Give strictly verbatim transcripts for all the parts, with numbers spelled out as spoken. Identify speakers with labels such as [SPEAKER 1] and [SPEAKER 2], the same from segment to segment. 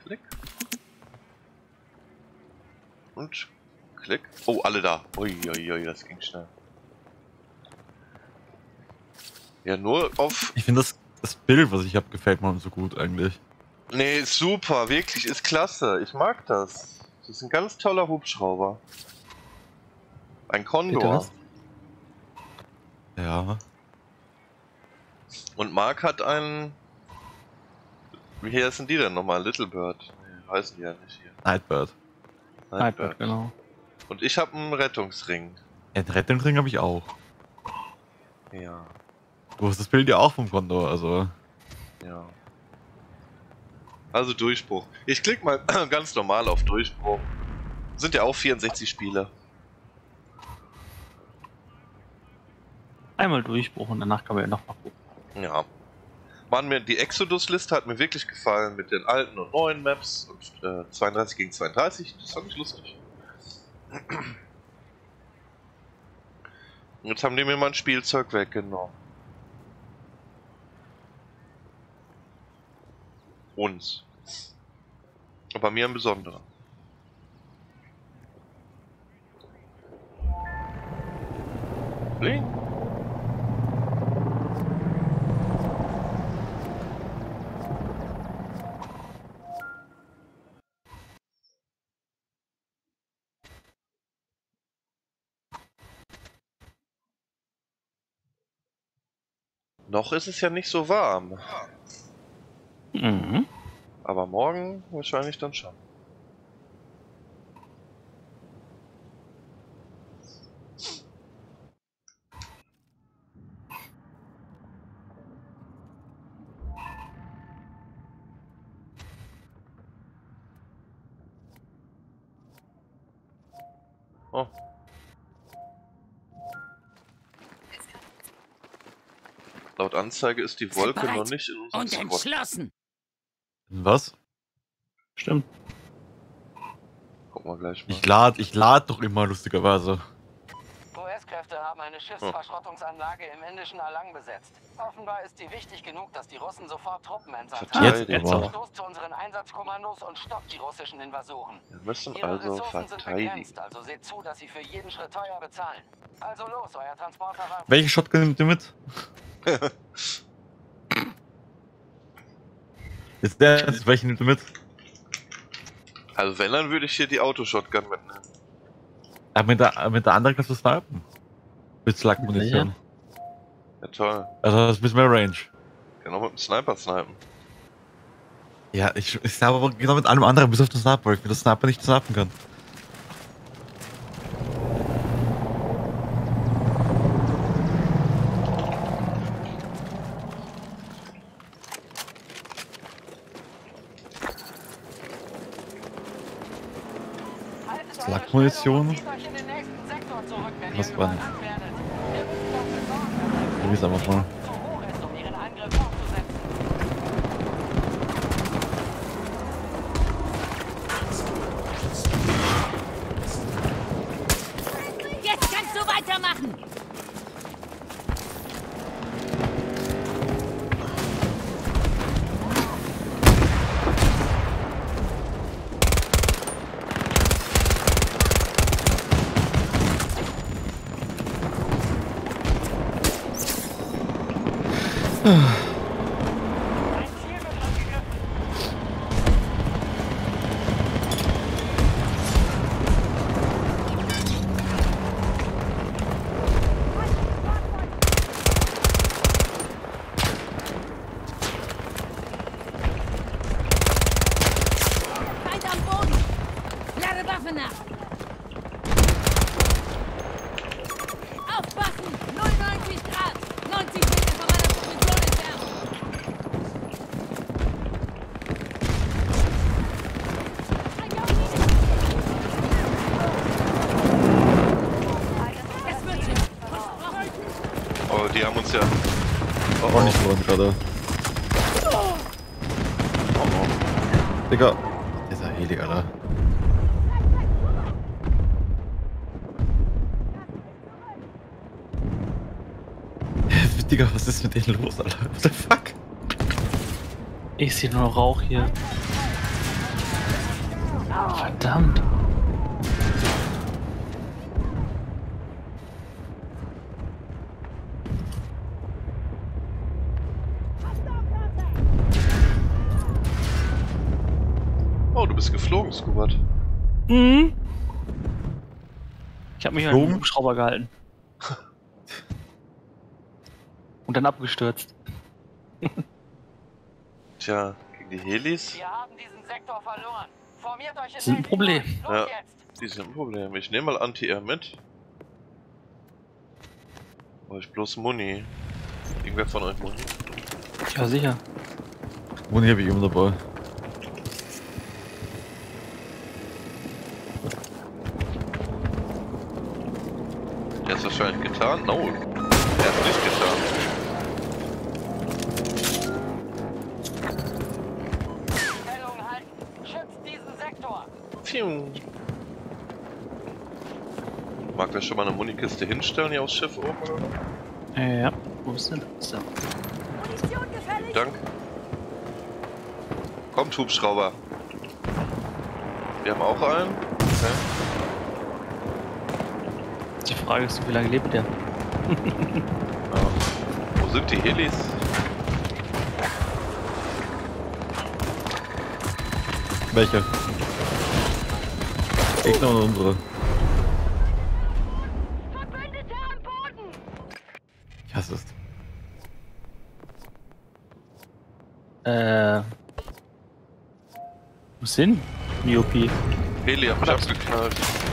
[SPEAKER 1] Klick. Und klick. Oh, alle da. Uiuiui, das ging schnell. Ja, nur auf...
[SPEAKER 2] Ich finde das, das Bild, was ich habe, gefällt mir so gut eigentlich.
[SPEAKER 1] Nee, ist super, wirklich, ist klasse. Ich mag das. Das ist ein ganz toller Hubschrauber. Ein Condor.
[SPEAKER 2] Ja.
[SPEAKER 1] Und Mark hat einen... Wie heißen die denn nochmal? Little Bird? Nee, heißen die ja nicht hier.
[SPEAKER 2] Nightbird.
[SPEAKER 3] Nightbird, genau.
[SPEAKER 1] Und ich habe einen Rettungsring.
[SPEAKER 2] Ja, den Rettungsring habe ich auch.
[SPEAKER 1] Ja,
[SPEAKER 2] Du hast das Bild ja auch vom Konto, also.
[SPEAKER 1] ja. Also Durchbruch. Ich klicke mal ganz normal auf Durchbruch. Sind ja auch vierundsechzig Spiele.
[SPEAKER 3] Einmal Durchbruch und danach kann man ja noch mal gucken.
[SPEAKER 1] Ja. Waren mir, die Exodus-Liste hat mir wirklich gefallen mit den alten und neuen Maps und äh, zweiunddreißig gegen zweiunddreißig. Das fand ich lustig. Und jetzt haben die mir mein Spielzeug weggenommen. Uns. Aber mir ein besonderer. Bling. Noch ist es ja nicht so warm.
[SPEAKER 3] Mhm.
[SPEAKER 1] Aber morgen wahrscheinlich dann schon. Oh. Laut Anzeige ist die Wolke
[SPEAKER 4] bereit
[SPEAKER 1] noch nicht in unserem
[SPEAKER 4] Und
[SPEAKER 1] Squad.
[SPEAKER 4] entschlossen.
[SPEAKER 2] Was?
[SPEAKER 3] Stimmt.
[SPEAKER 1] Gucken wir gleich mal.
[SPEAKER 2] Ich lade ich lad doch immer lustigerweise.
[SPEAKER 5] U S-Kräfte haben eine Schiffsverschrottungsanlage im indischen Alang besetzt. Offenbar ist sie wichtig genug, dass die Russen sofort Truppen entsandt haben.
[SPEAKER 2] Jetzt
[SPEAKER 3] Jetzt
[SPEAKER 2] aber.
[SPEAKER 5] Stoßt zu unseren Einsatzkommandos und stoppt die russischen Invasoren.
[SPEAKER 1] Wir müssen
[SPEAKER 5] Ihre
[SPEAKER 1] also
[SPEAKER 5] Ressourcen sind
[SPEAKER 1] verteidigen.
[SPEAKER 5] begrenzt, also seht zu, dass sie für jeden Schritt teuer bezahlen. Also los, euer Transporter.
[SPEAKER 2] Welche Shotgun nimmt ihr mit? Ist der jetzt, welche nimmt ihr mit?
[SPEAKER 1] Also wenn, dann würde ich hier die Autoshotgun mitnehmen.
[SPEAKER 2] Aber mit der, mit der anderen kannst du snipen. Mit Slug-Munition.
[SPEAKER 1] Ja toll.
[SPEAKER 2] Also das ist ein bisschen mehr Range.
[SPEAKER 1] Genau mit dem Sniper snipen.
[SPEAKER 2] Ja, ich, ich snipe aber genau mit allem anderen, bis auf den Sniper, weil ich mit der Sniper nicht snipen kann. Slug-Munition? Was war denn? Probier's einfach mal.
[SPEAKER 4] Jetzt kannst du weitermachen. Feind am Boden. Lade Waffe nach. Aufpassen. null Komma neunzig Grad. neunzig Meter von meiner Position entfernt. Es wird schon. Versprochen.
[SPEAKER 1] Oh, die haben uns ja... Oh,
[SPEAKER 2] Auch
[SPEAKER 1] oh.
[SPEAKER 2] nicht gewonnen gerade.
[SPEAKER 1] Oh, oh.
[SPEAKER 2] Digga. Dieser Heli, Alter. Digga, was ist mit denen los, Alter? What the fuck?
[SPEAKER 3] Ich sehe nur Rauch hier. Verdammt.
[SPEAKER 1] Oh, du bist geflogen, Skubert.
[SPEAKER 3] Mhm. Ich habe mich an
[SPEAKER 2] Geflogen?
[SPEAKER 3] den Hubschrauber gehalten. Und dann abgestürzt.
[SPEAKER 1] Tja, gegen die Helis?
[SPEAKER 5] Wir haben diesen Sektor verloren. Formiert euch in
[SPEAKER 3] Sind ein
[SPEAKER 5] Deckung.
[SPEAKER 3] Problem.
[SPEAKER 5] Los
[SPEAKER 1] Ja.
[SPEAKER 5] jetzt.
[SPEAKER 1] Die sind ein Problem. Ich nehme mal Anti-Air mit. Oh, ich bloß Muni. Irgendwer von euch Muni?
[SPEAKER 3] Ja, sicher.
[SPEAKER 2] Muni habe ich immer dabei.
[SPEAKER 1] Er ist wahrscheinlich getan. No, er ist nicht getan.
[SPEAKER 5] Stellung halten. Schützt diesen Sektor.
[SPEAKER 1] Pfiuh. Mag wer schon mal eine Munikiste hinstellen hier aufs Schiff oben oder so?
[SPEAKER 3] Äh, ja. Wo ist denn das? Da.
[SPEAKER 4] Munition gefällig!
[SPEAKER 1] Dank. Kommt, Hubschrauber. Wir haben auch einen. Okay.
[SPEAKER 3] Die Frage ist, wie lange lebt der?
[SPEAKER 1] Ja. Wo sind die Helis?
[SPEAKER 2] Welche? Gegner oder unsere?
[SPEAKER 4] Verbündete am Boden!
[SPEAKER 2] Ich hasse es.
[SPEAKER 3] Äh. Wo ist hin? Miopi.
[SPEAKER 1] Heli hat mich abgeknallt.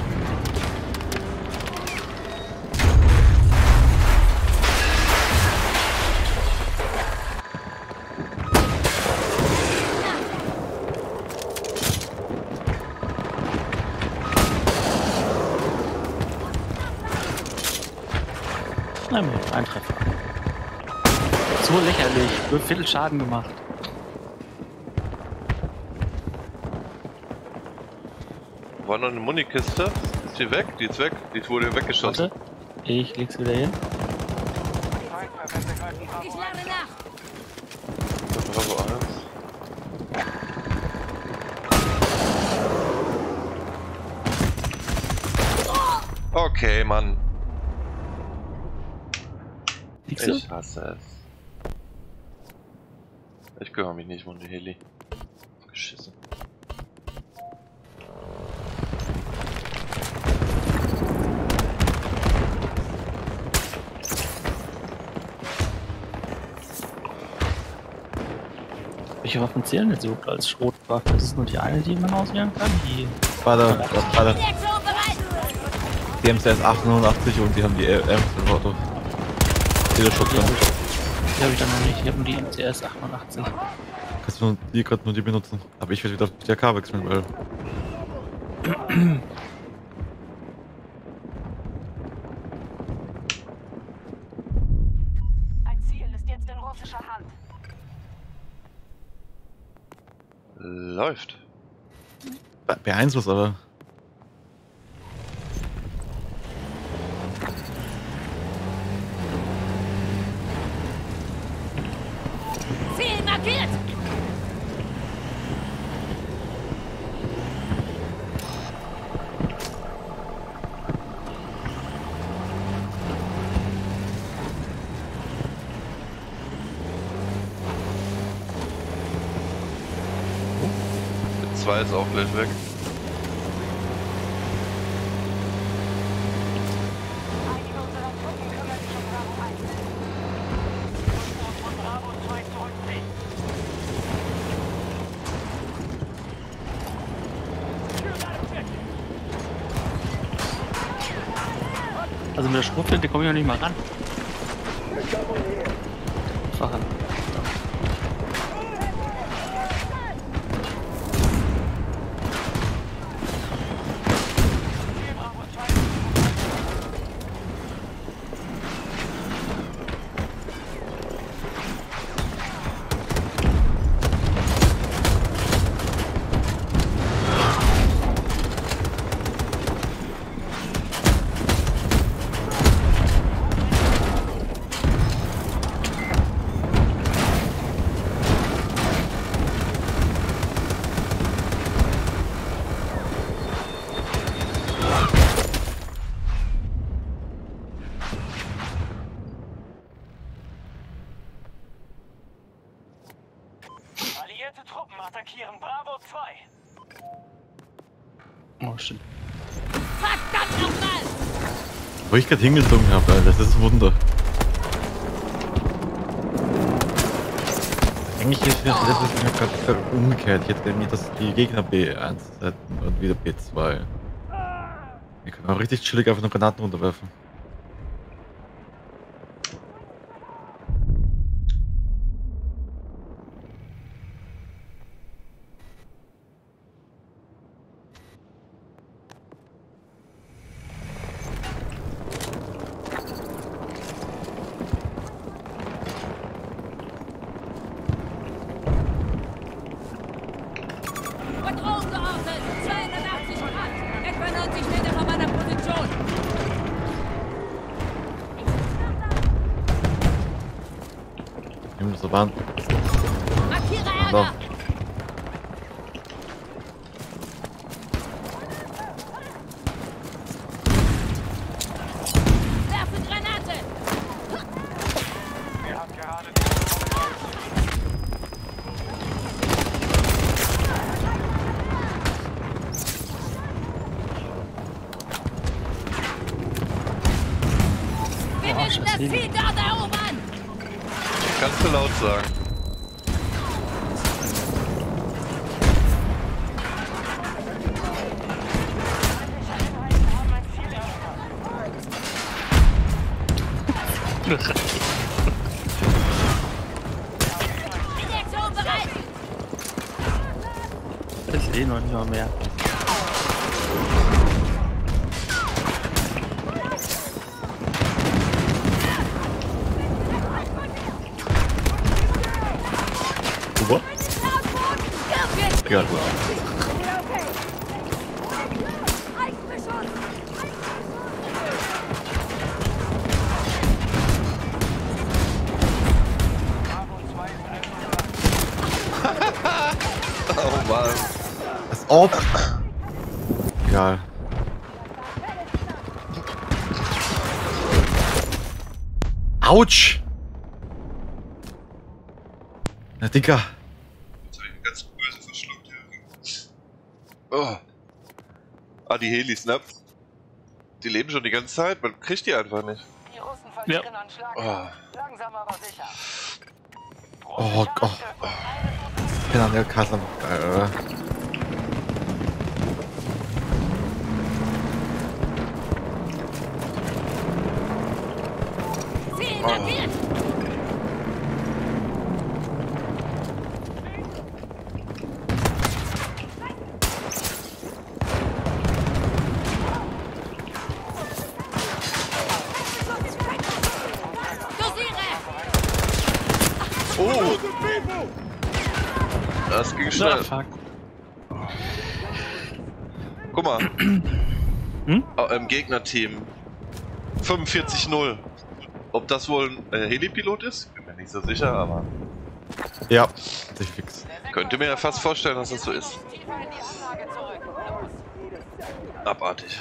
[SPEAKER 3] Nein, ein Treffer. So lächerlich. Nur Viertel Schaden gemacht.
[SPEAKER 1] War noch eine Munikiste? Ist die weg? Die ist weg. Die wurde weggeschossen.
[SPEAKER 3] Warte. Ich leg's wieder hin.
[SPEAKER 5] Feindverbände greifen Bravo
[SPEAKER 4] Ich
[SPEAKER 5] an.
[SPEAKER 4] lade nach!
[SPEAKER 1] Bravo eins. Okay, Mann.
[SPEAKER 3] Liegst du?
[SPEAKER 1] Ich hasse es. Ich kümmere mich nicht um die Heli. Geschissen.
[SPEAKER 3] Welche Waffen zählen jetzt überhaupt als Schrotwaffe? Das ist nur die eine, die man auswählen kann? Die.
[SPEAKER 2] Warte, warte.
[SPEAKER 4] Reaktion bereit!
[SPEAKER 2] Die haben es erst achtundachtzig und die haben die M im Auto. Jeder Shotgun.
[SPEAKER 3] Die habe ich dann noch nicht. Ich habe nur die M C S achtundachtzig.
[SPEAKER 2] Kannst du nur, die gerade nur die benutzen. Aber ich werde wieder auf die A K wechseln, weil.
[SPEAKER 5] Ein Ziel ist jetzt in russischer Hand.
[SPEAKER 1] Läuft.
[SPEAKER 2] B eins was aber.
[SPEAKER 4] Ziel markiert!
[SPEAKER 1] zwei ist auch gleich weg.
[SPEAKER 5] Einige unserer Truppen kümmern sich um Bravo eins. Rückstoß von Bravo zwei zurückziehen.
[SPEAKER 3] Also mit der Schrotflinte komme ich noch nicht mal ran. Fache.
[SPEAKER 5] Bravo zwei.
[SPEAKER 3] Oh, shit.
[SPEAKER 4] Verdammt nochmal!
[SPEAKER 2] Wo ich gerade hingezogen habe, Alter, das ist ein Wunder. Eigentlich ist das letztes Mal gerade umgekehrt. Ich hätte gerne, dass die Gegner B eins hätten und wieder B zwei. Wir können auch richtig chillig einfach nur Granaten runterwerfen.
[SPEAKER 4] Bedrohung geortet! zweihundertachtzig Grad! Etwa neunzig Meter von meiner Position!
[SPEAKER 2] Nimm das aber an.
[SPEAKER 4] Markiere
[SPEAKER 2] So.
[SPEAKER 4] Ärger! Werfe Granate!
[SPEAKER 5] Ihr habt gerade
[SPEAKER 4] Wir
[SPEAKER 3] Oh,
[SPEAKER 4] müssen das
[SPEAKER 3] Scheiße.
[SPEAKER 4] Ziel dort erobern!
[SPEAKER 1] Kannst du laut sagen.
[SPEAKER 4] Injektion bereit!
[SPEAKER 3] Das ist eh noch nicht mal mehr.
[SPEAKER 2] Super. Ja, gut.
[SPEAKER 5] Bravo zwei ist
[SPEAKER 1] Oh Mann.
[SPEAKER 2] Als ob. Egal. Autsch! Na, Dicker.
[SPEAKER 1] Ganz böse verschluckt. Oh. Ah, die Helis, ne? Die leben schon die ganze Zeit, man kriegt die einfach nicht.
[SPEAKER 5] Die Russen verlieren an Schlag.
[SPEAKER 1] Oh.
[SPEAKER 5] Langsam aber sicher.
[SPEAKER 2] Oh Gott. Ich bin an der Kasse. Äh.
[SPEAKER 4] Ziel markiert! Dosiere!
[SPEAKER 1] Oh! Das ging
[SPEAKER 3] Ah,
[SPEAKER 1] schnell.
[SPEAKER 3] fuck.
[SPEAKER 1] Guck mal.
[SPEAKER 3] Hm?
[SPEAKER 1] Oh, Im Gegnerteam. fünfundvierzig null. Ob das wohl ein äh, Helipilot ist? Bin mir nicht so sicher, aber
[SPEAKER 2] Ja, sich fix.
[SPEAKER 1] könnte mir ja fast vorstellen, dass das so ist.
[SPEAKER 5] Tiefer in die Anlage zurück. Los.
[SPEAKER 1] Abartig.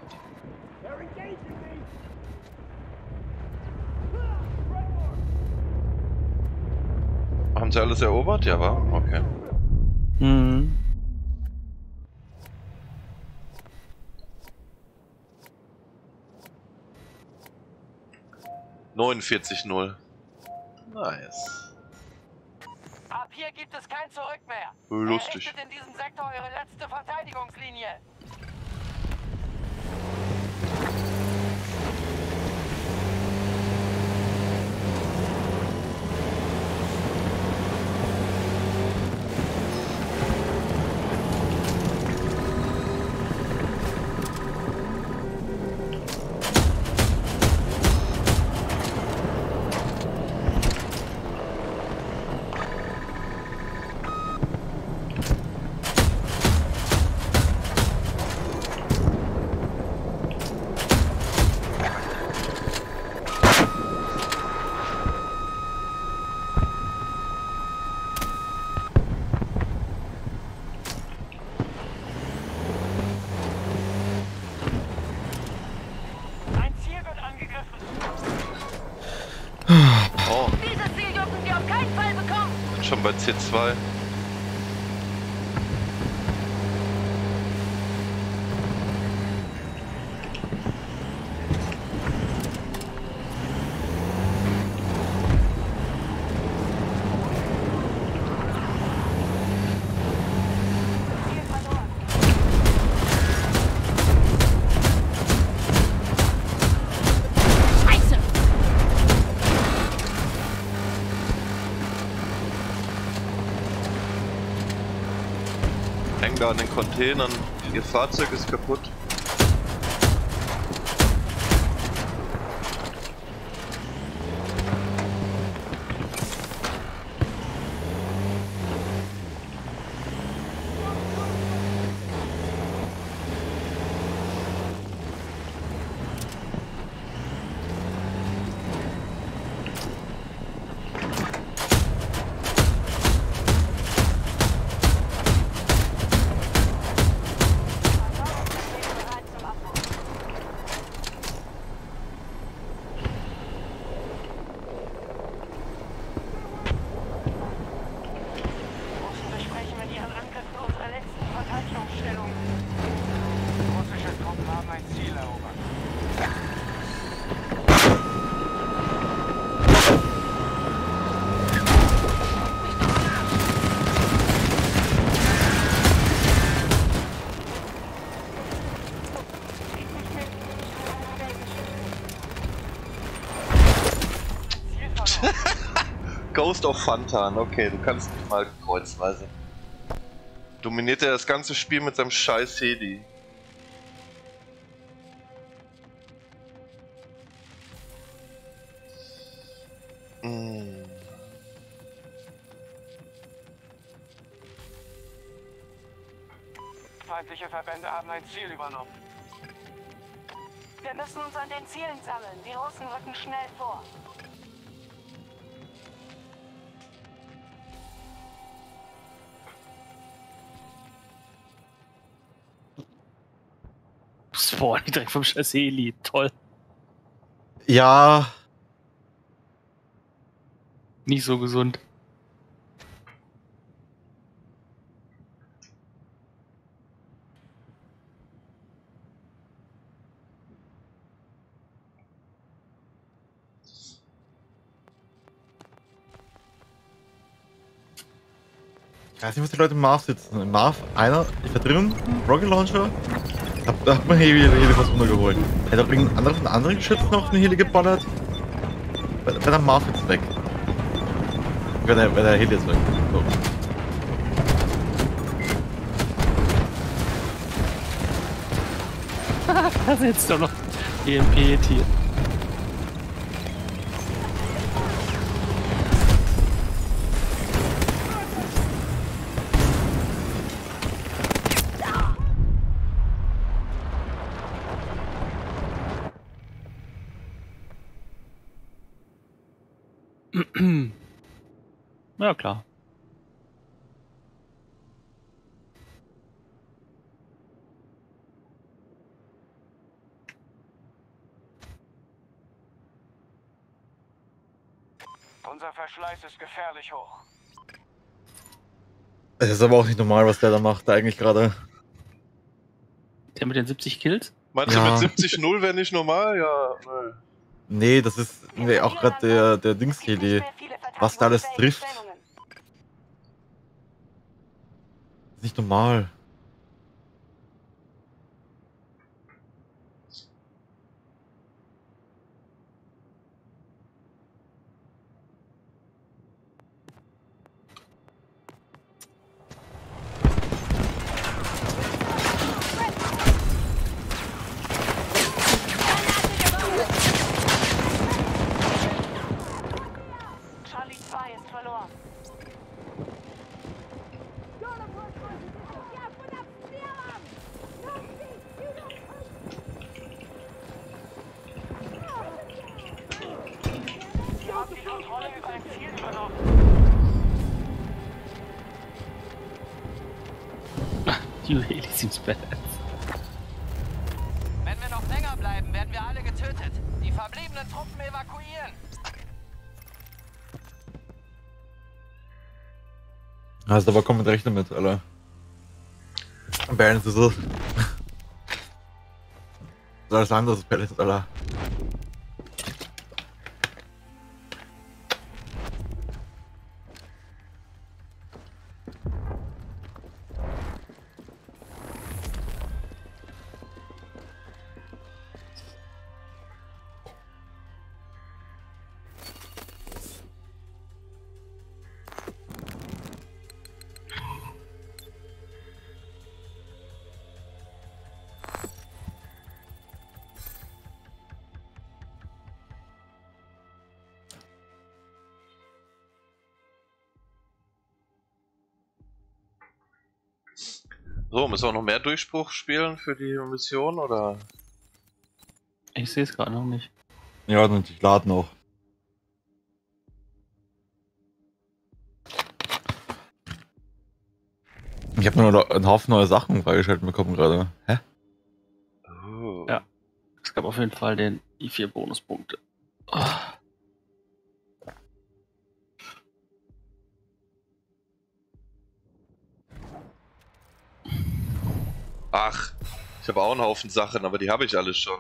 [SPEAKER 1] Haben sie alles erobert? Ja, war? Okay.
[SPEAKER 3] Mhm.
[SPEAKER 1] neunundvierzig null. Nice.
[SPEAKER 5] Ab hier gibt es kein Zurück mehr.
[SPEAKER 1] Lustig.
[SPEAKER 5] Errichtet in diesem Sektor eure letzte Verteidigungslinie. Ein Ziel wird angegriffen.
[SPEAKER 1] Oh,
[SPEAKER 4] Dieses Ziel dürfen wir auf keinen Fall bekommen!
[SPEAKER 1] bin schon bei C zwei. Lager an den Containern. Ihr Fahrzeug ist kaputt. Ghost of Fantan, okay, du kannst nicht mal kreuzweise. Dominiert er das ganze Spiel mit seinem scheiß Heli. Mm.
[SPEAKER 5] Feindliche Verbände haben ein Ziel übernommen.
[SPEAKER 6] Wir müssen uns an den Zielen sammeln. Die Russen rücken schnell vor.
[SPEAKER 3] Boah, direkt vom scheiß Heli. Toll.
[SPEAKER 2] Ja.
[SPEAKER 3] Nicht so gesund.
[SPEAKER 2] Ich weiß nicht, was die Leute im Marv sitzen. Im Marv, einer, ich war drin, Rocket Launcher, da, da hat man Heli, Heli fast runtergeholt. Hätte auch irgendein anderer von anderen Geschützen noch eine Heli geballert, wäre der Marv jetzt weg. Wäre der, wär der Heli jetzt weg. So.
[SPEAKER 3] Da sitzt doch noch E M P-Tier. Ja, klar.
[SPEAKER 5] Unser Verschleiß ist gefährlich hoch.
[SPEAKER 2] Es ist aber auch nicht normal, was der da macht, eigentlich gerade.
[SPEAKER 3] Der mit den siebzig Kills?
[SPEAKER 1] Meinst
[SPEAKER 2] Ja.
[SPEAKER 1] du mit siebzig null wäre nicht normal? Ja, nee.
[SPEAKER 2] Nee, das ist nee, auch gerade der, der Dings-Heli. Was da alles trifft. Ist nicht normal.
[SPEAKER 6] Charlie zwei ist verloren.
[SPEAKER 5] Wir haben die Kontrolle über ein Ziel übernommen.
[SPEAKER 3] You Heli seems bad.
[SPEAKER 5] Wenn wir noch länger bleiben, werden wir alle getötet. Die verbliebenen Truppen evakuieren.
[SPEAKER 2] Hast aber komplett recht damit, Alter. Balance ist es. Das ist alles anderes Balance, Alter.
[SPEAKER 1] So, müssen wir noch mehr Durchbruch spielen für die Mission, oder?
[SPEAKER 3] Ich sehe es gerade noch nicht.
[SPEAKER 2] Ja, und ich lade noch. Ich habe nur noch einen Haufen neue Sachen freigeschaltet bekommen gerade. Hä?
[SPEAKER 1] Oh.
[SPEAKER 3] Ja. Es gab auf jeden Fall den I vier Bonuspunkte. Oh.
[SPEAKER 1] Ach, ich habe auch einen Haufen Sachen, aber die habe ich alle schon.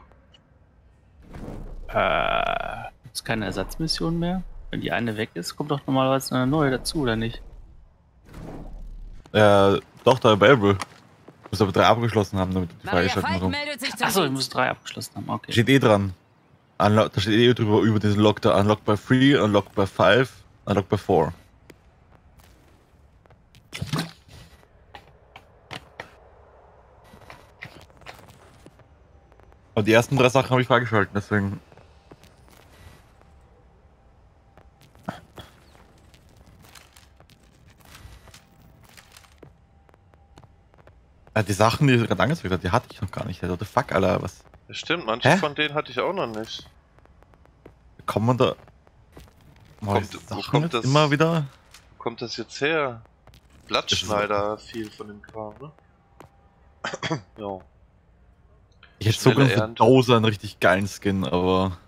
[SPEAKER 3] Äh, ist keine Ersatzmission mehr? Wenn die eine weg ist, kommt doch normalerweise eine neue dazu, oder nicht?
[SPEAKER 2] Äh, doch, da Babel. Du musst aber drei abgeschlossen haben, damit du die
[SPEAKER 4] Maria
[SPEAKER 2] freigeschalten
[SPEAKER 4] Falk
[SPEAKER 2] bekommst.
[SPEAKER 4] meldet sich zum
[SPEAKER 3] Achso, ich
[SPEAKER 4] Dienst.
[SPEAKER 3] muss drei abgeschlossen haben, okay.
[SPEAKER 2] Steht eh dran. Unlock, da steht eh drüber über diesen Lock da. Unlocked by three, unlocked by five, unlocked by four. Aber die ersten drei Sachen habe ich freigeschalten, deswegen. Ja, die Sachen, die ich gerade angezeigt habe, die hatte ich noch gar nicht. What the fuck, Alter, was?
[SPEAKER 1] Das stimmt, manche
[SPEAKER 2] Hä?
[SPEAKER 1] von denen hatte ich auch noch nicht.
[SPEAKER 2] Kommt man da.
[SPEAKER 1] Kommt-
[SPEAKER 2] Neue
[SPEAKER 1] wo
[SPEAKER 2] Sachen
[SPEAKER 1] kommt
[SPEAKER 2] jetzt
[SPEAKER 1] das-
[SPEAKER 2] immer wieder?
[SPEAKER 1] Wo kommt das jetzt her? Blattschneider, viel von dem Kram, ne? Ja.
[SPEAKER 2] Ich hätte so
[SPEAKER 1] Schnelle
[SPEAKER 2] gerne für
[SPEAKER 1] Ernte.
[SPEAKER 2] Bowser einen richtig geilen Skin, aber.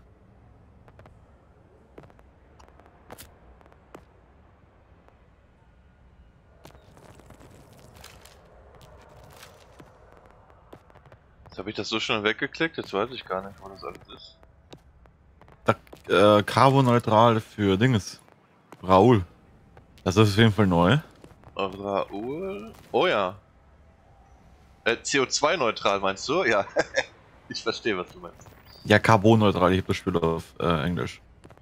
[SPEAKER 1] Jetzt habe ich das so schnell weggeklickt, jetzt weiß ich gar nicht, wo das alles ist.
[SPEAKER 2] Da, äh, Carbon-neutral für Dinges. Raoul. Das ist auf jeden Fall neu.
[SPEAKER 1] Raoul? Oh ja. Äh, C O zwei neutral meinst du? Ja. Ich verstehe, was du meinst.
[SPEAKER 2] Ja, Carbon-neutral, ich habe das Spiel auf äh, Englisch.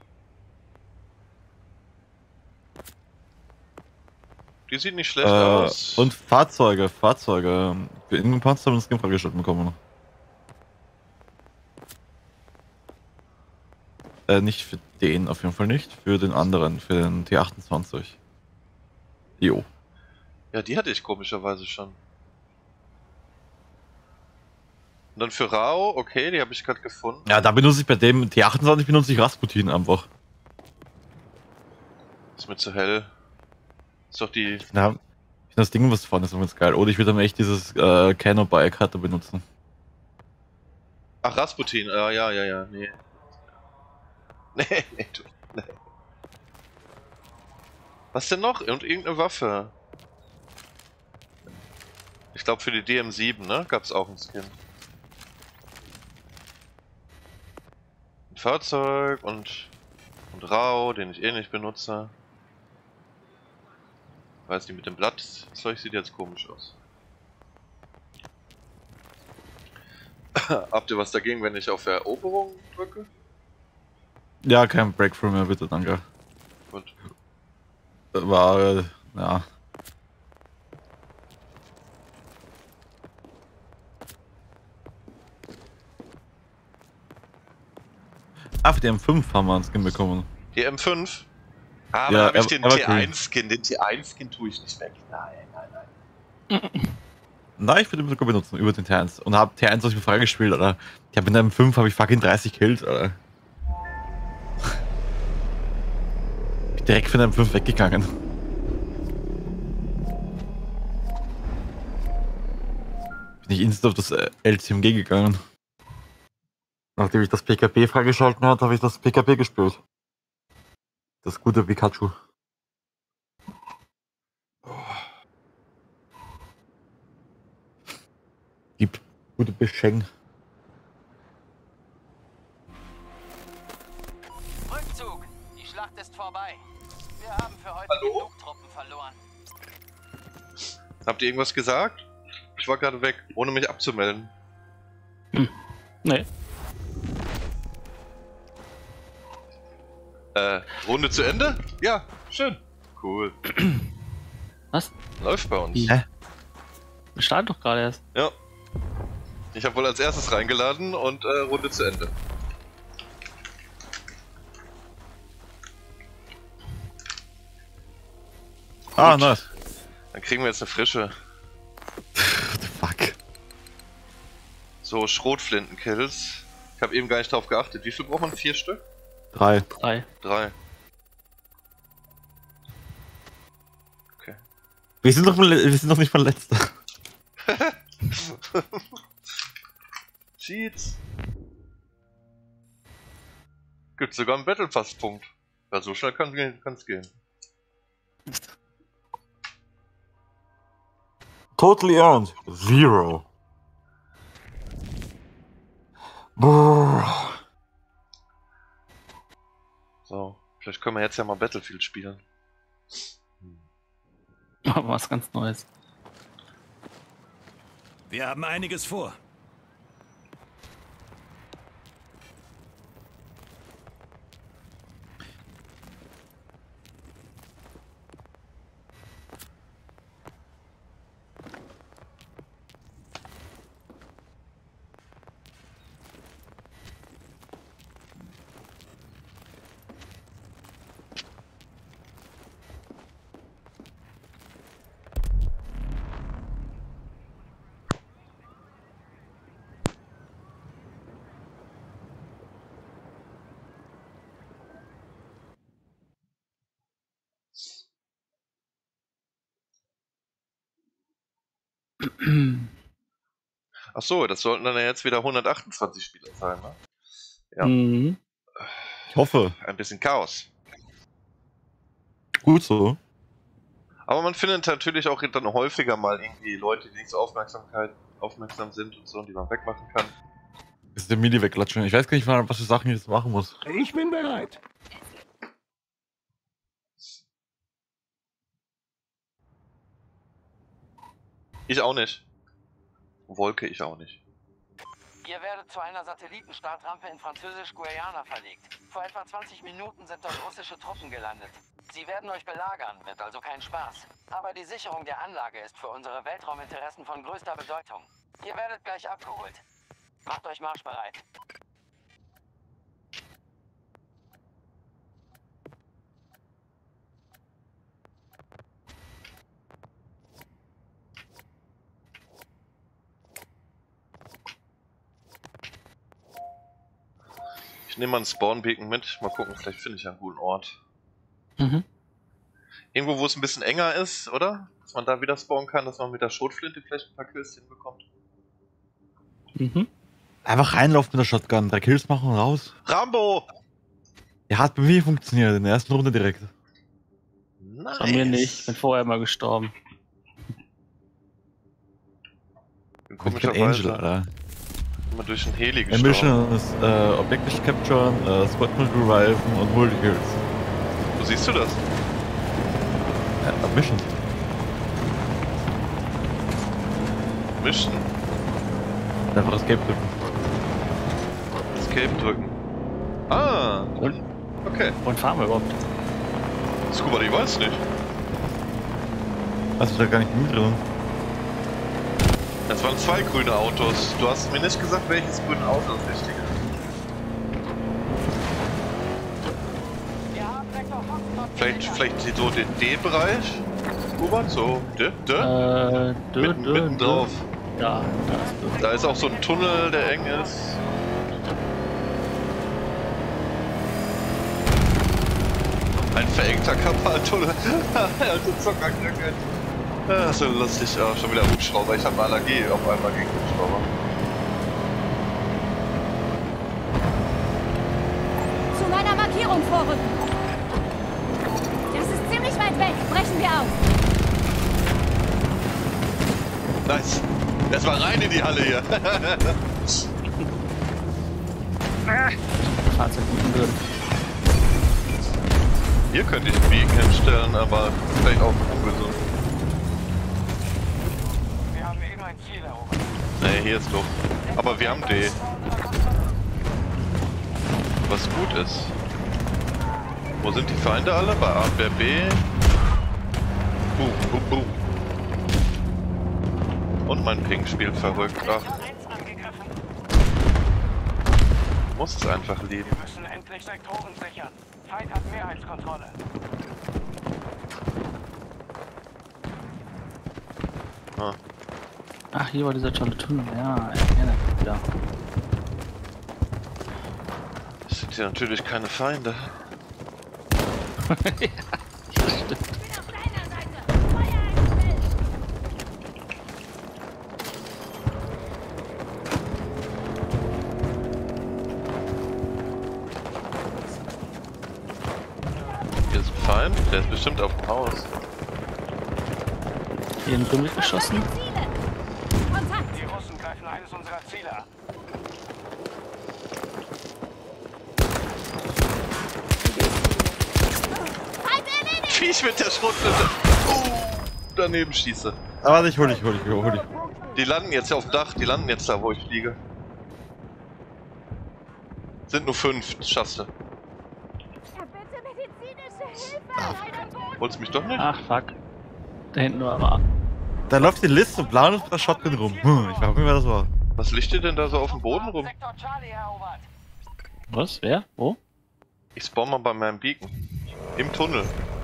[SPEAKER 1] Die sieht nicht schlecht
[SPEAKER 2] Äh,
[SPEAKER 1] aus.
[SPEAKER 2] und Fahrzeuge, Fahrzeuge. Für Innenpanzer haben wir das Game freigeschalten bekommen. Äh, nicht für den, auf jeden Fall nicht. Für den anderen, für den T achtundzwanzig. Jo.
[SPEAKER 1] Ja, die hatte ich komischerweise schon. Und dann für Rao, okay, die habe ich gerade gefunden.
[SPEAKER 2] Ja, da benutze ich bei dem T achtundzwanzig benutze ich Rasputin einfach.
[SPEAKER 1] Ist mir zu hell. Ist doch die.
[SPEAKER 2] Ja, ich finde das Ding, was vorne ist, immer ganz geil. Oder ich würde dann echt dieses äh, Cano-Bike hatte benutzen.
[SPEAKER 1] Ach, Rasputin, äh, ja, ja, ja, nee. Nee, nee, du. Nee. Was denn noch? Und irgendeine Waffe. Ich glaube für die D M sieben, ne? Gab's auch einen Skin. Ein Fahrzeug und. und Rau, den ich eh nicht benutze. Weiß nicht, mit dem Blattzeug sieht jetzt komisch aus. Habt ihr was dagegen, wenn ich auf Eroberung drücke?
[SPEAKER 2] Ja, kein Breakthrough mehr, bitte, danke.
[SPEAKER 1] Gut.
[SPEAKER 2] War, äh, ja. Ah, für die M fünf haben wir einen Skin bekommen.
[SPEAKER 1] Die M fünf? Ah,
[SPEAKER 2] Ja,
[SPEAKER 1] aber habe ich
[SPEAKER 2] Ever-
[SPEAKER 1] den
[SPEAKER 2] Evergreen.
[SPEAKER 1] T eins Skin, den T eins Skin tue ich nicht weg. Nein, nein, nein.
[SPEAKER 2] Nein, ich würde ihn sogar benutzen, über den T eins. Und hab T eins aus mir freigespielt, Alter. Ich hab in der M fünf habe ich fucking dreißig Kills, Alter. Bin direkt von der M fünf weggegangen. Bin ich instant auf das äh, L C M G gegangen. Nachdem ich das P K P freigeschalten hat, habe ich das P K P gespielt. Das gute Pikachu. Die gute Beschenk.
[SPEAKER 5] Rückzug! Die Schlacht ist vorbei. Wir haben für heute
[SPEAKER 1] Hallo?
[SPEAKER 5] genug Truppen verloren.
[SPEAKER 1] Habt ihr irgendwas gesagt? Ich war gerade weg, ohne mich abzumelden.
[SPEAKER 3] Nee.
[SPEAKER 1] Äh, Runde zu Ende? Ja, schön. Cool.
[SPEAKER 3] Was?
[SPEAKER 1] Läuft bei uns.
[SPEAKER 3] Hä? Wir starten doch gerade erst.
[SPEAKER 1] Ja. Ich habe wohl als erstes reingeladen und äh, Runde zu Ende.
[SPEAKER 2] Ah,
[SPEAKER 1] Gut.
[SPEAKER 2] nice.
[SPEAKER 1] Dann kriegen wir jetzt eine frische. So, Schrotflintenkills. Ich habe eben gar nicht drauf geachtet. Wie viel braucht man? Vier Stück?
[SPEAKER 2] Drei.
[SPEAKER 3] Drei.
[SPEAKER 1] Drei. Okay.
[SPEAKER 2] Wir sind doch, wir sind doch nicht mal Letzter.
[SPEAKER 1] Cheats. Gibt sogar einen Battle Pass Punkt. Ja, so schnell kann es gehen.
[SPEAKER 2] Totally earned. Zero. Brrr.
[SPEAKER 1] So, vielleicht können wir jetzt ja mal Battlefield spielen.
[SPEAKER 3] Was ganz Neues.
[SPEAKER 7] Wir haben einiges vor.
[SPEAKER 1] Ach so, das sollten dann ja jetzt wieder hundertachtundzwanzig Spieler sein, ne? Ja.
[SPEAKER 3] Mhm.
[SPEAKER 2] Ich hoffe.
[SPEAKER 1] Ein bisschen Chaos.
[SPEAKER 2] Gut so.
[SPEAKER 1] Aber man findet natürlich auch dann häufiger mal irgendwie Leute, die nicht so Aufmerksamkeit, aufmerksam sind und so, und die man wegmachen kann.
[SPEAKER 2] Ist der Mili wegklatschen. Ich weiß gar nicht mal, was für Sachen ich jetzt machen muss.
[SPEAKER 7] Ich bin bereit.
[SPEAKER 1] Ich auch nicht. Wolke ich auch nicht.
[SPEAKER 5] Ihr werdet zu einer Satellitenstartrampe in Französisch-Guayana verlegt. Vor etwa zwanzig Minuten sind dort russische Truppen gelandet. Sie werden euch belagern, wird also kein Spaß. Aber die Sicherung der Anlage ist für unsere Weltrauminteressen von größter Bedeutung. Ihr werdet gleich abgeholt. Macht euch marschbereit.
[SPEAKER 1] Ich nehme mal einen Spawn-Beacon mit. Mal gucken, vielleicht finde ich einen guten Ort.
[SPEAKER 3] Mhm.
[SPEAKER 1] Irgendwo, wo es ein bisschen enger ist, oder? Dass man da wieder spawnen kann, dass man mit der Schrotflinte vielleicht ein paar Kills hinbekommt.
[SPEAKER 3] Mhm.
[SPEAKER 2] Einfach reinlaufen mit der Shotgun, drei Kills machen und raus.
[SPEAKER 1] Rambo!
[SPEAKER 2] Ja, hat bei mir funktioniert, in der ersten Runde direkt.
[SPEAKER 1] Nice.
[SPEAKER 3] Bei mir nicht. Ich bin vorher mal gestorben.
[SPEAKER 1] Bin
[SPEAKER 2] Ich bin kein Angel,
[SPEAKER 1] komischerweise
[SPEAKER 2] Alter.
[SPEAKER 1] immer durch ein Heli
[SPEAKER 2] Der
[SPEAKER 1] gestorben.
[SPEAKER 2] Mission ist äh, Objektiv capturen, äh, Squadron reviven und Multikills.
[SPEAKER 1] Wo siehst du das?
[SPEAKER 2] Ja, Mission.
[SPEAKER 1] Mission.
[SPEAKER 2] Einfach Escape drücken.
[SPEAKER 1] Escape drücken. Ah,
[SPEAKER 3] Und,
[SPEAKER 1] okay.
[SPEAKER 3] und fahren wir überhaupt?
[SPEAKER 1] Scuba, ich weiß nicht.
[SPEAKER 2] Hast du da gar nicht mit drin?
[SPEAKER 1] Das waren zwei grüne Autos. Du hast mir nicht gesagt, welches grüne Auto das richtige ist.
[SPEAKER 5] Wir haben Vektor Foxtrot
[SPEAKER 1] Vielleicht,
[SPEAKER 5] gesichert.
[SPEAKER 1] vielleicht so den D-Bereich? Scuba, so, d, d,
[SPEAKER 3] Äh, dö,
[SPEAKER 1] mitten,
[SPEAKER 3] dö,
[SPEAKER 1] mitten
[SPEAKER 3] dö.
[SPEAKER 1] drauf.
[SPEAKER 3] Ja, da ist dö.
[SPEAKER 1] Da ist auch so ein Tunnel, der eng ist. Ein verengter Kapaltunnel. Alte Zockerkacke. Ja, so lustig. Ah, schon wieder Hubschrauber. Ich habe Allergie auf einmal gegen Hubschrauber.
[SPEAKER 4] Zu meiner Markierung vorrücken. Das ist ziemlich weit weg. Brechen wir auf.
[SPEAKER 1] Nice. Erstmal rein in die Halle hier.
[SPEAKER 3] Fahrzeug mittendrin.
[SPEAKER 1] Hier könnte ich einen Beacon hinstellen, aber vielleicht auch ungesund.
[SPEAKER 5] Wir haben eben ein Ziel erobert.
[SPEAKER 1] Nee, hier ist Luft. Aber wir haben D. Was gut ist. Wo sind die Feinde alle? Bei A, bei B. Boom, boom, boom. Und mein Ping spielt verrückt. Ach,
[SPEAKER 6] eins angegriffen.
[SPEAKER 1] muss es einfach lieben.
[SPEAKER 5] Wir müssen endlich Sektoren sichern. Feind hat Mehrheitskontrolle.
[SPEAKER 1] Ah.
[SPEAKER 3] Ach, hier war dieser tolle Tunnel. Ja, ich erinnere mich wieder.
[SPEAKER 1] Das sind ja natürlich keine Feinde.
[SPEAKER 3] Ja, stimmt.
[SPEAKER 4] Ich bin auf deiner Seite. Feuer eingestellt.
[SPEAKER 1] Hier ist ein Feind, der ist bestimmt auf dem Haus.
[SPEAKER 3] Hier in den Tunnel geschossen.
[SPEAKER 4] Ziele. Kontakt.
[SPEAKER 5] Die Russen greifen eines unserer Ziele an.
[SPEAKER 4] Feind erledigt.
[SPEAKER 1] Viech mit der Schrotflinte! Oh, daneben schieße.
[SPEAKER 2] Aber warte, ich hol dich, hol dich, hol dich.
[SPEAKER 1] Die landen jetzt auf dem Dach, die landen jetzt da, wo ich fliege. Sind nur fünf, das schaffst du.
[SPEAKER 4] Ja, bitte medizinische Hilfe.
[SPEAKER 2] Ah.
[SPEAKER 1] Holst mich doch nicht?
[SPEAKER 3] Ach, fuck. Da hinten war er.
[SPEAKER 2] Da läuft die Liste und blau mit der Shotgun rum. Hm, ich frag mich, wer das war.
[SPEAKER 1] Was liegt dir denn da so auf dem Boden rum?
[SPEAKER 5] Sektor Charlie erobert.
[SPEAKER 3] Was? Wer? Wo?
[SPEAKER 1] Ich spawn mal bei meinem Beacon. Im Tunnel.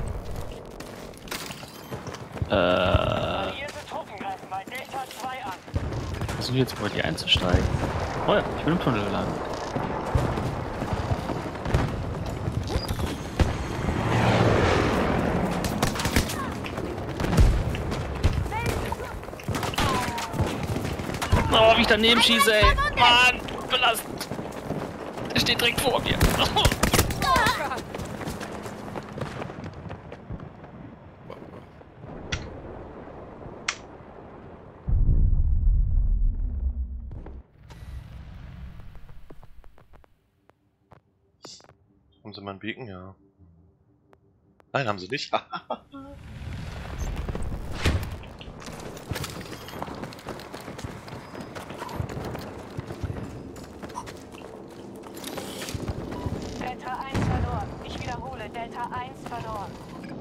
[SPEAKER 3] Äh.
[SPEAKER 5] Alliierte Truppen greifen bei Delta zwei an.
[SPEAKER 3] Versuche jetzt wohl die einzusteigen. Oh ja, ich bin im Tunnel gelandet. Oh, wie ich daneben schieße, ey. Mann, belastend. Der steht direkt vor mir.
[SPEAKER 1] Haben sie meinen Beacon? Ja. Nein, haben sie nicht.
[SPEAKER 6] Delta eins verloren. Ich wiederhole, Delta eins verloren.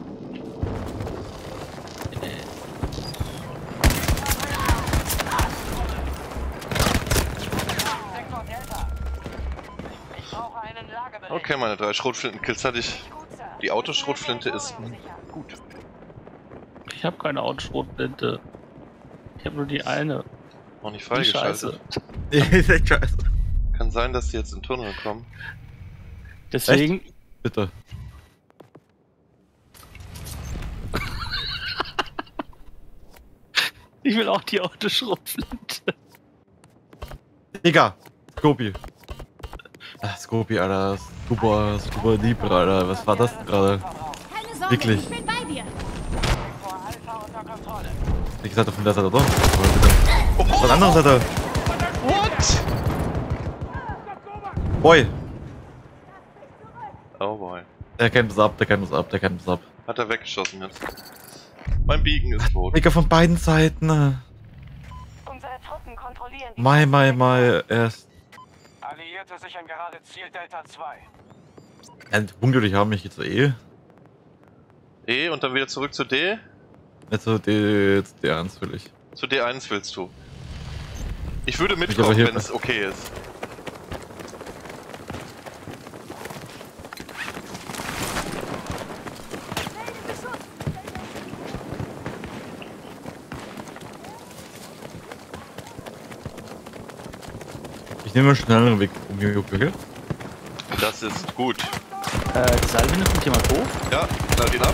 [SPEAKER 5] Sektor Delta. Ich brauche einen Lagebericht.
[SPEAKER 1] Okay, meine drei Schrotflintenkills hatte ich.
[SPEAKER 6] Gut, Sir.
[SPEAKER 1] Die Autoschrotflinte ist mh, gut.
[SPEAKER 3] Ich habe keine Autoschrotflinte. Ich habe nur die eine.
[SPEAKER 1] Noch nicht
[SPEAKER 3] Die Scheiße.
[SPEAKER 1] freigeschaltet.
[SPEAKER 2] Ist echt scheiße.
[SPEAKER 1] Kann sein, dass die jetzt in den Tunnel kommen.
[SPEAKER 3] Deswegen.
[SPEAKER 2] Bitte.
[SPEAKER 3] Ich will auch die Autoschrotflinte.
[SPEAKER 2] Digga! Scopi. Ah, Scopi, Alter. Super, super Libre, Alter. Was war das denn gerade?
[SPEAKER 4] Keine Sorge,
[SPEAKER 2] Wirklich?
[SPEAKER 4] ich bin bei dir.
[SPEAKER 5] Sektor Alpha unter Kontrolle.
[SPEAKER 2] Wie gesagt, von der Seite, oder? Oder bitte? Von der anderen Seite.
[SPEAKER 1] What?
[SPEAKER 2] Boy!
[SPEAKER 1] Oh boy.
[SPEAKER 2] Der kennt es ab, der kennt es ab, der kennt es ab.
[SPEAKER 1] Hat er weggeschossen jetzt. Mein Beacon ist tot.
[SPEAKER 2] Digga, von beiden Seiten.
[SPEAKER 6] Unsere Truppen kontrollieren die
[SPEAKER 2] Mai, mai, mai. Erst.
[SPEAKER 5] Alliierte sichern gerade Ziel Delta zwei.
[SPEAKER 2] Ja, Punkte, ich habe mich jetzt eh.
[SPEAKER 1] E und dann wieder zurück zu D.
[SPEAKER 2] Jetzt so D, D eins will ich.
[SPEAKER 1] Zu D eins willst du. Ich würde
[SPEAKER 2] aber
[SPEAKER 1] mitkommen,
[SPEAKER 2] hier-
[SPEAKER 1] wenn es okay ist.
[SPEAKER 2] Ich nehme einen schnelleren Weg um hier, okay?
[SPEAKER 1] Das ist gut.
[SPEAKER 3] Äh, die Seilwinde kommt jemand hoch.
[SPEAKER 1] Ja, lad ihn ab.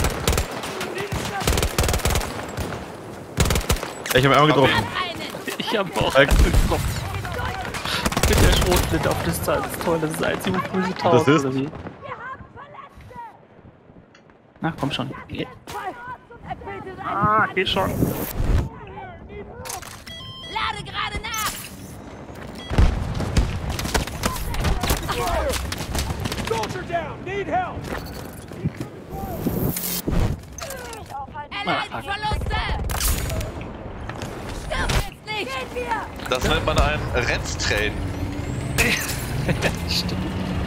[SPEAKER 2] Ich habe einmal getroffen.
[SPEAKER 4] Einen.
[SPEAKER 3] Ich hab auch
[SPEAKER 2] Zeig.
[SPEAKER 3] getroffen. Mit der Schrotflinte auf Distanz. Das ist toll, das ist das einzige, wofür sie taugt,
[SPEAKER 2] ist?
[SPEAKER 3] oder wie? Na, komm schon. Geht. Ah, geht schon.
[SPEAKER 4] Lade gerade nach.
[SPEAKER 7] Soldier down! Need help!
[SPEAKER 4] Erleiden
[SPEAKER 3] Ah, fuck.
[SPEAKER 4] Verluste. Stirb jetzt nicht. Gehen wir.
[SPEAKER 1] Das nennt man einen Rettstrain.
[SPEAKER 3] Stimmt.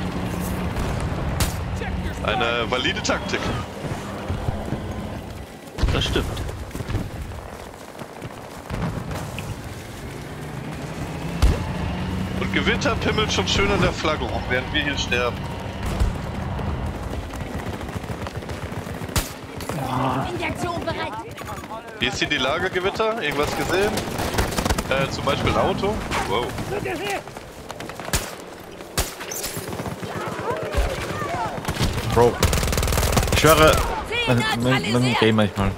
[SPEAKER 1] Eine valide Taktik.
[SPEAKER 3] Das stimmt.
[SPEAKER 1] Und Gewitter pimmelt schon schön an der Flagge rum, während wir hier sterben.
[SPEAKER 3] Ah,
[SPEAKER 4] Injektion bereit.
[SPEAKER 1] Wie ist hier die Lage, Gewitter? Irgendwas gesehen? Äh, zum Beispiel ein Auto. Wow.
[SPEAKER 2] Bro. Ich schwöre, man, man, man game manchmal.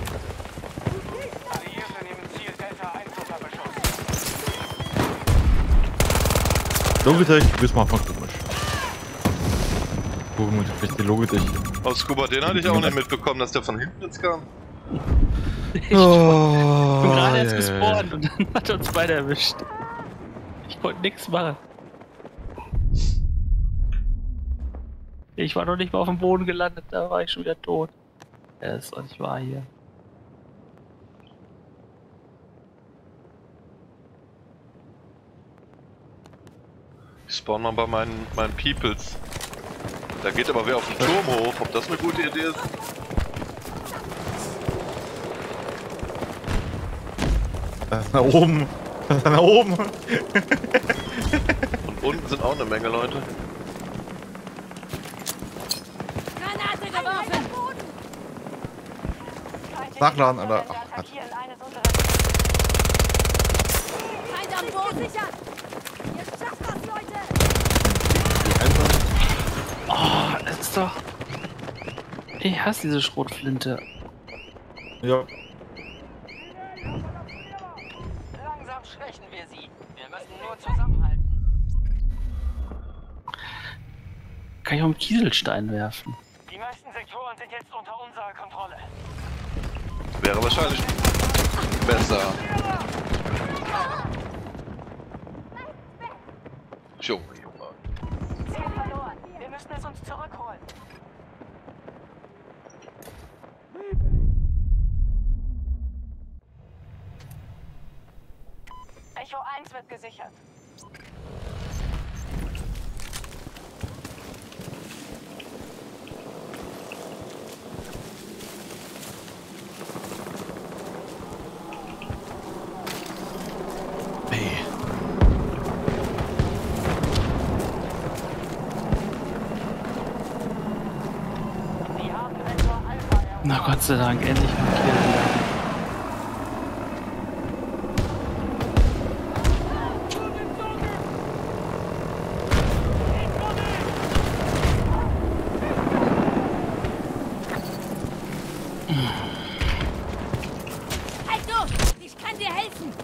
[SPEAKER 2] Logitech, du bist manchmal komisch. Komisch, vielleicht die Logitech.
[SPEAKER 1] Aus Scuba, den hatte ich auch nicht mitbekommen, dass der von hinten jetzt kam.
[SPEAKER 3] Ich
[SPEAKER 2] Oh,
[SPEAKER 3] bin gerade erst
[SPEAKER 2] ja,
[SPEAKER 3] gespawnt und dann hat er uns beide erwischt. Ich konnte nichts machen. Ich war noch nicht mal auf dem Boden gelandet, da war ich schon wieder tot. Ja, das ist doch nicht wahr hier.
[SPEAKER 1] Ich spawn mal bei meinen, meinen Peoples. Da geht aber wer auf den Turm hoch. Ob das eine gute Idee ist?
[SPEAKER 2] Das ist nach oben. Das ist nach oben.
[SPEAKER 1] Und unten sind auch eine Menge Leute.
[SPEAKER 4] Granate geworfen!
[SPEAKER 2] Nachladen, Alter. Ach, Gott.
[SPEAKER 4] Feind am Boden! Gesichert! Ihr schafft das, Leute!
[SPEAKER 3] Oh, das ist doch... Ich hasse diese Schrotflinte.
[SPEAKER 2] Ja.
[SPEAKER 5] Langsam schwächen wir sie. Wir müssen nur zusammenhalten.
[SPEAKER 3] Kann ich auch einen Kieselstein werfen?
[SPEAKER 6] Die meisten Sektoren sind jetzt unter unserer Kontrolle.
[SPEAKER 1] Wäre wahrscheinlich besser. Junge, Junge.
[SPEAKER 6] Ziel verloren. Wir müssen es uns zurückholen. Echo eins wird gesichert.
[SPEAKER 2] Nee.
[SPEAKER 6] Sie haben Sektor Alpha erobert.
[SPEAKER 3] Na Gott sei Dank, endlich ein Kill.
[SPEAKER 4] Halt durch! Ich kann dir helfen!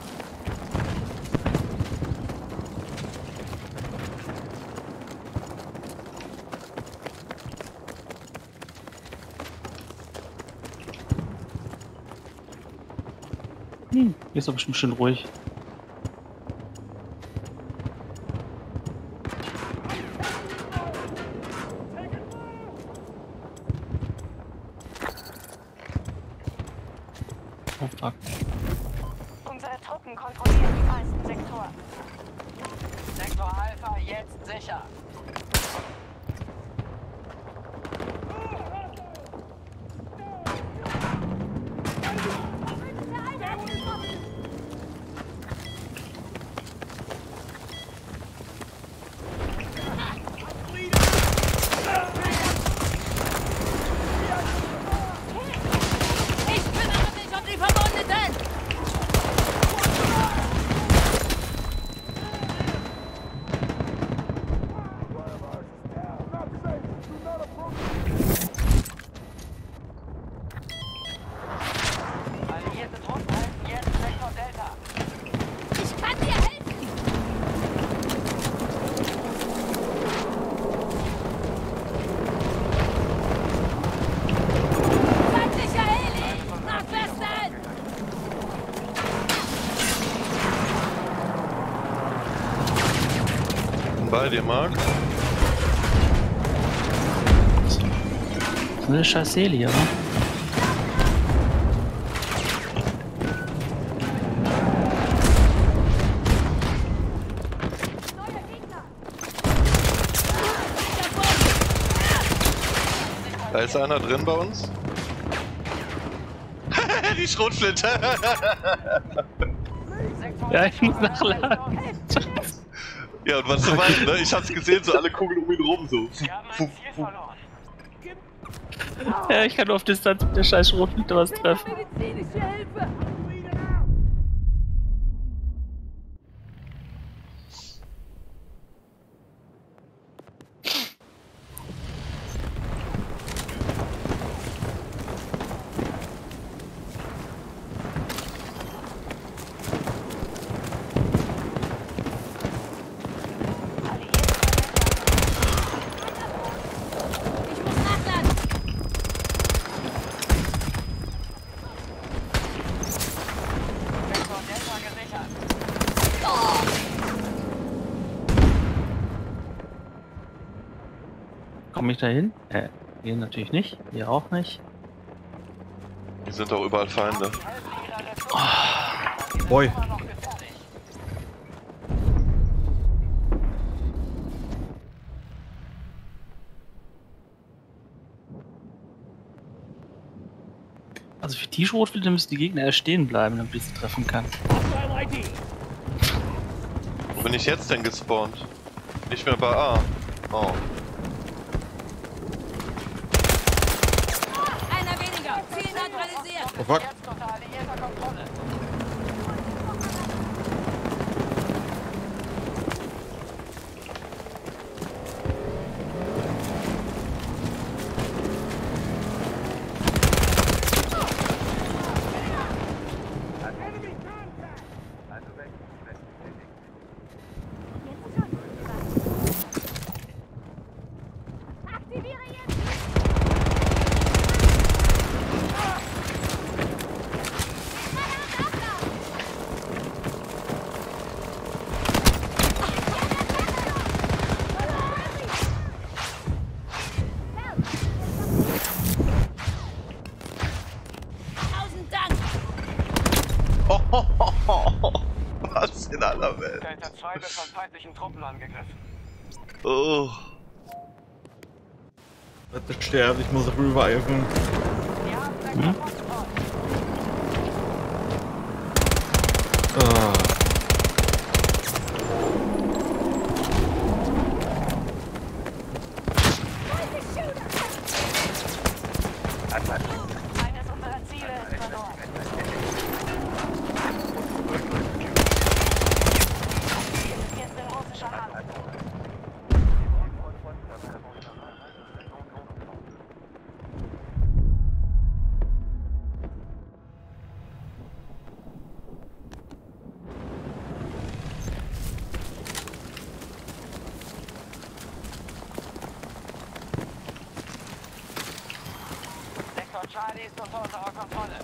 [SPEAKER 3] Hm, hier ist doch bestimmt schön ruhig. Oh fuck.
[SPEAKER 6] Unsere Truppen kontrollieren die meisten Sektoren.
[SPEAKER 5] Sektor Alpha jetzt sicher.
[SPEAKER 4] Ich kümmere mich um die Verwundeten!
[SPEAKER 5] Alliierte Truppen halten jetzt Sektor Delta.
[SPEAKER 4] Ich kann dir helfen! Feindlicher Heli! Nach Westen!
[SPEAKER 1] Bin bei dir, Marc.
[SPEAKER 3] So eine scheiß Seele hier, wa?
[SPEAKER 4] Neuer Gegner!
[SPEAKER 1] Da ist einer drin bei uns. Die Schrotflinte.
[SPEAKER 5] Sektor
[SPEAKER 3] Ja, ich muss
[SPEAKER 5] Delta
[SPEAKER 3] nachladen.
[SPEAKER 1] Ja, und was du meinst, ne? Ich hab's gesehen, so alle Kugeln um ihn rum so.
[SPEAKER 6] Wir haben ein Ziel verloren.
[SPEAKER 3] Ja, ich kann nur auf Distanz mit der scheiß Schrotflinte was treffen.
[SPEAKER 4] Medizinische Hilfe!
[SPEAKER 6] Lead it out.
[SPEAKER 3] Komme ich da hin? Äh, hier natürlich nicht. Hier auch nicht.
[SPEAKER 1] Hier sind doch überall Feinde.
[SPEAKER 2] Boy.
[SPEAKER 3] Also für die Schrotflinte müssen die Gegner erst stehen bleiben, damit ich sie treffen kann.
[SPEAKER 7] Hostile I D.
[SPEAKER 1] Wo bin ich jetzt denn gespawnt? Nicht mehr bei A. Oh.
[SPEAKER 4] Einer weniger. Ziel neutralisiert.
[SPEAKER 2] Oh fuck.
[SPEAKER 5] Jetzt unter alliierter Kontrolle.
[SPEAKER 4] Aktiviere jetzt. Tausend Dank.
[SPEAKER 1] Was in aller Welt?
[SPEAKER 5] Delta zwei wird von feindlichen Truppen angegriffen.
[SPEAKER 1] Oh.
[SPEAKER 2] Bitte sterben, ich muss reviven.
[SPEAKER 5] Wir haben Sektor Foxtrot.
[SPEAKER 2] Ah.
[SPEAKER 6] Eines unserer Ziele ist verloren. Ist jetzt in russischer Hand.
[SPEAKER 5] Sektor Charlie ist unter unserer Kontrolle.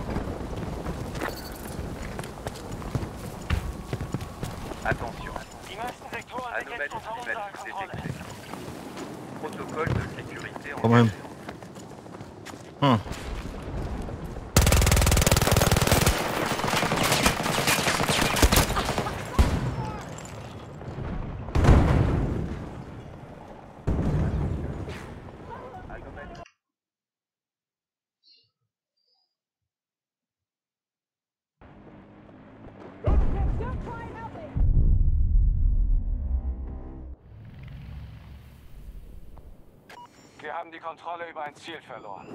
[SPEAKER 8] Attention,
[SPEAKER 5] Die meisten Sektoren sind jetzt
[SPEAKER 8] anomalie
[SPEAKER 5] unter unserer
[SPEAKER 8] climatique
[SPEAKER 5] Kontrolle.
[SPEAKER 8] détectée. Protocole de sécurité en
[SPEAKER 2] Komm hin. Hm.
[SPEAKER 5] Wir haben die Kontrolle über ein Ziel verloren.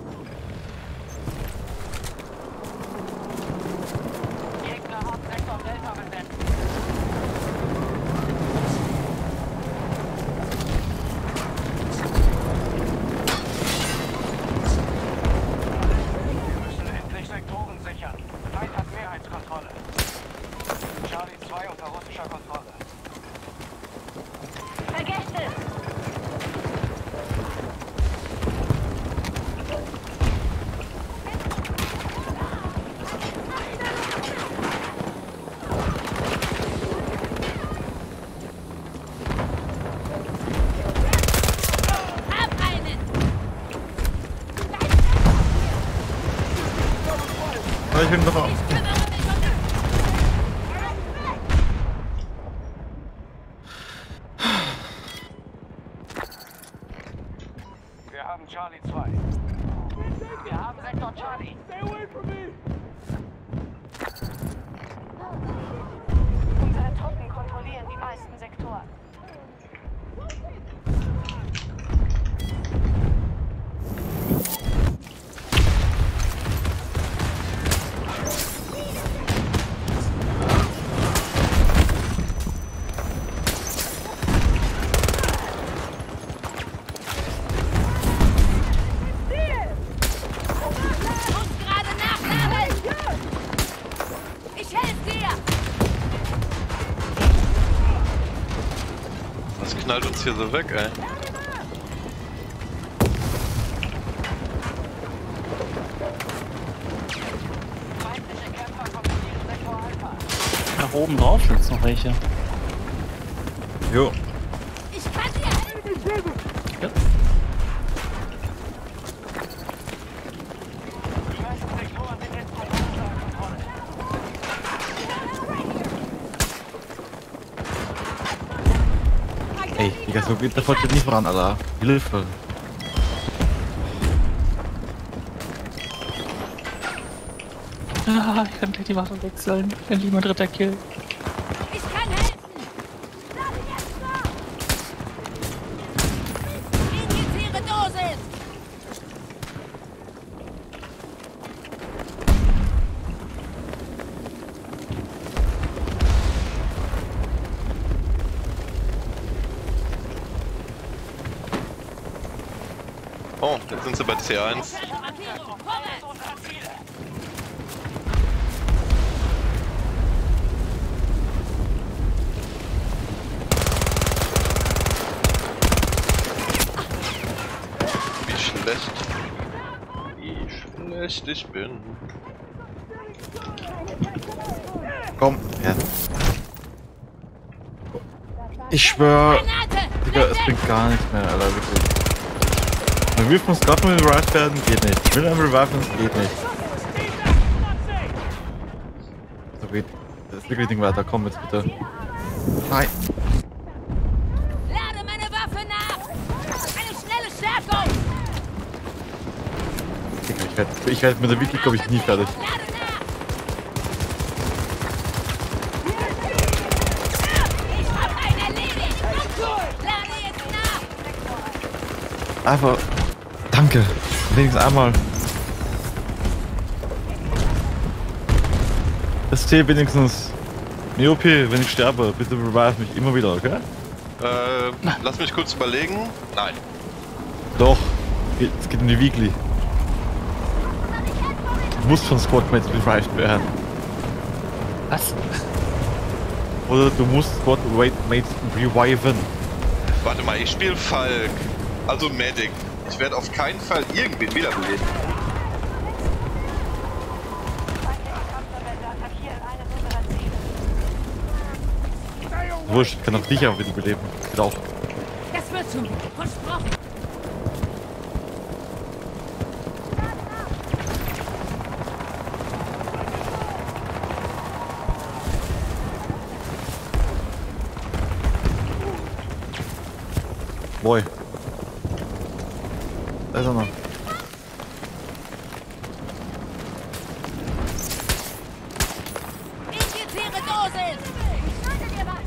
[SPEAKER 5] Gegner haben Sektor Delta besetzt. Wir müssen endlich Sektoren sichern. Feind hat Mehrheitskontrolle. Charlie zwei unter russischer Kontrolle.
[SPEAKER 4] Vergesst es. Hab einen.
[SPEAKER 2] Ah, ich bin noch auf.
[SPEAKER 4] Ich kümmere mich um den.
[SPEAKER 5] Wir haben Charlie zwei. Wir haben Sektor Charlie.
[SPEAKER 7] Stay away from me.
[SPEAKER 6] Unsere Truppen kontrollieren die meisten Sektoren.
[SPEAKER 4] Muss gerade nachladen. Ich helfe dir.
[SPEAKER 1] Was knallt uns hier so weg, ey?
[SPEAKER 5] Feindliche Kämpfer kontrollieren Sektor Alpha.
[SPEAKER 3] Nach oben drauf sind noch welche.
[SPEAKER 2] Jo.
[SPEAKER 4] Ich kann dir helfen.
[SPEAKER 3] Ja.
[SPEAKER 2] Ey, Digga, so geht der Fortschritt nicht voran, Alter. Hilfe.
[SPEAKER 3] Ah, ich kann gleich die Waffe wechseln. Endlich mein dritter Kill.
[SPEAKER 4] Ich kann helfen! Lade jetzt nach! Injiziere Dosis!
[SPEAKER 1] Oh, jetzt sind sie bei C eins.
[SPEAKER 4] Markierung, vorwärts!
[SPEAKER 1] Wie schlecht. Wie schlecht ich bin.
[SPEAKER 2] Komm, ja. Ich schwör,
[SPEAKER 4] Granate!
[SPEAKER 2] Digga, es bringt gar nichts mehr, Alter, wirklich. Wenn wir von Scott mal revived werden, geht nicht. Wenn wir reviven, geht nicht. So geht das Liquiding weiter, komm jetzt bitte. Nein.
[SPEAKER 4] Lade meine Waffe nach! Eine schnelle Stärkung!
[SPEAKER 2] Digga, ich werde ich werd mit der Wiki, glaube ich, nie fertig.
[SPEAKER 4] Lade nach! Ich hab einen erledigt! Lade jetzt nach!
[SPEAKER 2] Einfach. Danke. Wenigstens einmal. Das T wenigstens. Miopi, wenn ich sterbe, bitte revive mich immer wieder, okay?
[SPEAKER 1] Äh, lass mich kurz überlegen. Nein.
[SPEAKER 2] Doch. Es geht um die Weekly. Du musst von Squadmates revived werden.
[SPEAKER 3] Was?
[SPEAKER 2] Oder du musst Squadmates reviven.
[SPEAKER 1] Warte mal, ich spiele Falk. Also Medic. Ich werde auf keinen Fall irgendwen wiederbeleben.
[SPEAKER 2] Wurscht, ich kann auch dich auch wiederbeleben. Geht auch.
[SPEAKER 4] Das wird schon! Versprochen!
[SPEAKER 2] Boy. Da ist er noch.
[SPEAKER 4] Injiziere Dosis! Ich schulde dir was!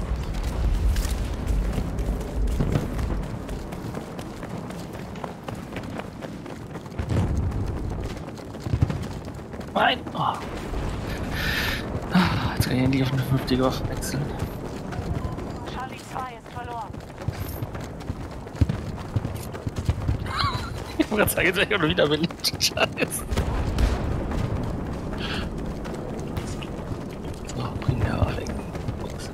[SPEAKER 3] Nein! Oh. Ah, jetzt kann ich endlich auf eine vernünftige Waffe wechseln.
[SPEAKER 6] Charlie zwei ist verloren.
[SPEAKER 3] Ich wollte gerade sagen, jetzt werde ich auch noch wieder belebt. Scheiße. So, bring mir aber weg. Ups.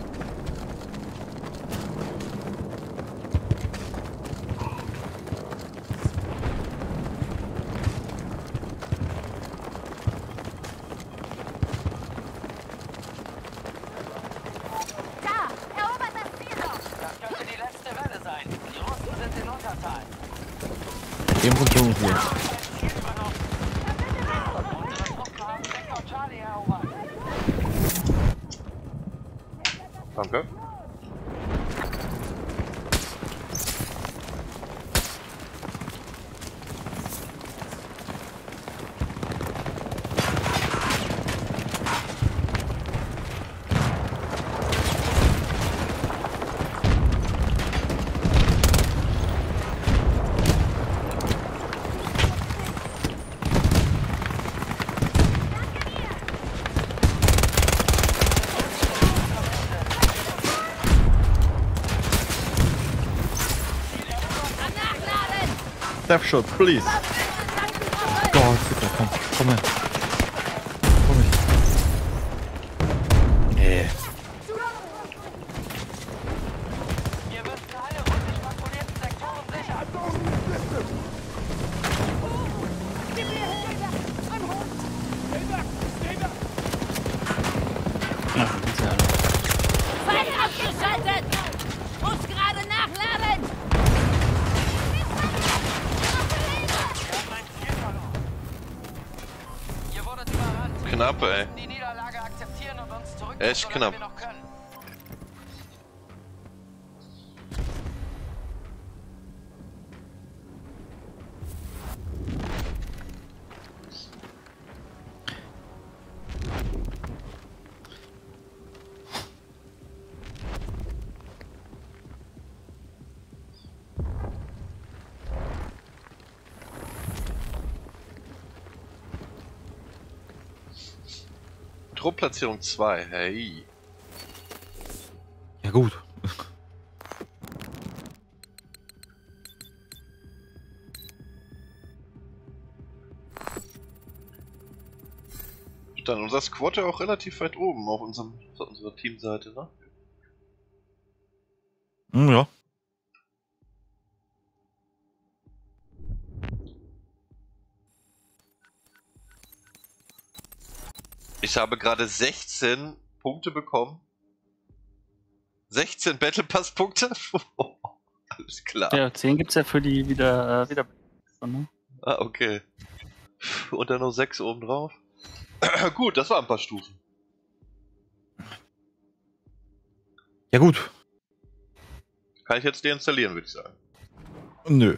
[SPEAKER 4] Da! Erobert das Ziel noch!
[SPEAKER 5] Das könnte die letzte Welle sein. Die Russen sind in Unterzahl.
[SPEAKER 2] Eben Funktion hier.
[SPEAKER 5] Unsere Truppen haben Sektor Charlie erobert.
[SPEAKER 1] Danke.
[SPEAKER 2] Death shot, please. Gott, bitte, komm, komm her. Komm her. Nee.
[SPEAKER 5] Wir müssen alle russisch patrouillierten Sektoren sichern.
[SPEAKER 3] Ja, bitte.
[SPEAKER 4] Feind abgeschaltet! Muss gerade nachladen!
[SPEAKER 5] Ihr wurdet überrannt.
[SPEAKER 1] Knapp, ey.
[SPEAKER 5] Die Niederlage akzeptieren und uns zurück,
[SPEAKER 1] Echt
[SPEAKER 5] solange
[SPEAKER 1] knapp.
[SPEAKER 5] wir noch können.
[SPEAKER 1] Truppplatzierung zwei. Hey.
[SPEAKER 2] Ja gut.
[SPEAKER 1] Dann unser Squad ja auch relativ weit oben auf unserem, auf unserer Teamseite, ne?
[SPEAKER 2] Hm, ja.
[SPEAKER 1] Ich habe gerade sechzehn Punkte bekommen. sechzehn Battle Pass Punkte? Alles klar.
[SPEAKER 3] Ja, zehn gibt's ja für die wieder, äh, wieder. Ne?
[SPEAKER 1] Ah, okay. Und dann noch sechs oben drauf. Gut, das waren ein paar Stufen.
[SPEAKER 2] Ja gut.
[SPEAKER 1] Kann ich jetzt deinstallieren, würde ich sagen.
[SPEAKER 2] Nö.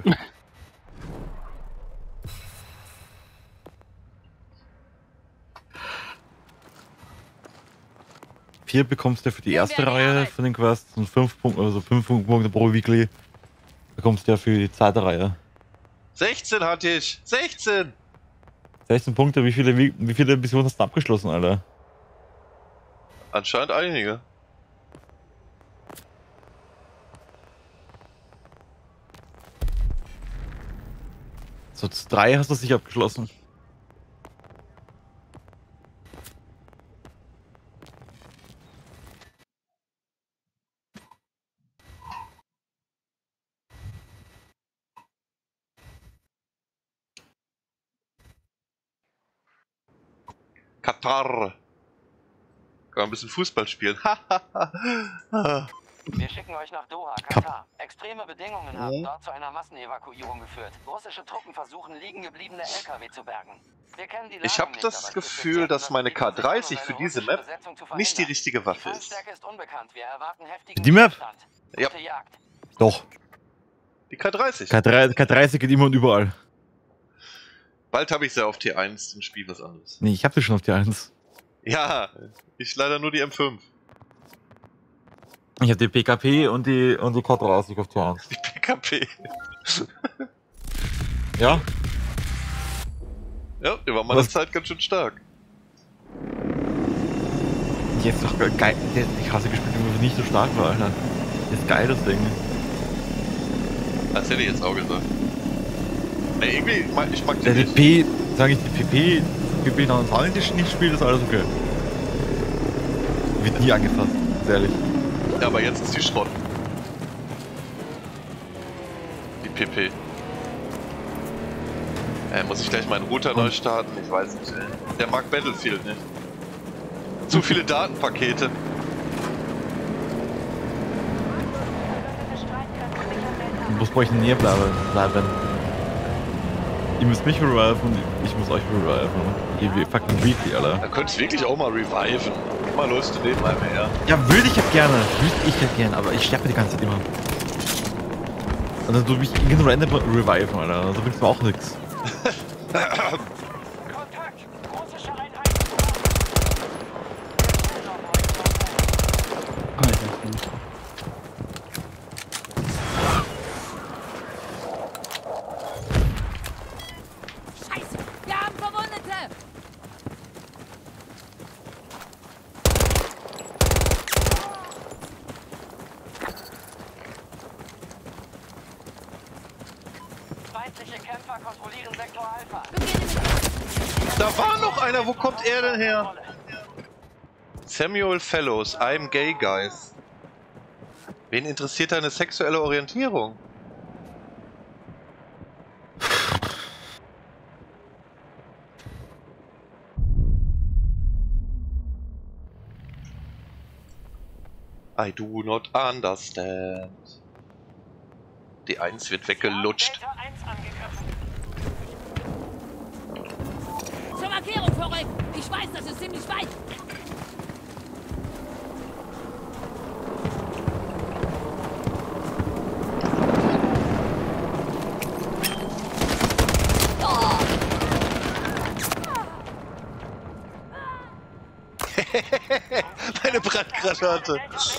[SPEAKER 2] Vier bekommst du für die erste Reihe von den Quests und fünf Punkte, also fünf Punkte pro Weekly bekommst du ja für die zweite Reihe.
[SPEAKER 1] sechzehn hatte ich! sechzehn!
[SPEAKER 2] sechzehn Punkte, wie viele, wie, wie viele Missionen hast du abgeschlossen, Alter?
[SPEAKER 1] Anscheinend einige.
[SPEAKER 2] So, drei hast du sicher abgeschlossen.
[SPEAKER 1] Katar. Kann man ein bisschen Fußball spielen.
[SPEAKER 5] Wir schicken euch nach Doha, Katar. Extreme Bedingungen haben dort zu einer Massenevakuierung geführt. Russische Truppen versuchen, liegen gebliebene L K W zu bergen. Wir kennen die Ladung
[SPEAKER 1] Ich habe
[SPEAKER 5] nicht,
[SPEAKER 1] das
[SPEAKER 5] aber
[SPEAKER 1] Gefühl,
[SPEAKER 5] ist
[SPEAKER 1] dass meine
[SPEAKER 5] die
[SPEAKER 1] K
[SPEAKER 5] Position,
[SPEAKER 1] dreißig
[SPEAKER 5] um
[SPEAKER 1] für
[SPEAKER 5] eine
[SPEAKER 1] diese
[SPEAKER 5] russische
[SPEAKER 1] Map
[SPEAKER 5] Besetzung zu
[SPEAKER 1] nicht die
[SPEAKER 5] verhindern.
[SPEAKER 1] richtige
[SPEAKER 5] Die
[SPEAKER 1] Waffe ist.
[SPEAKER 5] Feindstärke ist unbekannt. Wir erwarten heftigen
[SPEAKER 2] Die Map?
[SPEAKER 5] Widerstand.
[SPEAKER 1] Ja.
[SPEAKER 5] Gute Jagd.
[SPEAKER 2] Doch.
[SPEAKER 1] Die K dreißig.
[SPEAKER 2] K dreißig geht immer und überall.
[SPEAKER 1] Bald habe ich sie auf T eins, dann spiel was anderes.
[SPEAKER 2] Nee, ich hab sie schon auf die eins.
[SPEAKER 1] Ja, ich leider nur die M fünf.
[SPEAKER 2] Ich hab die P K P und die und die K dreißig auf die eins.
[SPEAKER 1] Die P K P.
[SPEAKER 2] Ja?
[SPEAKER 1] Ja, die war mal eine
[SPEAKER 2] Was?
[SPEAKER 1] Zeit ganz schön stark.
[SPEAKER 2] Jetzt doch geil. Ich hasse gespielt, wo sie nicht so stark war, Alter. Das ist geil, das Ding.
[SPEAKER 1] Das hätte ich jetzt auch gesagt. Nee, irgendwie, ich mag, ich mag die
[SPEAKER 2] Der
[SPEAKER 1] nicht.
[SPEAKER 2] P, sag ich, die P P, P P neunundzwanzig nicht spielt, ist alles okay. Wird nie angefasst, ganz ehrlich.
[SPEAKER 1] Ja, aber jetzt ist die Schrott. Die P P. Äh, muss ich gleich meinen Router neu starten? Ich weiß nicht. Ey. Der mag Battlefield nicht. Zu viele Datenpakete.
[SPEAKER 2] Du musst bei euch näher bleiben. bleiben. Ihr müsst mich reviven und ich muss euch reviven. Ihr wie fucking weekly, Alter.
[SPEAKER 1] Da könntest du wirklich auch mal reviven. Mal läufst du neben einem her.
[SPEAKER 2] Ja, würde ich ja gerne. Würde ich ja gerne, aber ich sterbe die ganze Zeit immer. Und dann du mich irgendein random reviven, Alter. Also bringst du auch nix.
[SPEAKER 6] Kontakt! Russische Einheiten!
[SPEAKER 4] Scheiße, wir haben Verwundete!
[SPEAKER 5] Feindliche Kämpfer kontrollieren Sektor Alpha.
[SPEAKER 1] Da war noch einer. Wo kommt er denn her? Samuel Fellows, I'm gay, guys. Wen interessiert deine sexuelle Orientierung? I do not understand. Die eins wird weggelutscht.
[SPEAKER 6] Delta eins angegriffen.
[SPEAKER 4] Zur Markierung zurück! Ich weiß, das ist ziemlich weit!
[SPEAKER 1] Meine Brandgranate.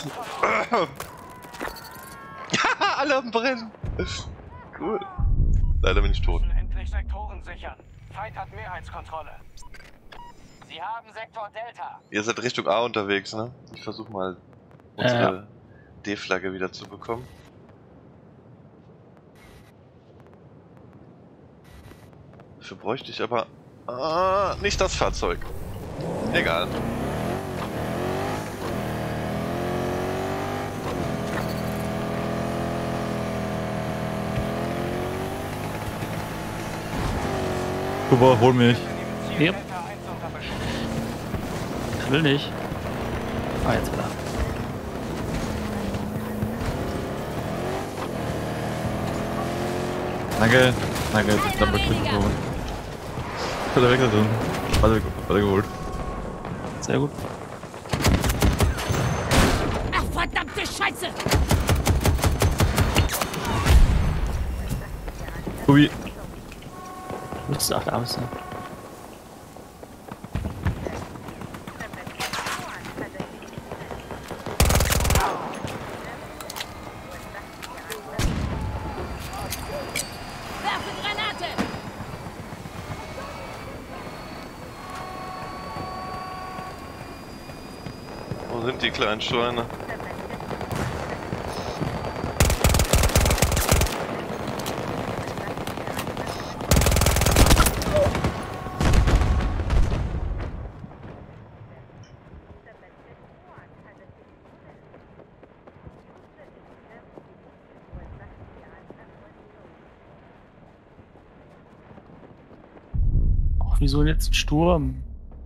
[SPEAKER 1] Alle am Brennen. Cool. Leider bin ich tot.
[SPEAKER 6] Endlich Sektoren sichern. Feind hat Mehrheitskontrolle.
[SPEAKER 5] Sie haben Sektor Delta.
[SPEAKER 1] Ihr seid Richtung A unterwegs, ne? Ich versuche mal unsere
[SPEAKER 3] Ja.
[SPEAKER 1] D-Flagge wieder zu bekommen. Dafür bräuchte ich aber ah, nicht das Fahrzeug. Egal.
[SPEAKER 2] Super, hol mich.
[SPEAKER 3] Yep. Ich will nicht. Ah, jetzt wieder.
[SPEAKER 2] Danke, danke, ich hab wirklich so. Ich hab weg da drin. Warte, warte geholt.
[SPEAKER 3] Sehr gut.
[SPEAKER 4] Ach, verdammte Scheiße!
[SPEAKER 2] Ui.
[SPEAKER 3] Willst du? Ach, da bist du.
[SPEAKER 4] Werfe Granate!
[SPEAKER 1] Wo sind die kleinen Schweine?
[SPEAKER 3] Ach, wieso jetzt ein Sturm?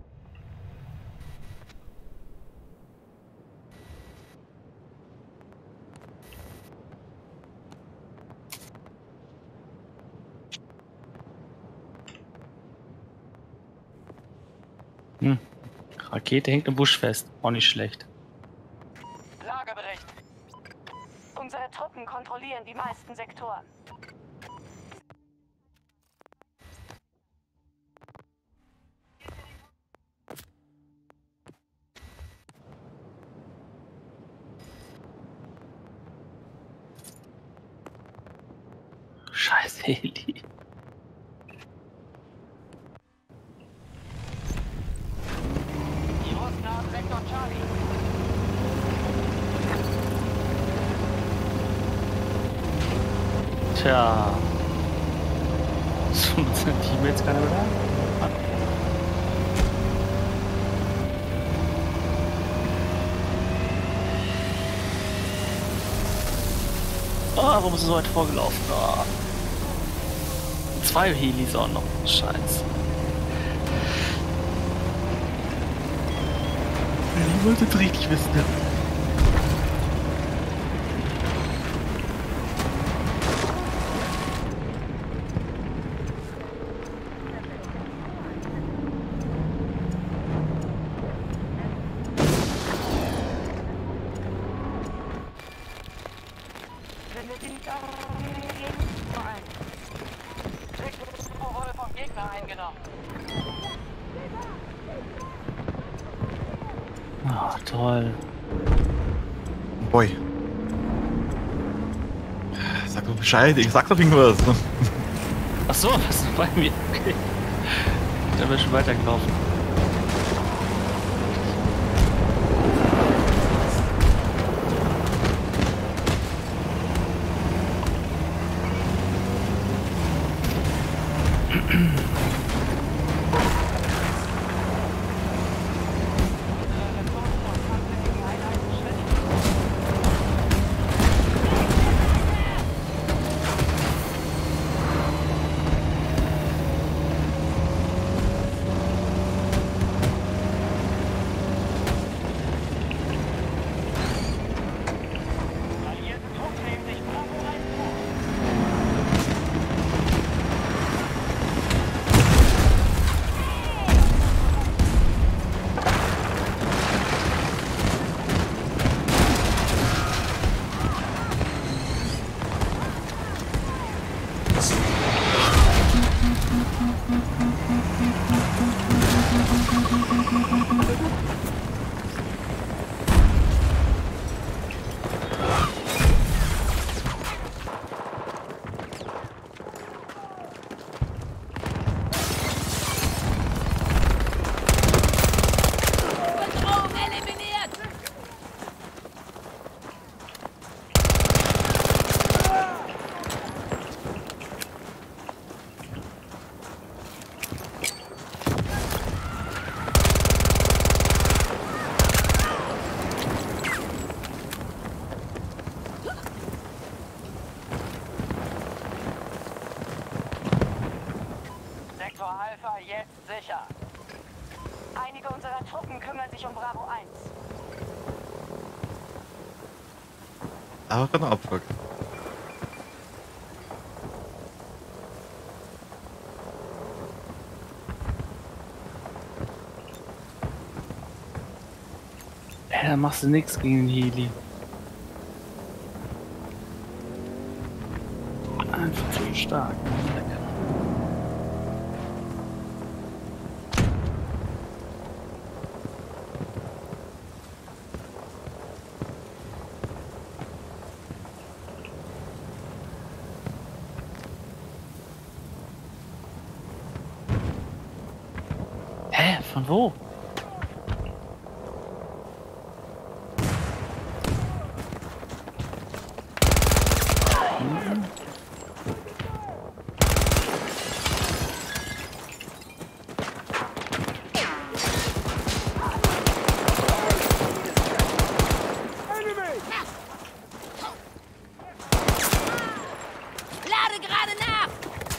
[SPEAKER 3] Hm. Rakete hängt im Busch fest. Auch nicht schlecht.
[SPEAKER 5] Lagebericht.
[SPEAKER 6] Unsere Truppen kontrollieren die meisten Sektoren.
[SPEAKER 3] Scheiß Heli.
[SPEAKER 5] Die Russen haben Sektor Charlie.
[SPEAKER 3] Tja. So sind Teammates keiner mehr da? Ah, warum ist es so weit vorgelaufen? Ah. Zwei Helis auch noch. Scheiße. Ich wollte es richtig wissen. Ja.
[SPEAKER 5] Sektor wurde vom Gegner eingenommen.
[SPEAKER 3] Ah, toll.
[SPEAKER 2] Boy. Sag doch Bescheid, ich sag doch irgendwas.
[SPEAKER 3] Ach so, was ist bei mir? Okay. Da bin ich schon weitergelaufen.
[SPEAKER 6] sich um Bravo eins.
[SPEAKER 2] Aber gerade noch Abfuck.
[SPEAKER 3] Hä, da machst du nix gegen den Heli. Einfach zu stark. Hä, von wo?
[SPEAKER 4] Lade gerade nach!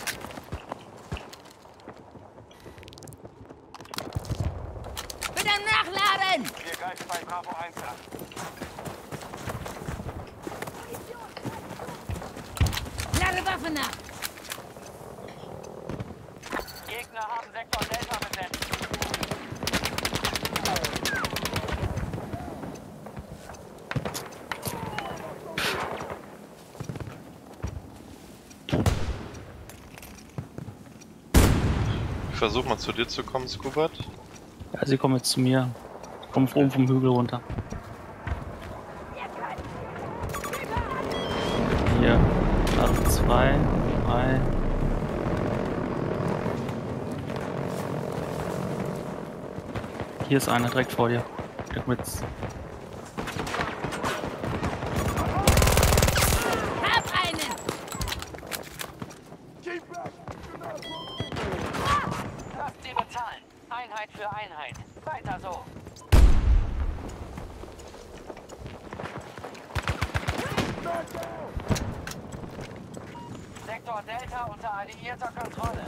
[SPEAKER 4] Bitte nachladen!
[SPEAKER 5] Wir greifen bei Bravo eins an.
[SPEAKER 4] Lade Waffe nach!
[SPEAKER 5] Gegner haben Sektor Delta besetzt.
[SPEAKER 1] Ich versuch mal zu dir zu kommen, Scubat.
[SPEAKER 3] Ja, sie kommen jetzt zu mir. Ich komme oben vom Hügel runter. Hier. Also zwei, drei. Hier ist einer direkt vor dir. Stück mit.
[SPEAKER 4] Hab einen!
[SPEAKER 5] Lasst sie bezahlen. Einheit für Einheit. Weiter so. Sektor Delta unter alliierter Kontrolle.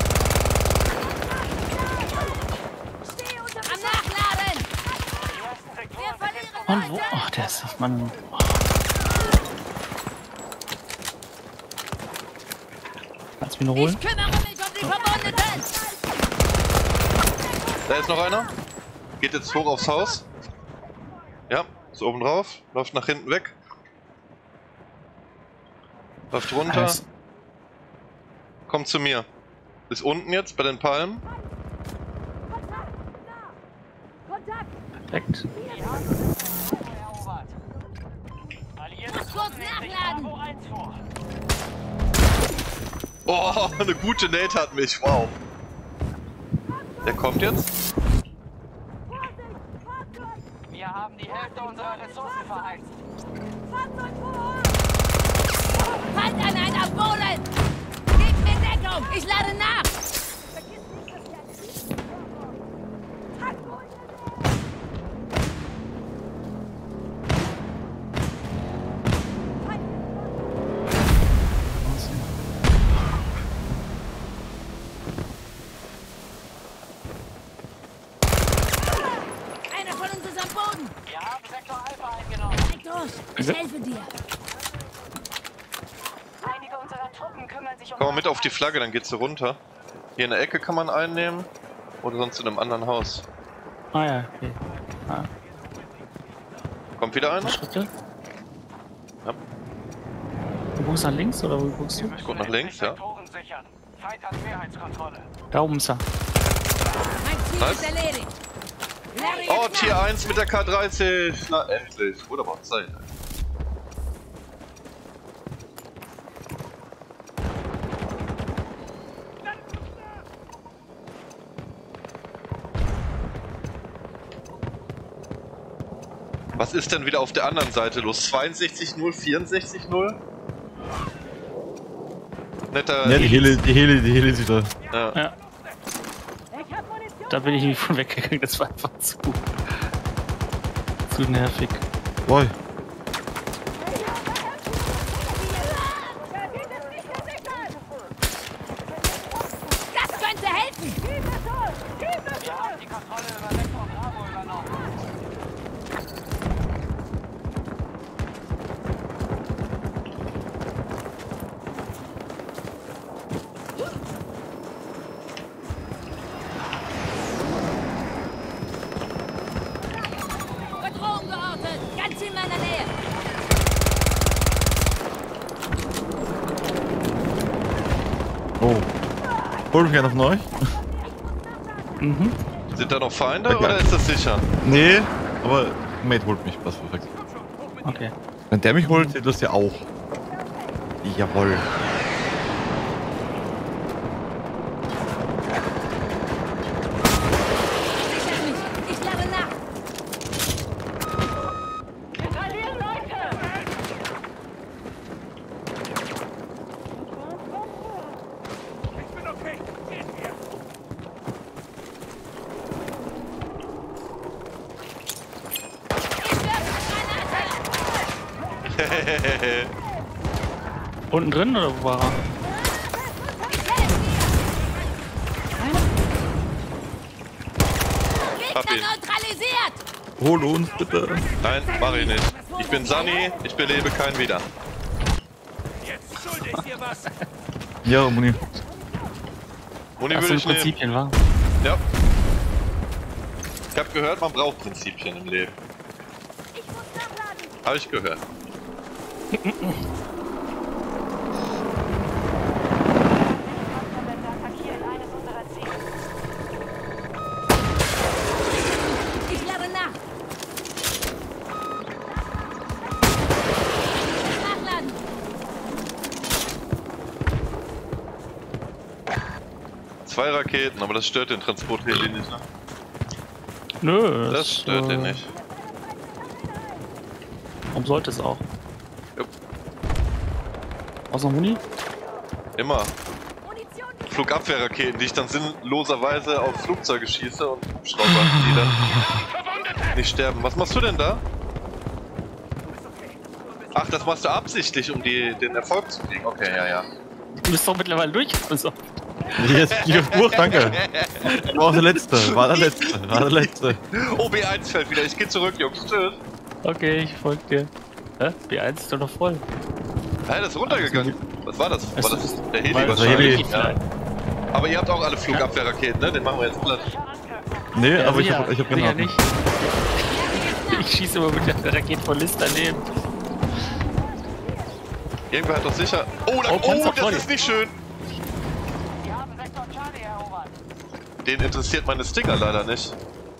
[SPEAKER 4] Am Nachladen!
[SPEAKER 5] Die ersten
[SPEAKER 4] Wir
[SPEAKER 5] Sektoren
[SPEAKER 4] verlieren
[SPEAKER 3] Und wo?
[SPEAKER 4] Leute!
[SPEAKER 3] Ach, der ist nicht, Mann. Oh. Kannst du mich noch holen?
[SPEAKER 4] Ich kümmere mich um die Verwundeten!
[SPEAKER 1] Da ist noch einer. Geht jetzt hoch aufs Haus. Ja, ist oben drauf. Läuft nach hinten weg. Läuft runter.
[SPEAKER 3] Nice.
[SPEAKER 1] Kommt zu mir. Ist unten jetzt bei den Palmen.
[SPEAKER 4] Kontakt!
[SPEAKER 3] Perfekt.
[SPEAKER 5] Die haben Sektor erobert. Alliierte
[SPEAKER 4] Muss kurz
[SPEAKER 5] Truppen nehmen sich
[SPEAKER 4] nachladen.
[SPEAKER 5] Bravo eins vor.
[SPEAKER 1] Oh, eine gute Nate hat mich. Wow. Der kommt jetzt.
[SPEAKER 5] Wir haben die Hälfte unserer Ressourcen verheizt.
[SPEAKER 4] Feindeinheit am Boden! Gebt mir Deckung! Ich lade nach! Einer von uns ist am Boden!
[SPEAKER 5] Wir haben Sektor Alpha eingenommen.
[SPEAKER 4] Steig durch! Ich helfe dir!
[SPEAKER 6] Einige unserer Truppen kümmern sich um
[SPEAKER 1] Komm mal mit
[SPEAKER 6] Bravo
[SPEAKER 1] auf die
[SPEAKER 6] eins.
[SPEAKER 1] Flagge, dann geht's hier runter. Hier in der Ecke kann man einnehmen. Oder sonst in einem anderen Haus.
[SPEAKER 3] Ah ja, okay. Ah,
[SPEAKER 1] Kommt wieder einer?
[SPEAKER 3] Schritte.
[SPEAKER 1] Ja.
[SPEAKER 3] Du guckst nach links oder wo guckst du?
[SPEAKER 1] Ich guck nach links, ja.
[SPEAKER 5] Sektoren sichern. Feind hat Mehrheitskontrolle.
[SPEAKER 3] Da oben ist er.
[SPEAKER 4] Mein Ziel
[SPEAKER 1] Was?
[SPEAKER 4] ist erledigt! Larry,
[SPEAKER 1] Oh,
[SPEAKER 4] jetzt
[SPEAKER 1] Tier
[SPEAKER 4] nach.
[SPEAKER 1] eins mit der K dreißig. Na, endlich. Wurde aber auch Zeit. Was ist denn wieder auf der anderen Seite los? zweiundsechzig null, vierundsechzig null? Netter.
[SPEAKER 2] Ja, die Heli, die Heli, die Heli ist wieder.
[SPEAKER 1] Ja.
[SPEAKER 3] Ja. Da bin ich nicht von weggegangen, das war einfach zu. zu nervig.
[SPEAKER 2] Boy.
[SPEAKER 4] Das könnte helfen!
[SPEAKER 5] Wir haben die Kontrolle über Sektor Bravo übernommen.
[SPEAKER 2] Oh. Holt mich einer von euch?
[SPEAKER 3] Mhm.
[SPEAKER 1] Sind da noch Feinde
[SPEAKER 2] Okay.
[SPEAKER 1] oder ist das sicher?
[SPEAKER 2] Nee, aber Mate holt mich. Was perfekt.
[SPEAKER 3] Okay.
[SPEAKER 2] Wenn der mich holt, zählt das ja auch. Jawohl.
[SPEAKER 4] Sicher mich. Ich lade nach.
[SPEAKER 6] Wir verlieren Leute!
[SPEAKER 7] Ich bin okay. Gehen wir.
[SPEAKER 4] Ich werfe Granate.
[SPEAKER 3] Unten drin oder wo war er?
[SPEAKER 4] Ich helfe dir.
[SPEAKER 1] Hab
[SPEAKER 4] Gegner
[SPEAKER 1] ihn.
[SPEAKER 4] neutralisiert.
[SPEAKER 2] Hol uns bitte.
[SPEAKER 1] Nein, mach ich nicht. Ich bin Sunny, ich belebe keinen wieder.
[SPEAKER 7] Jetzt schulde ich dir was.
[SPEAKER 2] Ja, Muni.
[SPEAKER 1] Muni
[SPEAKER 3] Das
[SPEAKER 1] würde
[SPEAKER 3] sind
[SPEAKER 1] ich nehmen.
[SPEAKER 3] Prinzipien, wa?
[SPEAKER 1] Ja. Ich hab gehört, man braucht Prinzipien im Leben.
[SPEAKER 4] Ich muss nachladen.
[SPEAKER 1] Hab ich gehört.
[SPEAKER 6] Panzerbänder attackieren eines unserer Ziele.
[SPEAKER 4] Ich lade nach. Nachladen.
[SPEAKER 1] Zwei Raketen, aber das stört den Transportheli nicht, ne?
[SPEAKER 3] Nö.
[SPEAKER 1] Das stört
[SPEAKER 3] äh,
[SPEAKER 1] den nicht.
[SPEAKER 3] Warum sollte es auch?
[SPEAKER 1] Jupp.
[SPEAKER 3] Außer Muni?
[SPEAKER 1] Immer.
[SPEAKER 4] Munition.
[SPEAKER 1] Flugabwehrraketen, die ich dann sinnloserweise auf Flugzeuge schieße und Hubschrauber, die dann nicht sterben. Was machst du denn da? Ach, das machst du absichtlich, um die, den Erfolg zu kriegen. Okay, ja, ja.
[SPEAKER 3] Du bist doch mittlerweile durch. Also.
[SPEAKER 2] Jetzt die auf Buch, danke. War der letzte, war der letzte, war der letzte.
[SPEAKER 1] Oh, B eins fällt wieder. Ich geh zurück, Jungs. Tschüss.
[SPEAKER 3] Okay, ich folge dir. Hä? B eins ist doch noch voll.
[SPEAKER 1] Hä, das ist runtergegangen. Was war das? War
[SPEAKER 3] Es
[SPEAKER 1] das
[SPEAKER 3] ist-
[SPEAKER 1] der Heli
[SPEAKER 3] Weil-
[SPEAKER 1] wahrscheinlich?
[SPEAKER 2] Heli.
[SPEAKER 1] Ja. Aber ihr habt auch alle Flugabwehrraketen, ne? Den machen wir jetzt platt.
[SPEAKER 2] Nee,
[SPEAKER 3] Ja,
[SPEAKER 2] aber ich
[SPEAKER 3] sicher.
[SPEAKER 2] hab, ich hab
[SPEAKER 3] Sicher
[SPEAKER 2] Granaten.
[SPEAKER 3] nicht. Ich schieße immer mit der Rakete von List daneben.
[SPEAKER 1] Irgendwer hat doch sicher... Oh, da,
[SPEAKER 3] Oh,
[SPEAKER 1] oh,
[SPEAKER 3] Panzer
[SPEAKER 1] das
[SPEAKER 3] voll.
[SPEAKER 1] ist nicht schön.
[SPEAKER 5] Wir haben Sektor Charlie erobert.
[SPEAKER 1] Den interessiert meine Stinger leider nicht.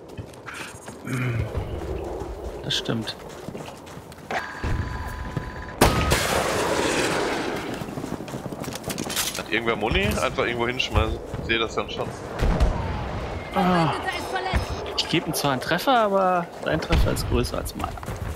[SPEAKER 3] Das stimmt.
[SPEAKER 1] Hat irgendwer Muni? Einfach irgendwo hinschmeißen. Ich sehe das dann schon.
[SPEAKER 3] Ah,
[SPEAKER 4] Verbündeter ist verletzt.
[SPEAKER 3] ich gebe ihm zwar einen Treffer, aber sein Treffer ist größer als meiner.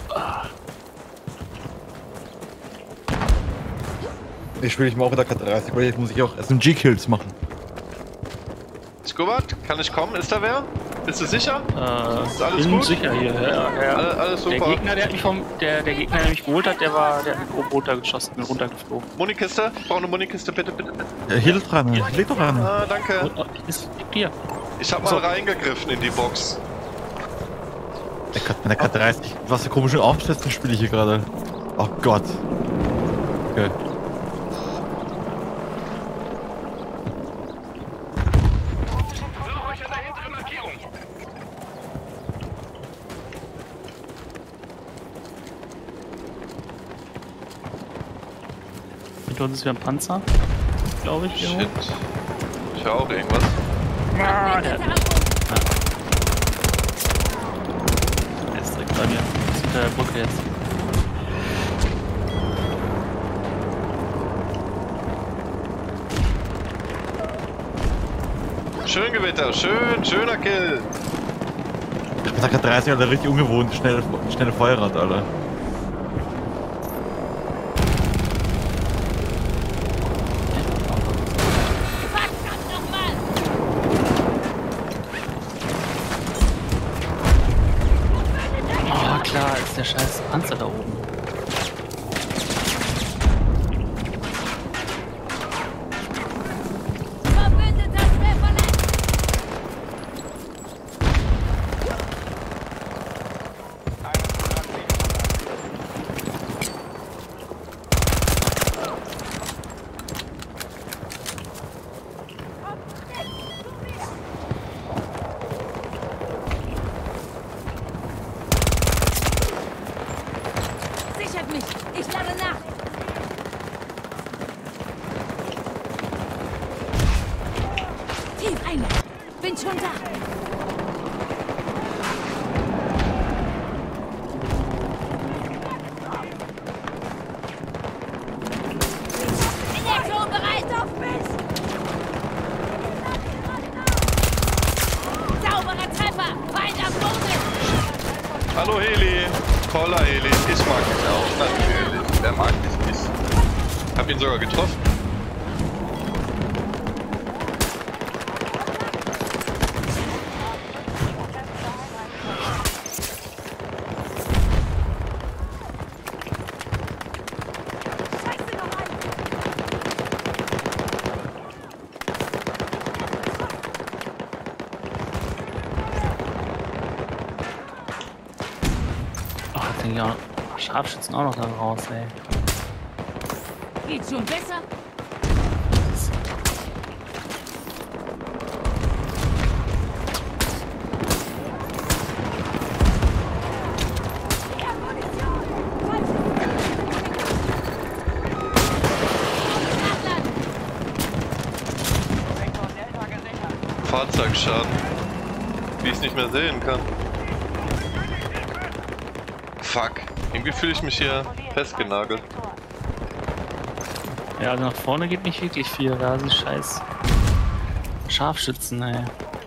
[SPEAKER 2] Ich spiele ich mal auch wieder K dreißig, weil jetzt muss ich auch S M G-Kills machen.
[SPEAKER 1] Skubert, kann ich kommen? Ist da wer? Bist du sicher?
[SPEAKER 3] Äh,
[SPEAKER 1] Ist alles
[SPEAKER 3] bin
[SPEAKER 1] gut?
[SPEAKER 3] sicher hier. Ja, ja.
[SPEAKER 1] Alle, alles
[SPEAKER 3] Der
[SPEAKER 1] super.
[SPEAKER 3] Gegner, der hat mich vom, der, der Gegner, der mich geholt hat, der war, der hat mich grob runtergeschossen, bin runtergeflogen.
[SPEAKER 1] Munikiste? Ich brauche eine Munikiste, bitte, bitte, bitte.
[SPEAKER 2] Ja, hier ist dran, leg doch an.
[SPEAKER 1] Ah, danke.
[SPEAKER 3] Und, oh, ist hier.
[SPEAKER 1] Ich habe mal reingegriffen in die Box.
[SPEAKER 2] Der K, der K dreißig, was für komische Aufsätze spiele ich hier gerade. Oh Gott. Okay.
[SPEAKER 3] Hinter uns ist wieder ein Panzer, glaube ich.
[SPEAKER 1] Shit.
[SPEAKER 3] irgendwo.
[SPEAKER 1] Ich höre auch irgendwas.
[SPEAKER 3] Ah, der,
[SPEAKER 4] Verbündeter am Boden.
[SPEAKER 3] der ist direkt bei mir. Ist hinter der Brücke jetzt.
[SPEAKER 1] Schön Gewitter, schön, schöner Kill.
[SPEAKER 2] Der K dreißig, Alter, richtig ungewohnt. Schnelle, schnelle Feuerrad, Alter.
[SPEAKER 4] Verdammt nochmal.
[SPEAKER 3] Oh, klar, ist der scheiß Panzer da oben.
[SPEAKER 4] Verbündeter schwer verletzt. Feinde. Bin schon da. Elektro bereit auf mich. Sauberer Treffer. Feind am Boden.
[SPEAKER 1] Hallo Heli. Toller Heli. Ich mag dich auch. Natürlich. Wer mag dich nicht? Hab ihn sogar getroffen.
[SPEAKER 3] Ja, Scharfschützen auch noch da raus, ey.
[SPEAKER 4] Geht's schon besser?
[SPEAKER 1] Fahrzeugschaden. Wie ich es nicht mehr sehen kann. Fuck. Irgendwie fühle ich mich hier festgenagelt.
[SPEAKER 3] Ja, also nach vorne geht nicht wirklich viel. Da sind scheiß Scharfschützen, ey.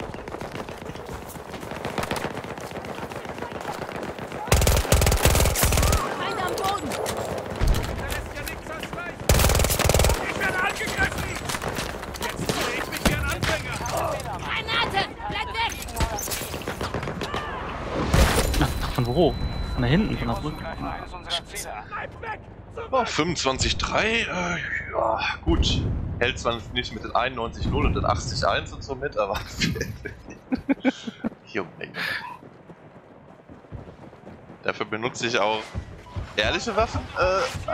[SPEAKER 4] Feind am Boden.
[SPEAKER 7] Da lässt ja nichts als recht. Ich werde angegriffen. Jetzt fühle ich mich wie ein Anfänger.
[SPEAKER 4] Granaten. Bleib weg.
[SPEAKER 3] Ach, von wo? Von da hinten, von der Brücke.
[SPEAKER 5] Eines unserer Ziele.
[SPEAKER 7] Bleib weg.
[SPEAKER 1] Oh, fünfundzwanzig Komma drei. Äh, ja, gut. Hält zwar nicht mit den einundneunzig Komma null und den achtzig Komma eins und so mit, aber. Junge. Dafür benutze ich auch ehrliche Waffen. Äh,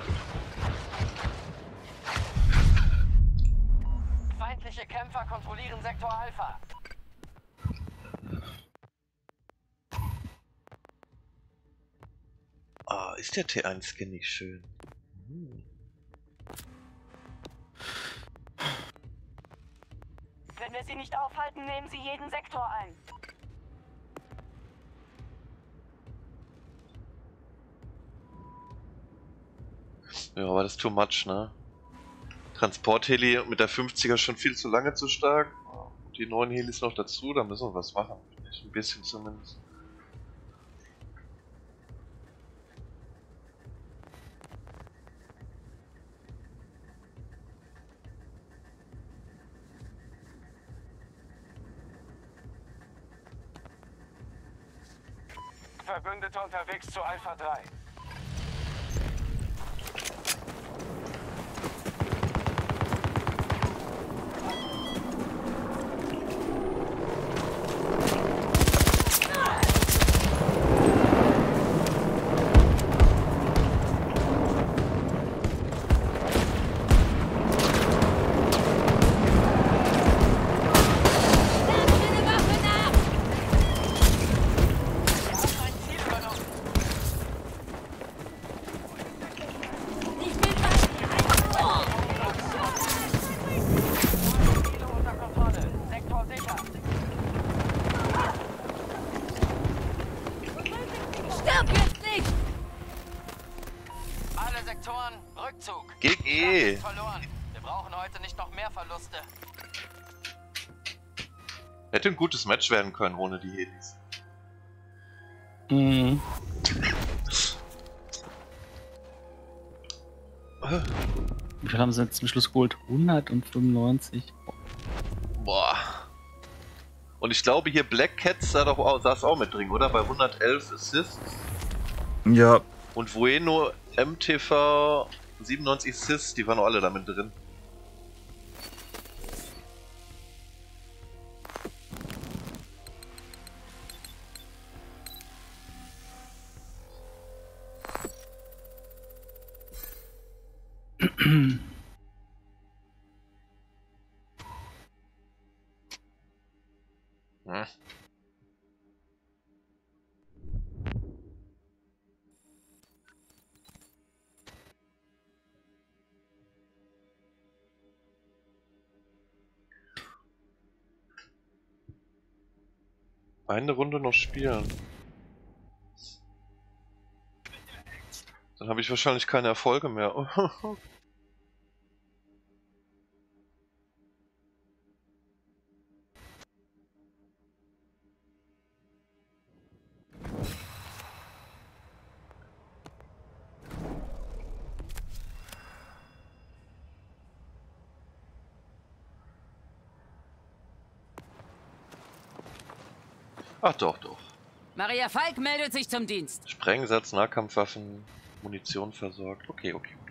[SPEAKER 5] Feindliche Kämpfer kontrollieren Sektor Alpha.
[SPEAKER 1] Ah, ist der T eins Skin nicht schön? Hm.
[SPEAKER 6] Wenn wir sie nicht aufhalten, nehmen sie jeden Sektor ein.
[SPEAKER 1] Ja, aber das ist too much, ne? Transportheli mit der fünfziger schon viel zu lange zu stark. Und die neuen Helis noch dazu, da müssen wir was machen. Ein bisschen zumindest.
[SPEAKER 5] Verbündete unterwegs zu Alpha drei.
[SPEAKER 1] G G!
[SPEAKER 5] Verloren. Wir brauchen heute nicht noch mehr Verluste.
[SPEAKER 1] Hätte ein gutes Match werden können ohne die Helis.
[SPEAKER 3] Mhm. Wie viel haben sie jetzt zum Schluss geholt? hundertfünfundneunzig.
[SPEAKER 1] Boah. Und ich glaube hier Black Cats sah doch auch, saß auch mit drin, oder? Bei hundertelf Assists.
[SPEAKER 2] Ja.
[SPEAKER 1] Und Bueno M T V siebenundneunzig Assists, die waren auch alle damit drin. Hm. Eine Runde noch spielen. Dann habe ich wahrscheinlich keine Erfolge mehr. Ach doch, doch.
[SPEAKER 4] Maria Falk meldet sich zum Dienst.
[SPEAKER 1] Sprengsatz, Nahkampfwaffen, Munition versorgt. Okay, okay, okay.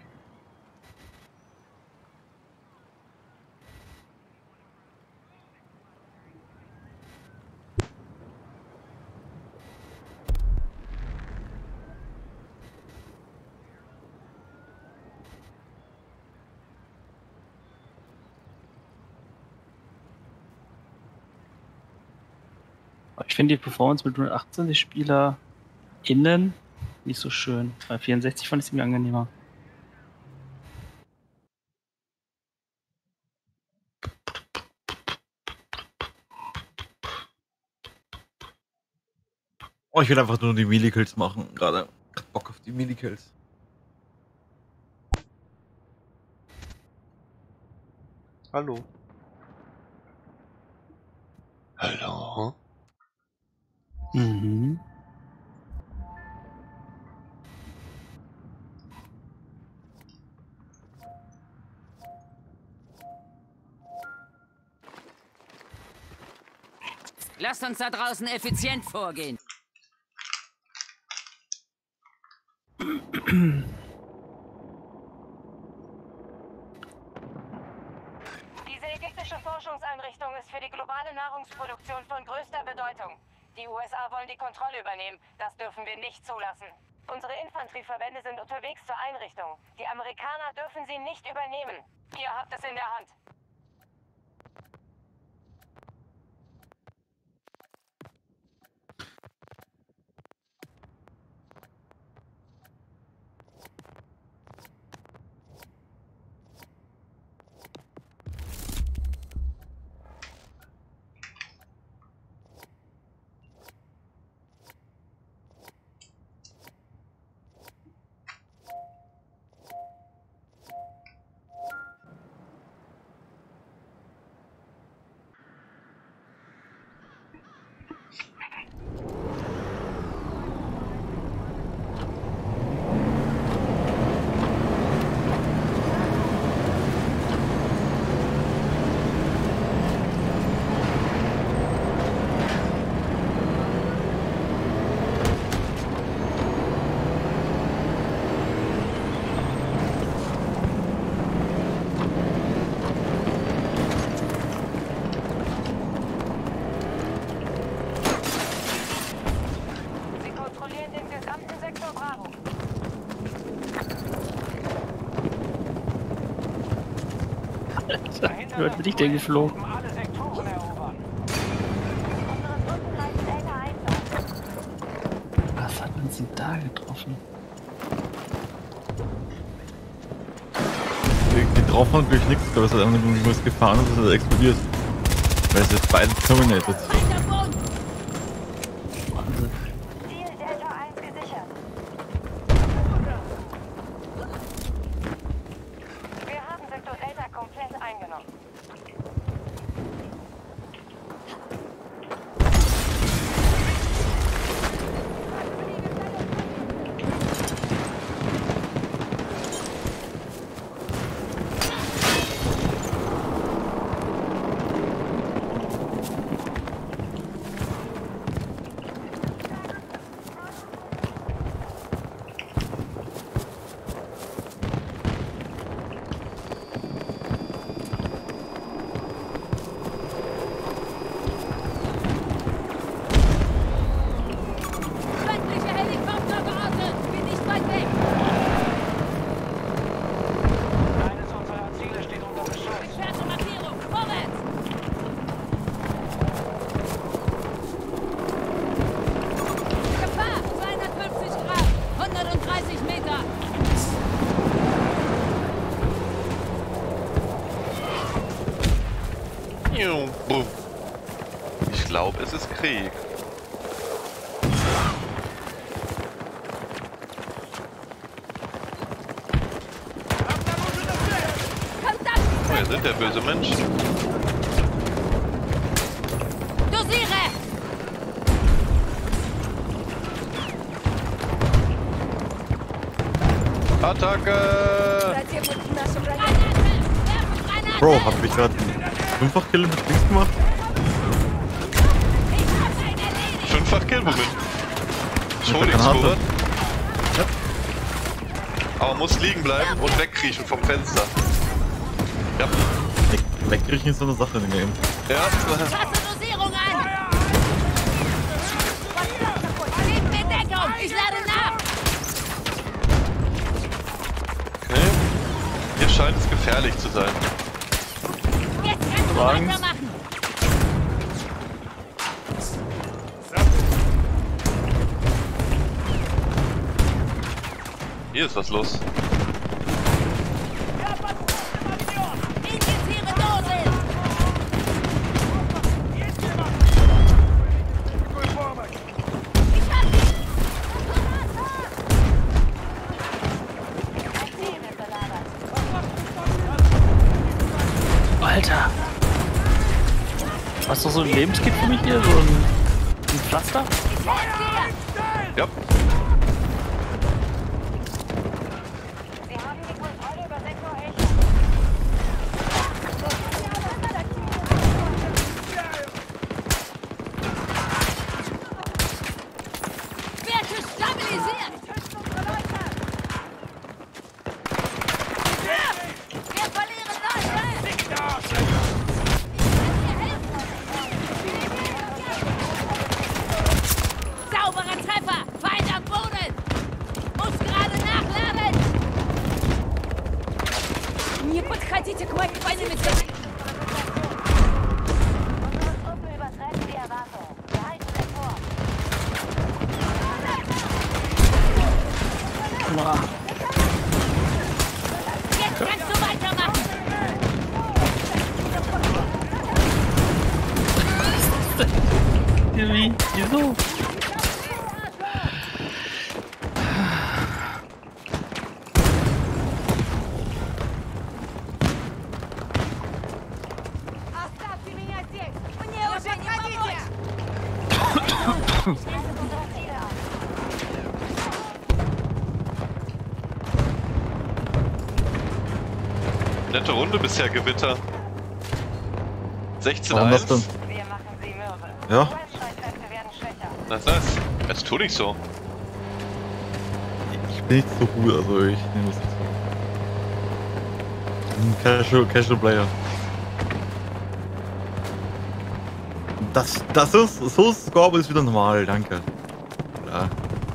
[SPEAKER 3] Ich finde die Performance mit hundertachtzig Spieler innen nicht so schön. Bei vierundsechzig fand ich es mir angenehmer.
[SPEAKER 2] Oh, ich will einfach nur die Melee-Kills machen, gerade. Ich hab Bock auf die Melee-Kills.
[SPEAKER 1] Hallo. Hallo.
[SPEAKER 3] Mhm.
[SPEAKER 4] Lasst uns da draußen effizient vorgehen.
[SPEAKER 6] Diese ägyptische Forschungseinrichtung ist für die globale Nahrungsproduktion von größter Bedeutung. Die U S A wollen die Kontrolle übernehmen. Das dürfen wir nicht zulassen. Unsere Infanterieverbände sind unterwegs zur Einrichtung. Die Amerikaner dürfen sie nicht übernehmen. Ihr habt es in der Hand.
[SPEAKER 3] Wie weit bin ich denn geflogen?
[SPEAKER 6] Alle Sektoren erobern. Unsere Truppen leiten Delta Einsatz.
[SPEAKER 3] Was hat uns denn da getroffen?
[SPEAKER 2] Getroffen hat durch nichts, aber es hat einfach nur irgendwas gefahren und es hat explodiert. Weil es jetzt beide terminated.
[SPEAKER 3] Wahnsinn.
[SPEAKER 6] Ziel Delta eins gesichert. Wir haben Sektor Delta komplett eingenommen.
[SPEAKER 4] Feindliche Helikopter geortet. Bin nicht weit weg.
[SPEAKER 6] Eines unserer Ziele steht unter Beschuss.
[SPEAKER 4] Entfernte Markierung. Vorwärts. Gefahr. zweihundertfünfzig Grad. hundertdreißig Meter.
[SPEAKER 1] Juh, bumm. Ich glaube, es ist Krieg. sind der böse Mensch.
[SPEAKER 4] Dosiere!
[SPEAKER 1] Attacke!
[SPEAKER 2] Bro, hab ich gerade fünffach Kill mit links gemacht?
[SPEAKER 1] Fünffach Kill, Moment.
[SPEAKER 2] Mit
[SPEAKER 1] Schon
[SPEAKER 2] der
[SPEAKER 1] nichts,
[SPEAKER 2] Granate.
[SPEAKER 1] Robert. Aber muss liegen bleiben und wegkriechen vom Fenster. Ja.
[SPEAKER 2] Wegkriechen ist so eine Sache in dem Game.
[SPEAKER 1] Ja.
[SPEAKER 4] Fasse Dosierung an! Gebt mir Deckung! Ich lade nach!
[SPEAKER 1] Okay. Hier scheint es gefährlich zu sein.
[SPEAKER 4] Jetzt kannst du
[SPEAKER 3] Angst.
[SPEAKER 4] weitermachen!
[SPEAKER 1] Hier ist was los.
[SPEAKER 4] Injiziere Dosis! Ich hab dich!
[SPEAKER 3] Alter! Hast du so ein Lebenskit für mich hier? So ein, ein Pflaster?
[SPEAKER 4] Ich helf dir!
[SPEAKER 1] Ja.
[SPEAKER 6] Sie haben die Kontrolle über Sektor Echo.
[SPEAKER 4] Werte stabilisiert! Wir verlieren Leute! Sauberer Treffer! Feind am Boden! Muss gerade nachladen! Не подходите к моей позиции!
[SPEAKER 6] Unsere Truppen übertreffen die Erwartungen. Wir halten Sektor.
[SPEAKER 3] Ah,
[SPEAKER 4] Jetzt kannst du weitermachen!
[SPEAKER 3] wie? Wieso?
[SPEAKER 4] Оставьте меня здесь! Мне уже не помочь!
[SPEAKER 6] Unsere Ziele auf.
[SPEAKER 1] Nette Runde bisher, Gewitter. sechzehn
[SPEAKER 2] Warum das
[SPEAKER 1] eins.
[SPEAKER 2] denn?
[SPEAKER 6] Wir machen sie mürbe.
[SPEAKER 2] Ja.
[SPEAKER 6] U S-Streitkräfte werden schwächer.
[SPEAKER 1] Das ist nice. Jetzt tu nicht so.
[SPEAKER 2] Ich bin nicht so gut, also ich nehme das nicht so. Ein Casual, Casual Player. Das, das ist, so ist Scoreboard ist wieder normal, danke. Ja.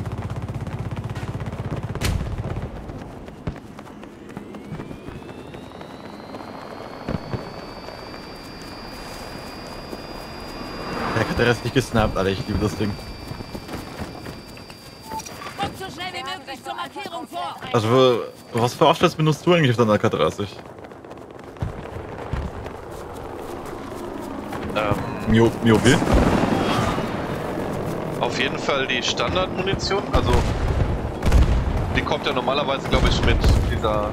[SPEAKER 2] Der hat der Rest nicht gesnappt, Alter, ich liebe das Ding.
[SPEAKER 4] Kommt so schnell wie möglich zur Markierung vor!
[SPEAKER 2] Also, für, was für Aufstells benutzt du eigentlich auf deiner A K dreißig?
[SPEAKER 1] Ähm,
[SPEAKER 2] Mio, Miobi?
[SPEAKER 1] auf jeden Fall die Standardmunition. Also, die kommt ja normalerweise, glaube ich, mit dieser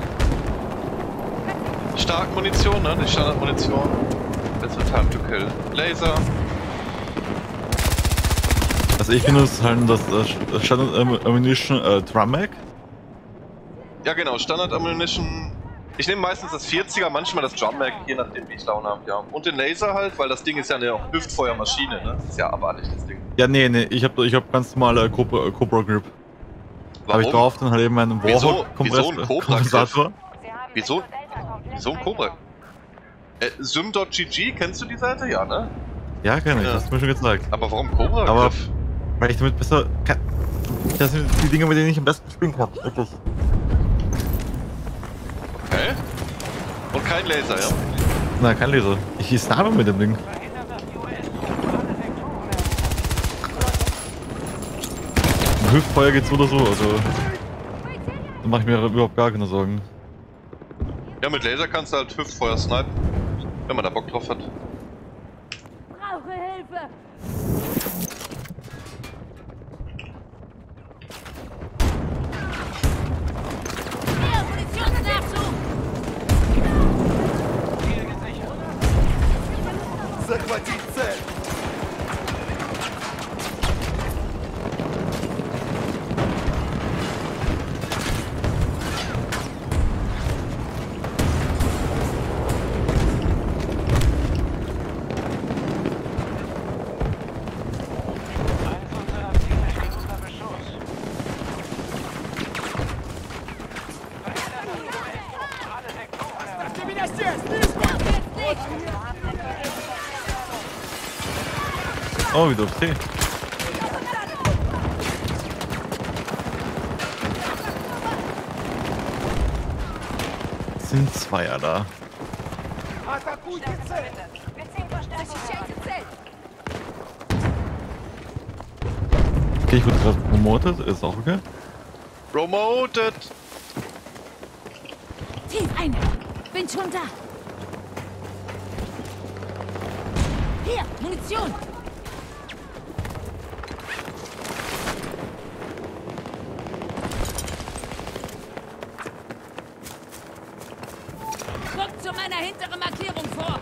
[SPEAKER 1] starken Munition, ne? Die Standardmunition. That's a time to kill. Laser.
[SPEAKER 2] Also ich benutze halt das äh, Standard ähm, Ammunition äh, Drum Mag.
[SPEAKER 1] Ja, genau, Standard Ammunition. Ich nehme meistens das vierziger, manchmal das Drum Mag, je nachdem, wie ich Laune habe, ja. Und den Laser halt, weil das Ding ist ja eine Hüftfeuermaschine, ne? Das ist ja abartig, das Ding.
[SPEAKER 2] Ja, nee, nee, ich hab, ich hab ganz normale Cobra, Cobra Grip. Habe ich drauf, dann halt eben meinen
[SPEAKER 1] Wieso-
[SPEAKER 2] Warhawk
[SPEAKER 1] wieso ein Cobra Grip?
[SPEAKER 2] Kompensator.
[SPEAKER 6] Sie haben
[SPEAKER 1] Wieso?
[SPEAKER 6] Sektor Delta komplett
[SPEAKER 1] Wieso ein Cobra? Äh, Sym Punkt G G, kennst du die Seite? Ja, ne?
[SPEAKER 2] Ja, kenn ich,
[SPEAKER 1] Ja.
[SPEAKER 2] hast du mir schon gezeigt.
[SPEAKER 1] Aber warum Cobra
[SPEAKER 2] Aber-
[SPEAKER 1] Griff?
[SPEAKER 2] Weil ich damit besser kann. Das sind die Dinge, mit denen ich am besten spielen kann, wirklich.
[SPEAKER 1] Okay. Und kein Laser, ja?
[SPEAKER 2] Na, kein Laser. Ich snipe mit dem Ding. Im Hüftfeuer geht's so oder so, also. Da mach ich mir überhaupt gar keine Sorgen.
[SPEAKER 1] Ja, mit Laser kannst du halt Hüftfeuer snipen. Wenn man da Bock drauf hat.
[SPEAKER 4] Brauche Hilfe! Mehr Munitionsnachschub!
[SPEAKER 2] Oh, wieder auf See. Sind Zweier da. Okay, ich wurde gerade promotet, ist auch okay.
[SPEAKER 1] Promoted!
[SPEAKER 4] Tief eine. Bin schon da. Hier, Munition. Guck zu meiner hinteren Markierung vor.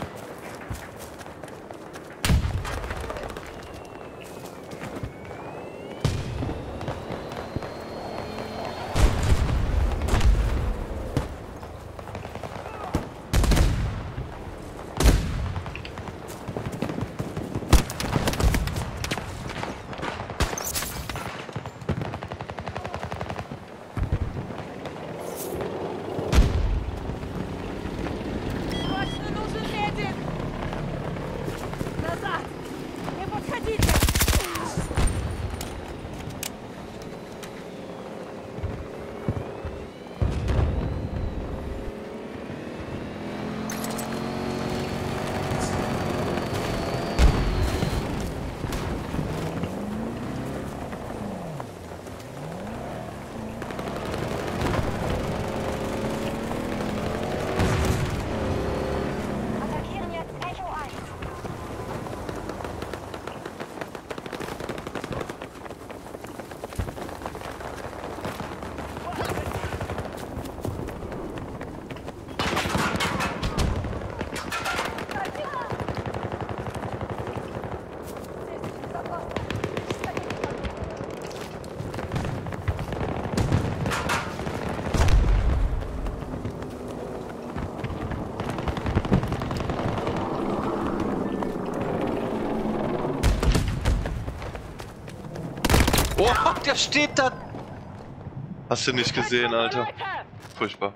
[SPEAKER 1] Oh, der steht da! Hast du nicht gesehen, Alter? Furchtbar.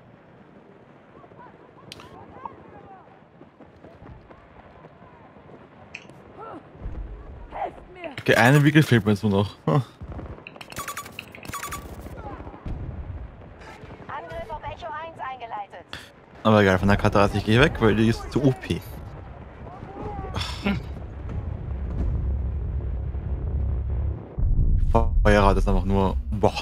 [SPEAKER 2] Okay, eine Wickel fehlt mir jetzt nur noch. Hm.
[SPEAKER 6] Angriff auf Echo eins eingeleitet.
[SPEAKER 2] Aber egal, von der Karte ich gehe weg, weil die ist zu O P. Feuerrad ist einfach nur... Boah.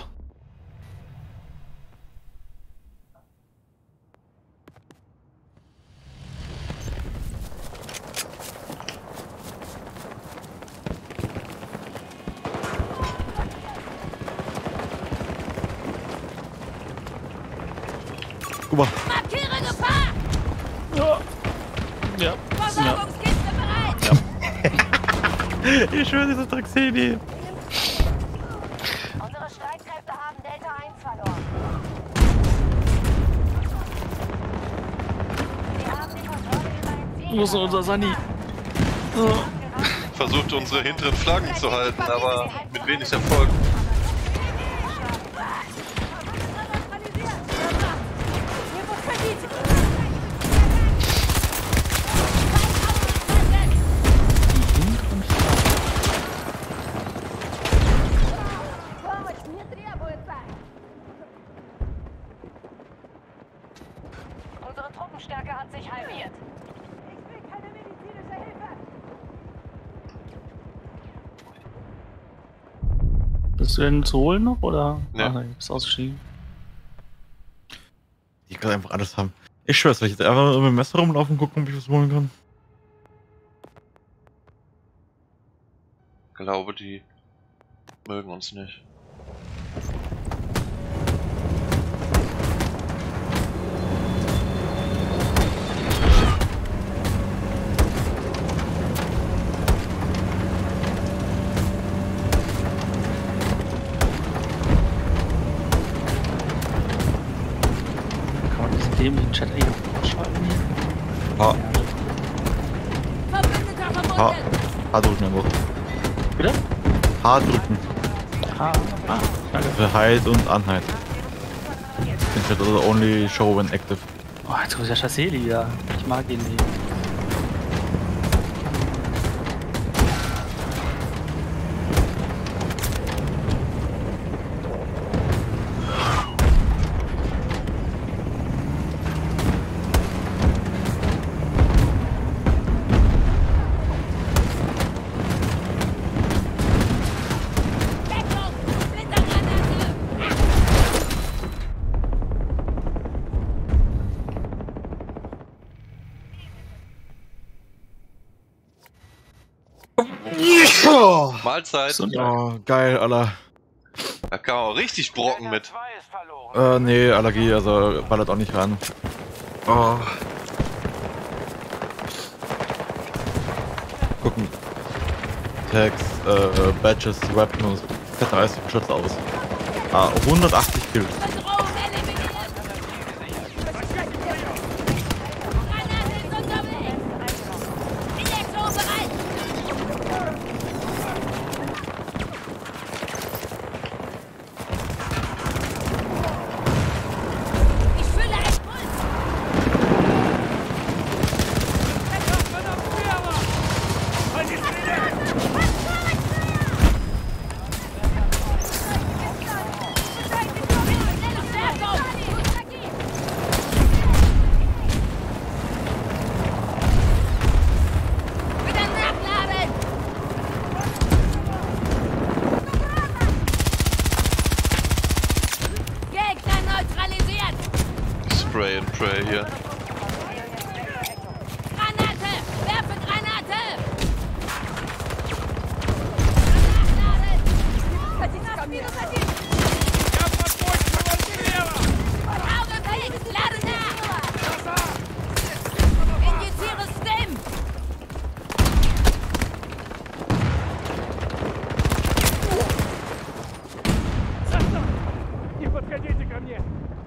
[SPEAKER 2] Guck mal.
[SPEAKER 4] Markiere Gefahr!
[SPEAKER 3] Ja. Ja.
[SPEAKER 4] Versorgungskiste bereit!
[SPEAKER 2] Ich schwöre, diese Draxeni.
[SPEAKER 6] Unsere Streitkräfte haben Delta eins verloren. Sie haben die Kontrolle über den Ziel.
[SPEAKER 3] Wo ist unser Sani? Oh.
[SPEAKER 1] Versucht unsere hinteren Flaggen zu halten, aber mit wenig Erfolg.
[SPEAKER 6] Unsere Truppenstärke hat sich halbiert.
[SPEAKER 3] Bist du denn zu holen noch, oder?
[SPEAKER 1] Ja.
[SPEAKER 3] Ah, nein, bist ausgestiegen.
[SPEAKER 2] Die kann einfach alles haben. Ich schwör's, weil ich jetzt einfach mit dem Messer rumlaufen und gucken, ob ich was holen kann.
[SPEAKER 1] Ich glaube, die mögen uns nicht.
[SPEAKER 3] Kann man diesen dämlichen Chat eigentlich ausschalten hier?
[SPEAKER 2] Ha,
[SPEAKER 4] Verbündeter
[SPEAKER 2] ha,
[SPEAKER 4] verbunden!
[SPEAKER 2] H drücken einfach.
[SPEAKER 3] Bitte?
[SPEAKER 2] H drücken.
[SPEAKER 3] Ah, ah, danke.
[SPEAKER 2] Für Hide und Unhide. Den Chat also only show when active.
[SPEAKER 3] Oh, jetzt kommt der Chasseli wieder. Ich mag ihn nicht.
[SPEAKER 1] Mahlzeit.
[SPEAKER 2] Oh, geil, Alter.
[SPEAKER 1] Da kam auch richtig Brocken mit.
[SPEAKER 5] zwei ist verloren.
[SPEAKER 2] Äh, nee, Allergie, also ballert auch nicht ran. Oh. Gucken. Tags, äh, Badges, Weapon und fette dreißig Schutz aus. Ah, hundertachtzig Kills.
[SPEAKER 4] Bedrohung eliminiert! Granate ist unterwegs! Elektro bereit! Ich fühle einen Puls! Wieder nachladen! Gegner neutralisiert!
[SPEAKER 1] Spray and pray hier.
[SPEAKER 4] Granate! Werfe Granate! Nachladen! Auge fix! Lade nach! Injiziere Stim!
[SPEAKER 7] Не подходите ко мне!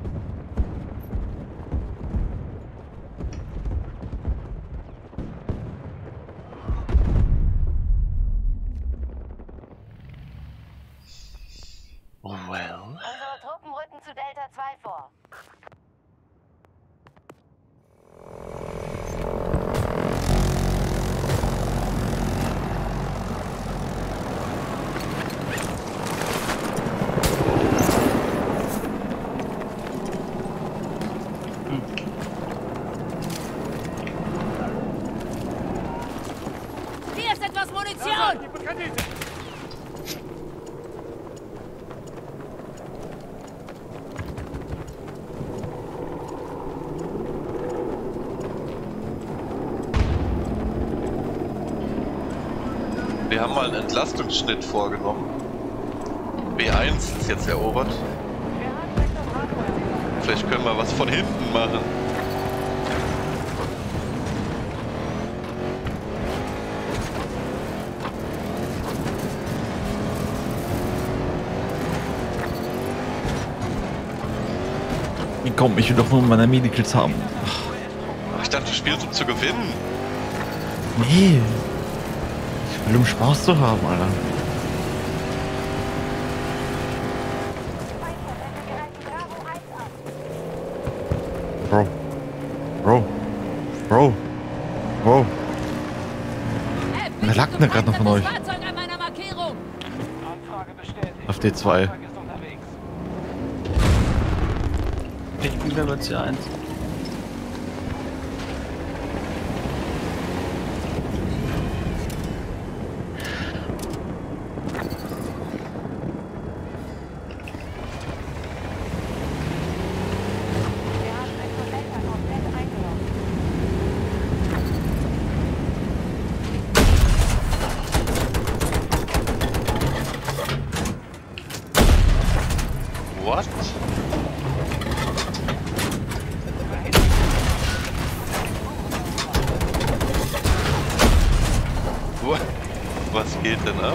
[SPEAKER 1] Well.
[SPEAKER 6] Unsere Truppen rücken zu Delta zwei vor.
[SPEAKER 4] Hier ist etwas Munition!
[SPEAKER 7] Не подходите!
[SPEAKER 1] Wir haben mal einen Entlastungsschnitt vorgenommen. B eins ist jetzt erobert. Vielleicht können wir was von hinten machen.
[SPEAKER 2] Wie komm, ich will doch nur meine Medicals haben.
[SPEAKER 1] Ach, ich dachte, du spielst um zu gewinnen.
[SPEAKER 2] Nee. Ich will um Spaß zu haben, Alter. Bro. Bro. Bro. Bro. Wer lag denn da gerade noch von euch?
[SPEAKER 4] Fahrzeug an meiner Markierung!
[SPEAKER 5] Anfrage bestätigt.
[SPEAKER 2] Auf D zwei.
[SPEAKER 5] Fahrzeug ist unterwegs.
[SPEAKER 3] Ich bin wieder bei C eins.
[SPEAKER 6] Wir haben Sektor Delta komplett eingenommen.
[SPEAKER 1] What? What? Was geht denn ab?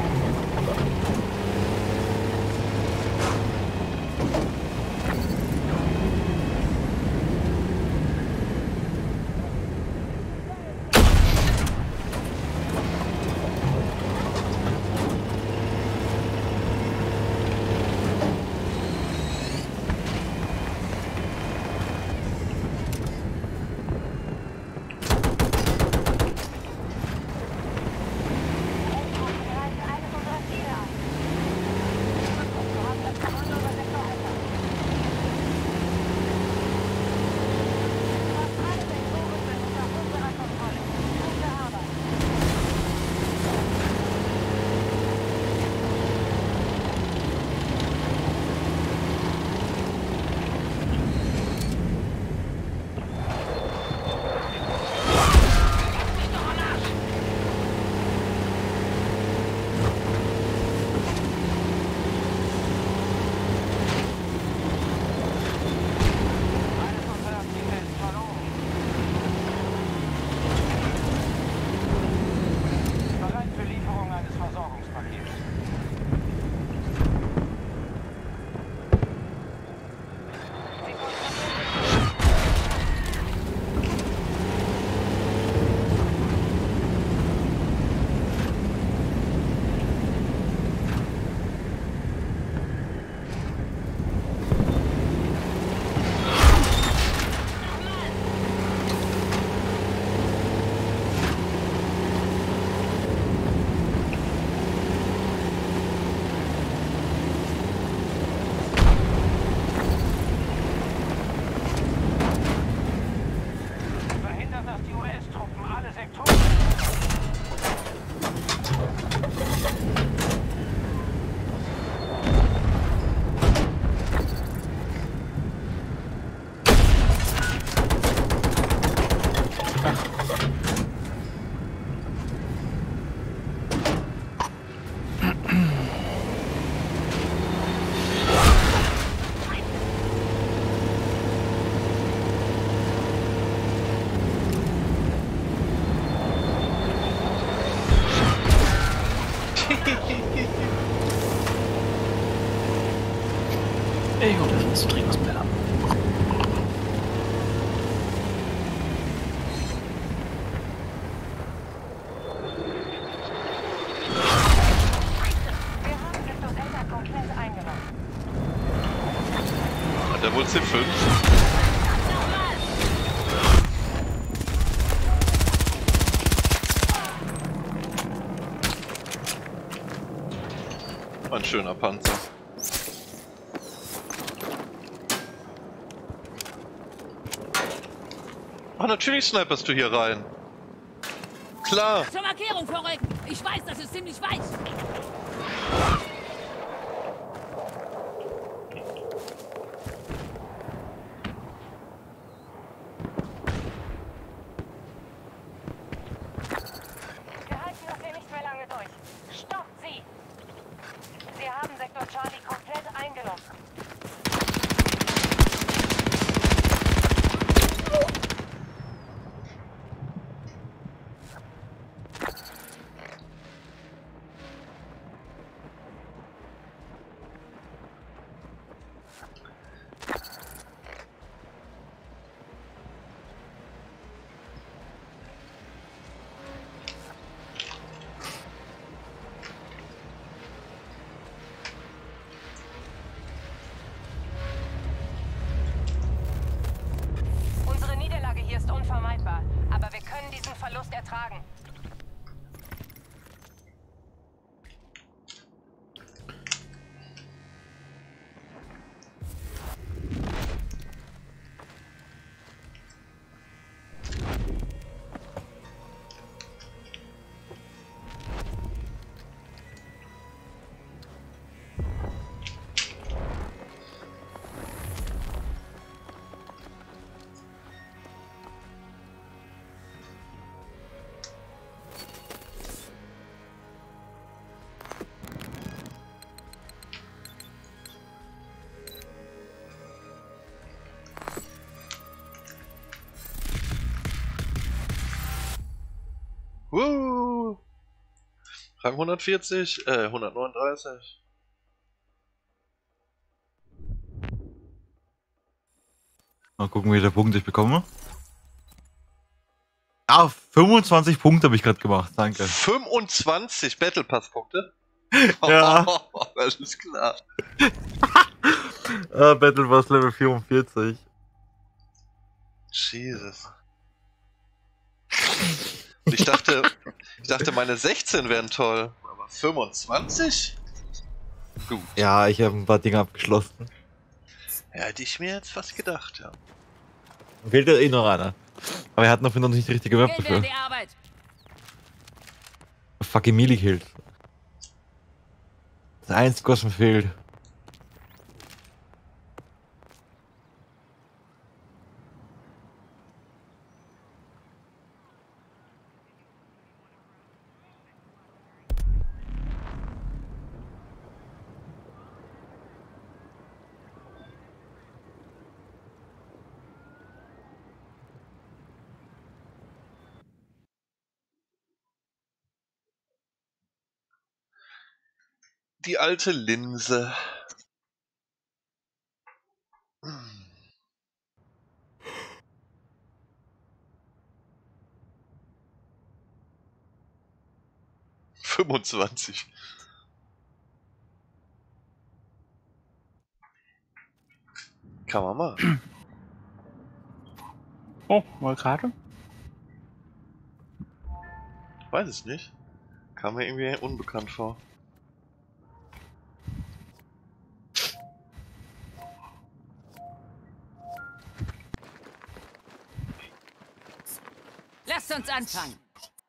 [SPEAKER 3] Bist du Triebhausblätter?
[SPEAKER 6] Wir haben Sektor Delta komplett eingenommen.
[SPEAKER 1] Hat er wohl C fünf? Ein schöner Panzer. Ach, natürlich sniperst du hier rein. Klar.
[SPEAKER 4] Zur Markierung vorrücken. Ich weiß, das ist ziemlich weit.
[SPEAKER 6] Wir halten das hier nicht mehr lange durch. Stoppt sie! Sie haben Sektor Charlie komplett eingenommen. Unsere Niederlage hier ist unvermeidbar, aber wir können diesen Verlust ertragen.
[SPEAKER 1] Woo! Rang hundertvierzig, äh, hundertneununddreißig.
[SPEAKER 2] Mal gucken, wie viele Punkte ich bekomme. Ah, fünfundzwanzig Punkte habe ich gerade gemacht, danke.
[SPEAKER 1] fünfundzwanzig Battle Pass Punkte?
[SPEAKER 2] Ja.
[SPEAKER 1] Das ist klar.
[SPEAKER 2] äh, Battle Pass Level vierundvierzig.
[SPEAKER 1] Jesus. Und ich dachte, ich dachte, meine sechzehn wären toll. Aber fünfundzwanzig? Gut.
[SPEAKER 2] Ja, ich habe ein paar Dinge abgeschlossen.
[SPEAKER 1] Ja, hätte ich mir jetzt fast gedacht, ja.
[SPEAKER 2] Fehlt ja eh noch einer. Aber er hat noch noch nicht die richtige Waffe
[SPEAKER 4] Gehen wir an
[SPEAKER 2] dafür.
[SPEAKER 4] die Arbeit.
[SPEAKER 2] Fucking Melee killt. Das Einzige, was mir fehlt.
[SPEAKER 1] Die alte Linse. fünfundzwanzig. Kann man mal.
[SPEAKER 3] Oh, neue Karte?
[SPEAKER 1] Weiß es nicht. Kam mir irgendwie unbekannt vor.
[SPEAKER 4] Lasst uns anfangen.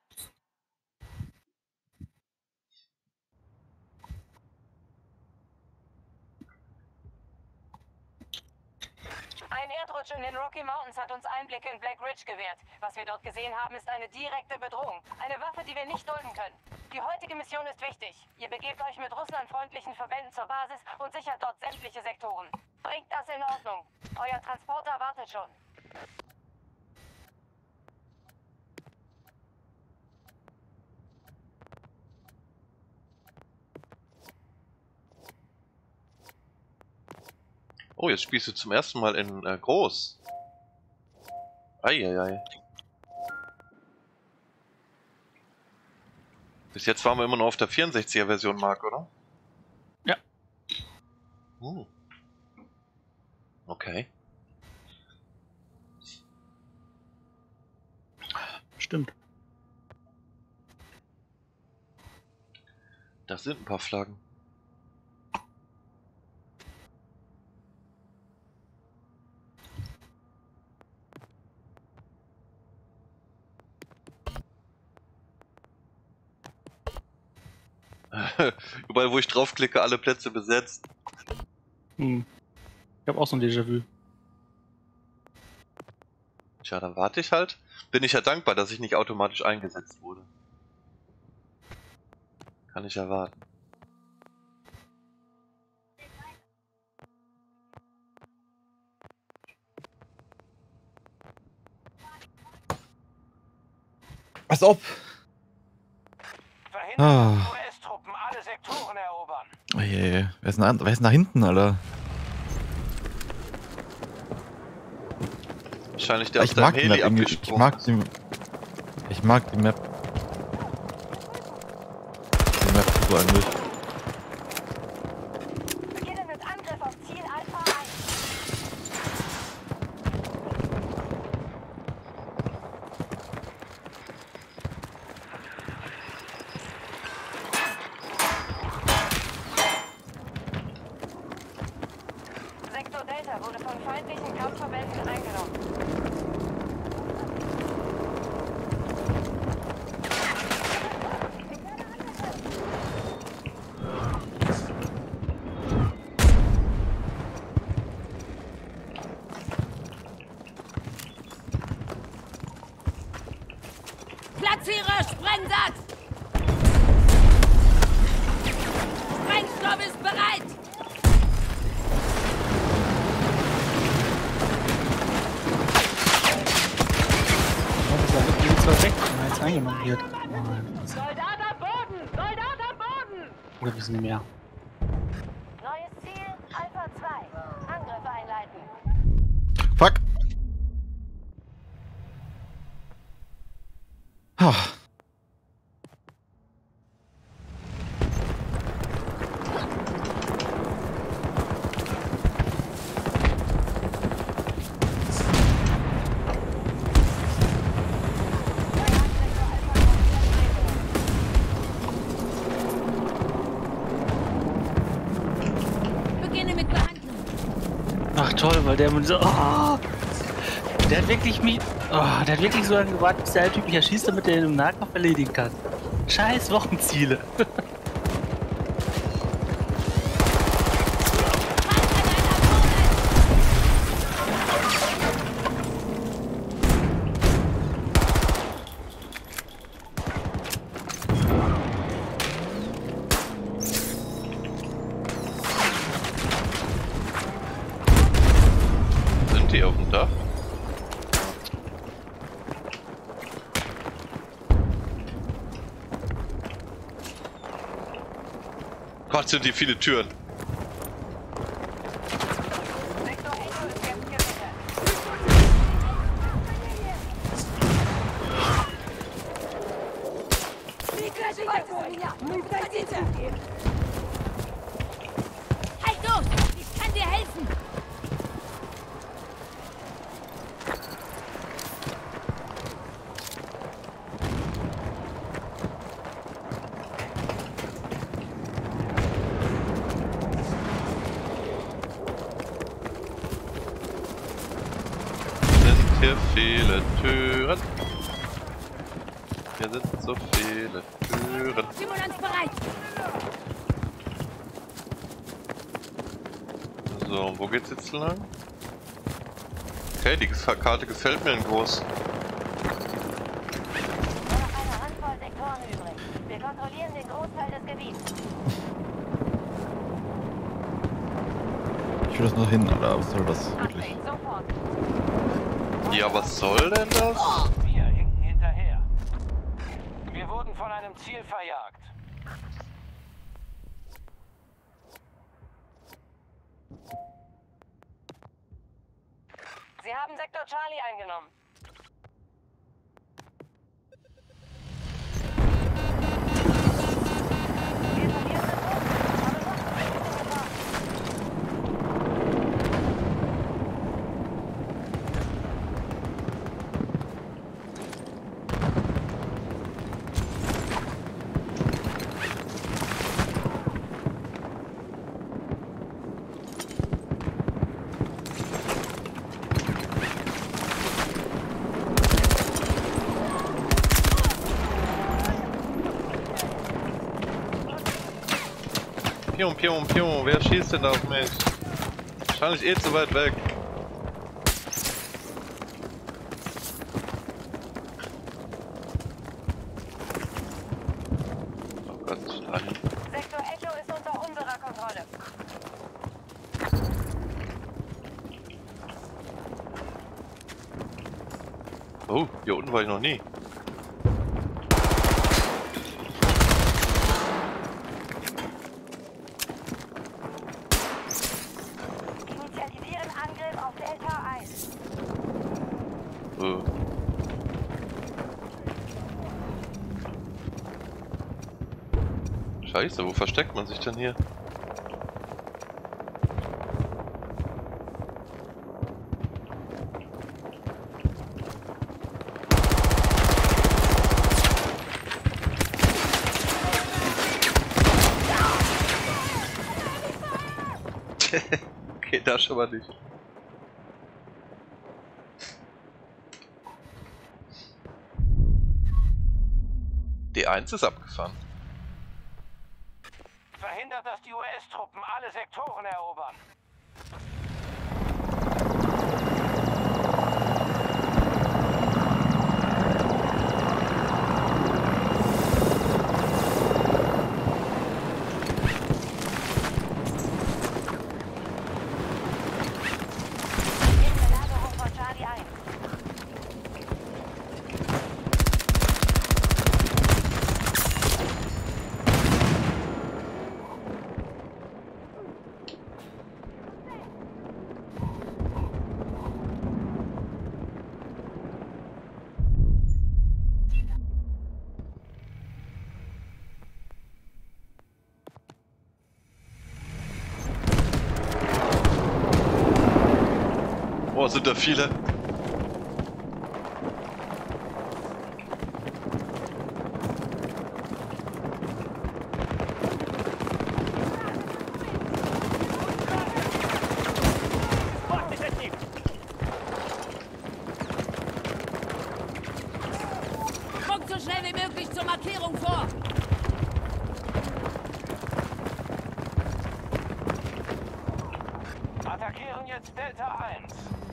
[SPEAKER 6] Ein Erdrutsch in den Rocky Mountains hat uns Einblicke in Black Ridge gewährt. Was wir dort gesehen haben, ist eine direkte Bedrohung. Eine Waffe, die wir nicht dulden können. Die heutige Mission ist wichtig. Ihr begebt euch mit russlandfreundlichen Verbänden zur Basis und sichert dort sämtliche Sektoren. Bringt das in Ordnung. Euer Transporter wartet schon.
[SPEAKER 1] Oh, jetzt spielst du zum ersten Mal in äh, groß. Eieiei. Bis jetzt waren wir immer nur auf der vierundsechziger Version, Marc, oder?
[SPEAKER 3] Ja.
[SPEAKER 1] Hm. Okay.
[SPEAKER 3] Stimmt.
[SPEAKER 1] Das sind ein paar Flaggen. Überall, wo ich draufklicke, alle Plätze besetzt.
[SPEAKER 3] Hm. Ich habe auch so ein Déjà-vu.
[SPEAKER 1] Tja, dann warte ich halt. Bin ich ja dankbar, dass ich nicht automatisch eingesetzt wurde. Kann ich erwarten.
[SPEAKER 2] Pass auf!
[SPEAKER 5] Verhindern,
[SPEAKER 2] Ah.
[SPEAKER 5] dass U S-Truppen alle Sektoren erobern.
[SPEAKER 2] Oh je, wer ist denn da, wer ist denn da hinten, Alter?
[SPEAKER 1] Wahrscheinlich der aus
[SPEAKER 2] Ich
[SPEAKER 1] deinem
[SPEAKER 2] mag die
[SPEAKER 1] Heli
[SPEAKER 2] Map irgendwie. Ich
[SPEAKER 1] abgesprungen
[SPEAKER 2] mag
[SPEAKER 1] ist.
[SPEAKER 2] die. Ich mag die Map. Die Map so eigentlich.
[SPEAKER 6] Beginnen mit Angriff auf Ziel Alpha eins. Sektor Delta wurde von feindlichen Kampfverbänden eingenommen.
[SPEAKER 4] Platziere Sprengsatz! Sprengstoff ist bereit!
[SPEAKER 3] Die zwei weg, wenn jetzt eingenommen wird. Nein.
[SPEAKER 6] Soldat am Boden! Soldat am Boden!
[SPEAKER 3] Oder wir sind nicht mehr.
[SPEAKER 6] Neues Ziel Alpha zwei. Angriff einleiten.
[SPEAKER 2] Fuck! Ah.
[SPEAKER 4] Beginne mit Behandlung.
[SPEAKER 3] Ach toll, weil der so. Oh, der hat wirklich mich. Oh, der hat wirklich so lange gewartet, bis der Typ mich erschießt, damit er ihn im Nahkampf erledigen kann. Scheiß Wochenziele.
[SPEAKER 1] Sind die auf dem Dach? Gott, sind die viele Türen.
[SPEAKER 6] Sektor Echo ist jetzt gesichert.
[SPEAKER 4] Halt durch! Ich kann dir helfen!
[SPEAKER 1] Sind hier viele Türen. Hier sind so viele Türen.
[SPEAKER 4] Stimulanz bereit!
[SPEAKER 1] So, wo geht's jetzt lang? Okay, die Karte gefällt mir in groß.
[SPEAKER 6] Nur noch eine Handvoll Sektoren übrig. Wir kontrollieren den Großteil des Gebiets.
[SPEAKER 2] Ich will das noch hin, Alter. Was soll das wirklich?
[SPEAKER 6] Update sofort.
[SPEAKER 1] Ja, was soll denn das?
[SPEAKER 5] Wir hinken hinterher. Wir wurden von einem Ziel verjagt.
[SPEAKER 6] Sie haben Sektor Charlie eingenommen. Wir verlieren Ressourcen, aber noch nicht in Gefahr.
[SPEAKER 1] Pium, pium, pium. Wer schießt denn da auf mich? Wahrscheinlich eh zu weit weg. Oh Gott, nein.
[SPEAKER 6] Sektor Echo ist unter unserer Kontrolle.
[SPEAKER 1] Oh, hier unten war ich noch nie.
[SPEAKER 6] Initialisieren Angriff auf Delta eins.
[SPEAKER 1] Oh. Scheiße, wo versteckt man sich denn hier? Okay, da schon mal nicht. D eins ist abgefahren.
[SPEAKER 5] Verhindert, dass die U S-Truppen alle Sektoren erobern.
[SPEAKER 6] Nehmen Belagerung von Charlie ein.
[SPEAKER 1] Oh, sind da viele.
[SPEAKER 4] Rückt so schnell wie möglich zur Markierung vor!
[SPEAKER 5] Attackieren jetzt Delta eins.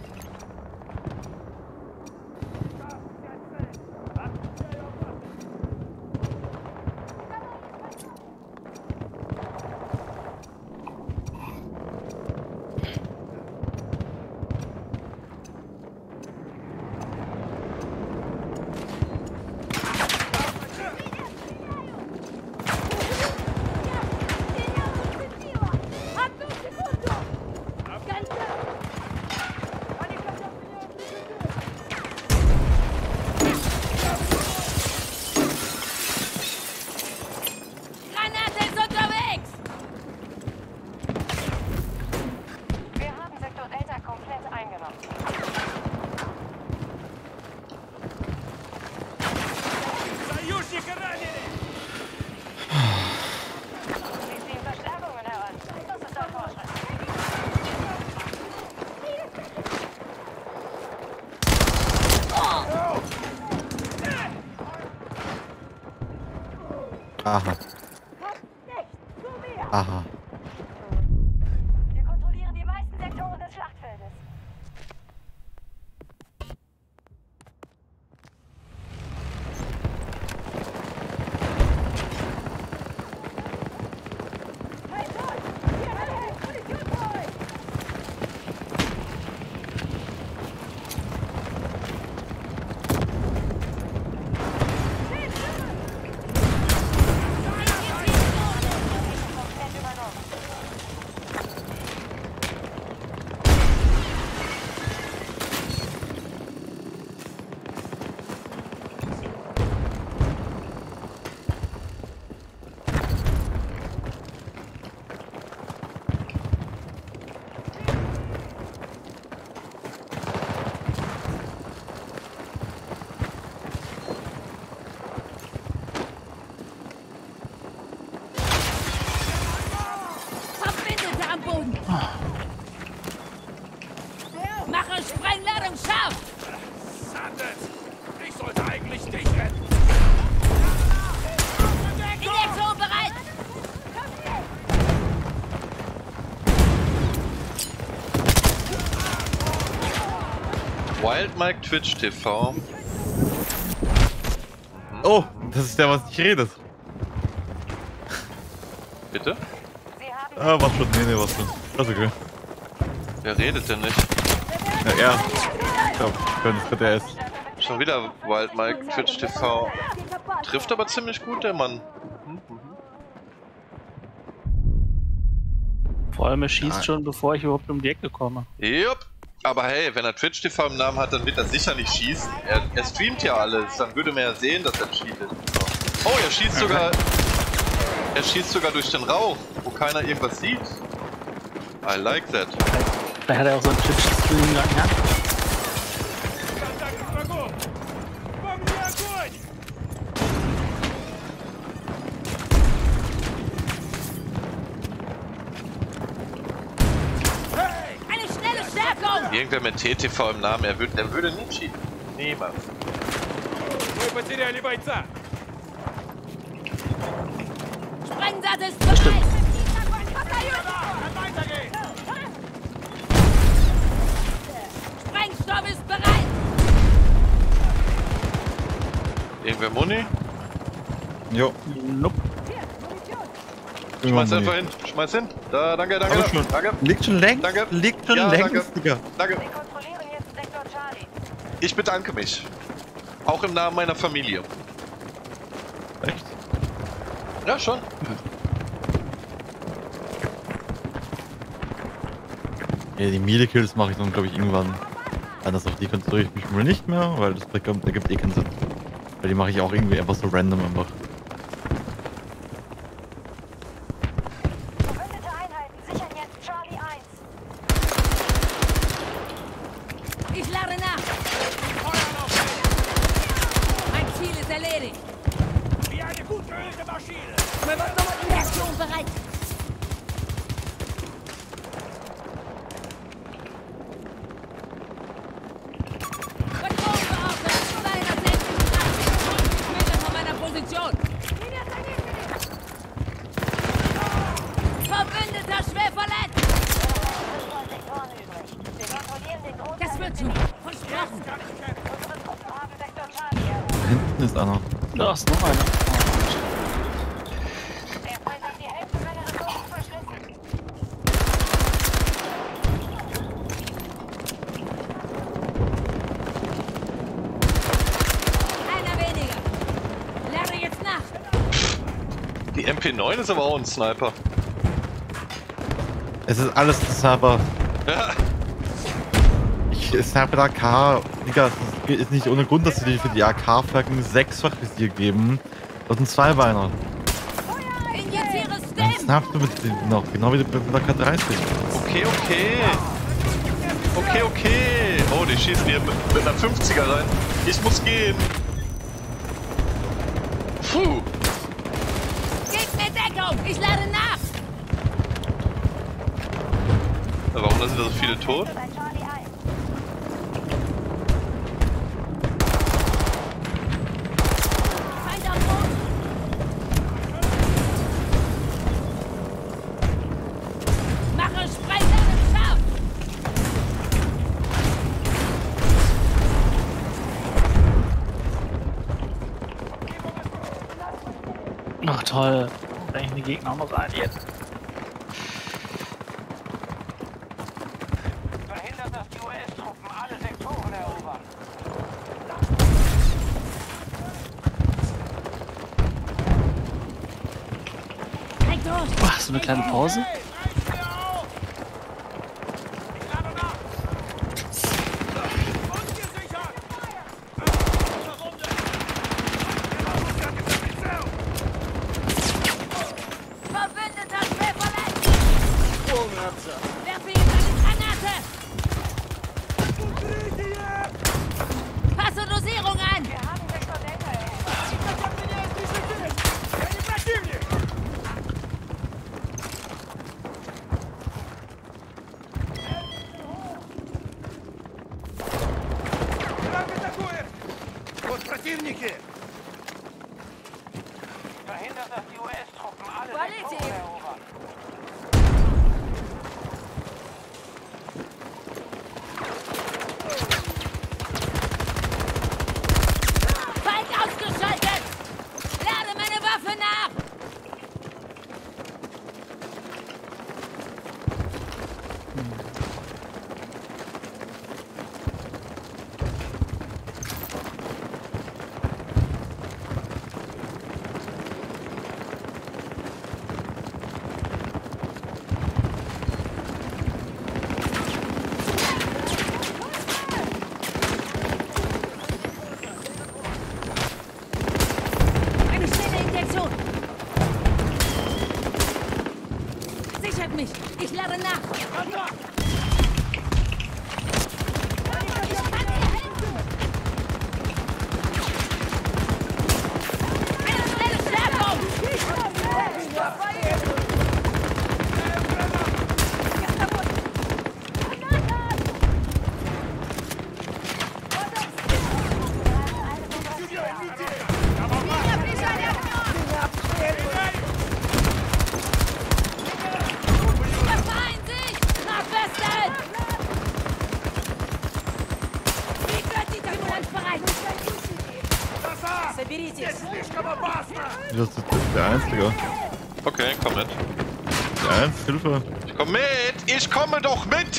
[SPEAKER 4] Granate ist unterwegs!
[SPEAKER 6] Wir haben Sektor Delta komplett eingenommen.
[SPEAKER 7] Союзника ранили!
[SPEAKER 6] Sie ziehen Verstärkungen heran. Das ist ein Fortschritt.
[SPEAKER 2] Aha. Aha.
[SPEAKER 6] Wir kontrollieren die meisten Sektoren des Schlachtfeldes. Komplett übernommen.
[SPEAKER 1] Wild Mike Twitch T V.
[SPEAKER 2] Oh, das ist der, was nicht redet.
[SPEAKER 1] Bitte?
[SPEAKER 2] Ah, was schon? Nee, nee, was schon. Das ist okay.
[SPEAKER 1] Wer redet denn nicht?
[SPEAKER 2] Ja, er. Ich glaube, das wird er ist.
[SPEAKER 1] Schon wieder Wild Mike Twitch T V. Trifft aber ziemlich gut, der Mann.
[SPEAKER 3] Vor allem er schießt
[SPEAKER 2] Ja.
[SPEAKER 3] schon, bevor ich überhaupt um die Ecke komme.
[SPEAKER 1] Jupp. Aber hey, wenn er Twitch T V im Namen hat, dann wird er sicher nicht schießen. Er, er streamt ja alles, dann würde man ja sehen, dass er cheatet. So. Oh, er schießt sogar. Er schießt sogar durch den Rauch, wo keiner irgendwas sieht. I like that.
[SPEAKER 3] Da hat er auch so einen Twitch-Stream gegangen, ja?
[SPEAKER 7] Контакт врагов! По мне огонь!
[SPEAKER 4] Eine schnelle Stärkung!
[SPEAKER 1] Irgendwer mit T T V im Namen, er würde, er würde nie cheaten. Niemand.
[SPEAKER 7] Мы потеряли бойца!
[SPEAKER 4] Sprengsatz ist bereit!
[SPEAKER 7] Weitergehen!
[SPEAKER 4] Sprengstoff ist bereit!
[SPEAKER 1] Irgendwer Muni?
[SPEAKER 2] Jo.
[SPEAKER 3] Nope.
[SPEAKER 1] Schmeiß einfach hin. Schmeiß hin. Da, danke, danke.
[SPEAKER 2] Aber schon.
[SPEAKER 1] Danke.
[SPEAKER 2] Liegt schon längst.
[SPEAKER 1] Danke.
[SPEAKER 2] Liegt schon
[SPEAKER 1] Ja,
[SPEAKER 2] längst,
[SPEAKER 1] danke.
[SPEAKER 2] Digga.
[SPEAKER 1] Danke.
[SPEAKER 6] Wir kontrollieren jetzt Sektor Charlie.
[SPEAKER 1] Ich bedanke mich. Auch im Namen meiner Familie.
[SPEAKER 2] Echt?
[SPEAKER 1] Ja, schon.
[SPEAKER 2] Ja, die Melee-Kills mache ich dann, glaube ich, irgendwann. Anders auf die konzentriere ich mich wohl nicht mehr, weil das bekommt, da gibt eh keinen Sinn. Weil die mache ich auch irgendwie einfach so random einfach.
[SPEAKER 6] Verbündete Einheiten sichern jetzt Charlie eins.
[SPEAKER 4] Ich lade nach! Mein Ziel ist erledigt!
[SPEAKER 7] Wie eine gut geölte Maschine!
[SPEAKER 4] Reaktion bereit! Position! Verbündeter schwer verletzt!
[SPEAKER 6] Sektoren übrig. Wir kontrollieren den Großteil
[SPEAKER 4] Das wird
[SPEAKER 6] des
[SPEAKER 4] so!
[SPEAKER 6] Gebiets.
[SPEAKER 4] Versprochen!
[SPEAKER 6] Unsere Truppen haben Sektor Charlie erobert.
[SPEAKER 2] Da hinten ist einer.
[SPEAKER 3] Da ist noch einer.
[SPEAKER 6] Der Feind hat die Hälfte seiner Ressourcen verschlissen.
[SPEAKER 4] Einer weniger! Lade jetzt nach!
[SPEAKER 1] Die M P neun ist aber auch ein Sniper.
[SPEAKER 2] Es ist alles ein Sniper.
[SPEAKER 1] Ja.
[SPEAKER 2] Ich Sniper A K. Digga, es ist nicht ohne Grund, dass sie dir für die A K-Flaggen sechsfach Visier geben. Das sind Zweibeiner.
[SPEAKER 4] Injiziere
[SPEAKER 2] Dann
[SPEAKER 4] Stem!
[SPEAKER 2] snapst du mit dem noch, genau wie mit der K dreißig.
[SPEAKER 1] Okay, okay. Okay, okay. Oh, die schießen hier mit, mit einer fünfziger rein. Ich muss gehen. Puh.
[SPEAKER 4] Gebt mir Deckung! Ich lade nach!
[SPEAKER 1] Warum sind da so viele tot?
[SPEAKER 6] Bei Charlie eins.
[SPEAKER 4] Feind am Boden! Mache Sprengladung scharf!
[SPEAKER 3] Ach toll. Da hängen die Gegner auch noch rein jetzt.
[SPEAKER 5] Verhindert, dass die U S-Truppen alle Sektoren erobern.
[SPEAKER 4] Halt durch!
[SPEAKER 3] Ach, so eine kleine Pause.
[SPEAKER 4] Verbündeter schwer verletzt! Werfe ihm eine Granate! Passe Dosierung an!
[SPEAKER 6] Wir haben Sektor Delta erobert.
[SPEAKER 7] Вот противники!
[SPEAKER 5] Verhindert, dass die U S-Truppen alle
[SPEAKER 4] Qualität.
[SPEAKER 5] Sektoren erobern.
[SPEAKER 2] Das ist der Einzige.
[SPEAKER 1] Okay, komm mit.
[SPEAKER 2] Der Einzige, Hilfe.
[SPEAKER 1] Ich komm mit! Ich komme doch mit!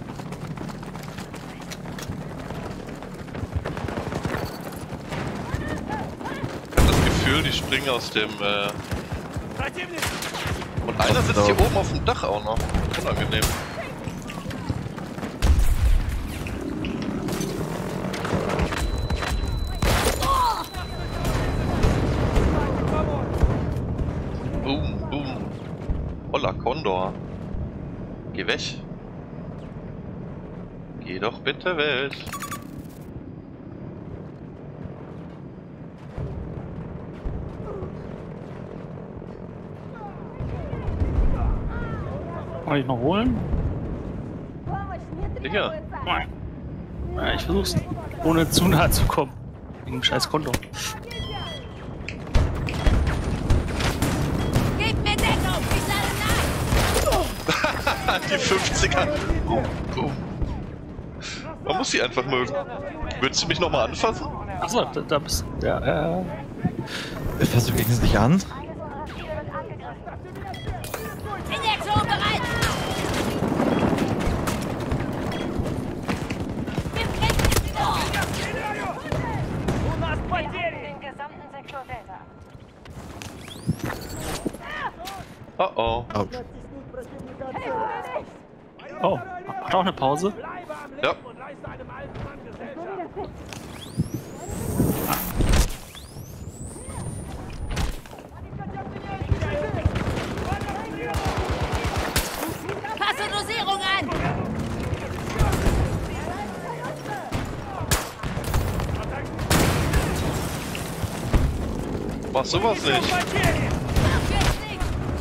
[SPEAKER 1] Ich hab das Gefühl, die springen aus dem, äh... Und einer sitzt hier oben auf dem Dach auch noch. Unangenehm. Boom, boom. Holla, Condor. Geh weg. Geh doch bitte weg.
[SPEAKER 3] Kann ich noch holen?
[SPEAKER 1] Digga.
[SPEAKER 3] Nein. Ja, ich versuch's. Ohne zu nahe zu kommen. Wegen dem scheiß Konto.
[SPEAKER 4] Gib mir Deckung! Ich lade nach!
[SPEAKER 1] Die fünfziger. Boom, boom. Man muss sie einfach mögen. Würdest du mich nochmal anfassen?
[SPEAKER 3] Achso, da, da bist du. Ja, ja.
[SPEAKER 2] Fasst du gegen sich an?
[SPEAKER 4] Injektion bereit!
[SPEAKER 6] Wir haben den gesamten Sektor Delta.
[SPEAKER 1] Oh oh.
[SPEAKER 2] Autsch.
[SPEAKER 3] Oh, macht auch eine Pause.
[SPEAKER 1] Ja.
[SPEAKER 4] Passe Dosierung an!
[SPEAKER 1] Mach sowas nicht.
[SPEAKER 4] Mach jetzt nicht!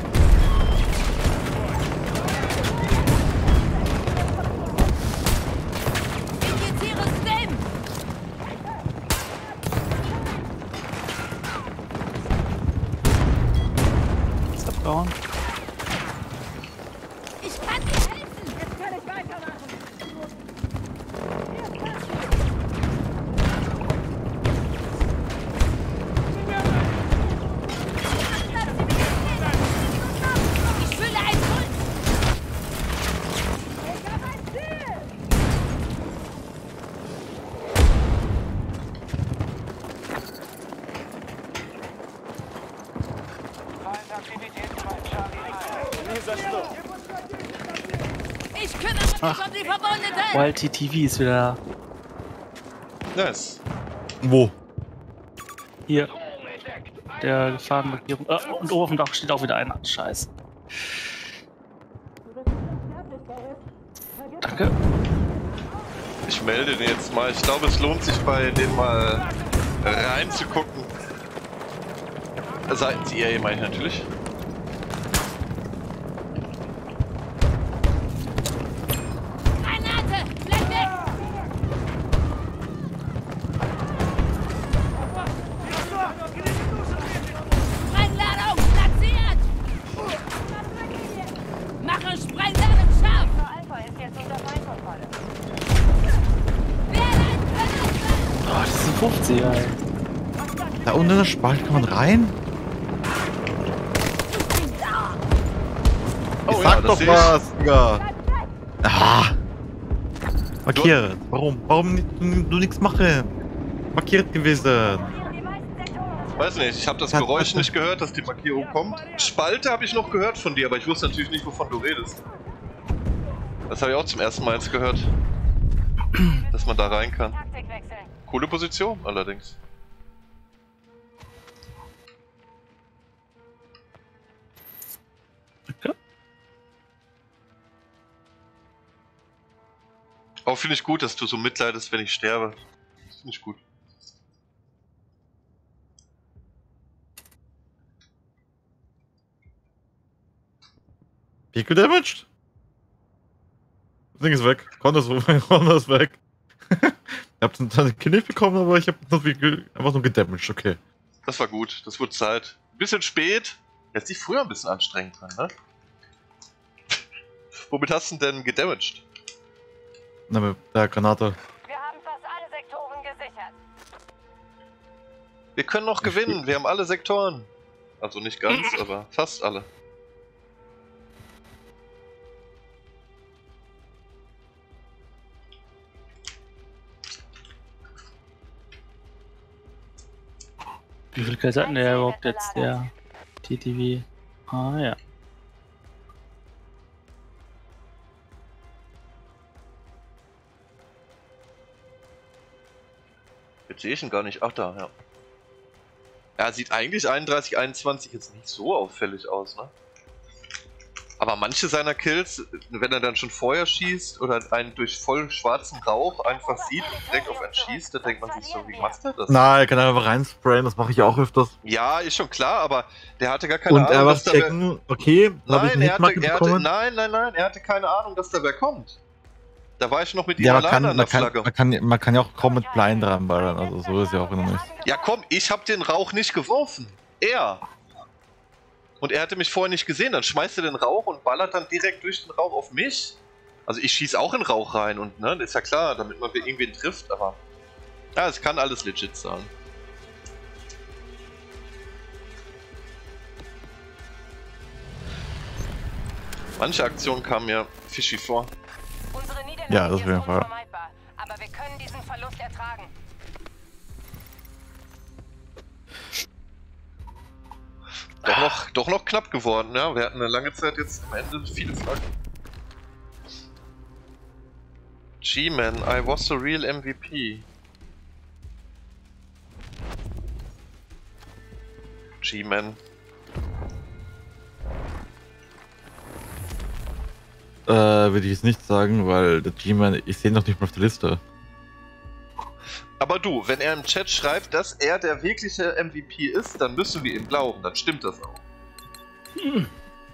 [SPEAKER 4] Injiziere Stem!
[SPEAKER 3] Ist abgehauen.
[SPEAKER 4] Ich kann dir helfen! Jetzt kann ich weitermachen! Ich fühle einen Puls! Ich habe ein Ziel!
[SPEAKER 5] Feindaktivitäten bei Charlie eins.
[SPEAKER 4] Ich kümmere mich
[SPEAKER 3] Ach.
[SPEAKER 4] um die Verwundeten!
[SPEAKER 3] Wild T T V ist wieder
[SPEAKER 1] Nice.
[SPEAKER 2] Wo?
[SPEAKER 3] hier. Der Gefahrenmarkierung. Äh, und oben auf dem Dach steht auch wieder einer. Scheiße. Danke.
[SPEAKER 1] Ich melde den jetzt mal. Ich glaube, es lohnt sich bei denen mal reinzugucken. Seitens I A meine ich natürlich.
[SPEAKER 4] Granate! Bleib weg! Sprengladung platziert! Mache Sprengladung scharf!
[SPEAKER 6] Alpha ist jetzt unter Feindkontrolle.
[SPEAKER 4] Werde ein Verluster!
[SPEAKER 3] Oh, das sind fünfziger, ey.
[SPEAKER 2] Da unten in der Spalte kann man rein?
[SPEAKER 1] Oh
[SPEAKER 2] Sag
[SPEAKER 1] ja, das
[SPEAKER 2] doch
[SPEAKER 1] sehe ich.
[SPEAKER 2] was, Digga! Ah! Markiert! Warum? Warum nicht, du, du nichts machen? Markiert gewesen!
[SPEAKER 1] Weiß nicht, ich habe das Geräusch nicht gehört, dass die Markierung kommt. Spalte habe ich noch gehört von dir, aber ich wusste natürlich nicht, wovon du redest. Das habe ich auch zum ersten Mal jetzt gehört. Dass man da rein kann.
[SPEAKER 6] Taktik wechseln.
[SPEAKER 1] Coole Position allerdings.
[SPEAKER 3] Danke.
[SPEAKER 1] Auch finde ich gut, dass du so mitleidest, wenn ich sterbe. Das finde ich gut.
[SPEAKER 2] Pico damaged? Das Ding ist weg. Konter ist, Konter ist weg. Ich hab dann eine Kill nicht bekommen, aber ich hab das Vehikel einfach nur gedamaged, okay.
[SPEAKER 1] Das war gut, das wurde Zeit. Ein bisschen spät. Hätte sich früher ein bisschen anstrengend dran, ne? Womit hast du denn gedamaged?
[SPEAKER 2] Na, mit der Granate.
[SPEAKER 6] Wir haben fast alle Sektoren gesichert.
[SPEAKER 1] Wir können noch gewinnen, wir haben alle Sektoren. Also nicht ganz, aber fast alle.
[SPEAKER 3] Wie viel Geld hat denn der überhaupt jetzt, der T T V? Ah ja.
[SPEAKER 1] Jetzt sehe ich ihn gar nicht. Ach da, ja. Ja, sieht eigentlich einunddreißig einundzwanzig jetzt nicht so auffällig aus, ne? Aber manche seiner Kills, wenn er dann schon vorher schießt oder einen durch vollen schwarzen Rauch einfach sieht und direkt auf einen schießt, dann denkt man sich so, wie macht er das?
[SPEAKER 2] Nein, er kann einfach reinsprayen, das mache ich auch öfters.
[SPEAKER 1] Ja, ist schon klar, aber der hatte gar keine
[SPEAKER 2] Und
[SPEAKER 1] Ahnung,
[SPEAKER 2] er
[SPEAKER 1] dass
[SPEAKER 2] was
[SPEAKER 1] da wer...
[SPEAKER 2] checken, okay, da habe ich
[SPEAKER 1] Nein, er
[SPEAKER 2] nicht
[SPEAKER 1] hatte,
[SPEAKER 2] Marken
[SPEAKER 1] er hatte,
[SPEAKER 2] bekommen.
[SPEAKER 1] nein, nein, nein, er hatte keine Ahnung, dass da wer kommt. Da war ich noch mit ihm
[SPEAKER 2] Ja, man
[SPEAKER 1] alleine
[SPEAKER 2] kann,
[SPEAKER 1] an der
[SPEAKER 2] man, kann,
[SPEAKER 1] Flagge.
[SPEAKER 2] man, kann, man kann ja auch kaum mit Blind ranballern, also so ist ja auch immer nicht.
[SPEAKER 1] Ja komm, ich hab den Rauch nicht geworfen. Er. Und er hatte mich vorher nicht gesehen. Dann schmeißt er den Rauch und ballert dann direkt durch den Rauch auf mich. Also ich schieße auch in Rauch rein und ne, das ist ja klar, damit man irgendwen trifft, aber... Ja, es kann alles legit sein. Manche Aktionen kamen mir fishy vor.
[SPEAKER 6] Unsere Niederlage
[SPEAKER 2] Ja, das auf
[SPEAKER 6] ist
[SPEAKER 2] jeden Fall.
[SPEAKER 6] unvermeidbar, aber wir können diesen Verlust ertragen.
[SPEAKER 1] Doch noch, doch noch knapp geworden, ja. Wir hatten eine lange Zeit jetzt am Ende viele Flaggen. G-Man, I was the real M V P. G-Man.
[SPEAKER 2] Äh, würde ich jetzt nicht sagen, weil der G-Man, ich sehe ihn noch nicht mal auf der Liste.
[SPEAKER 1] Aber du, wenn er im Chat schreibt, dass er der wirkliche M V P ist, dann müssen wir ihm glauben, dann stimmt das auch.
[SPEAKER 3] Hm.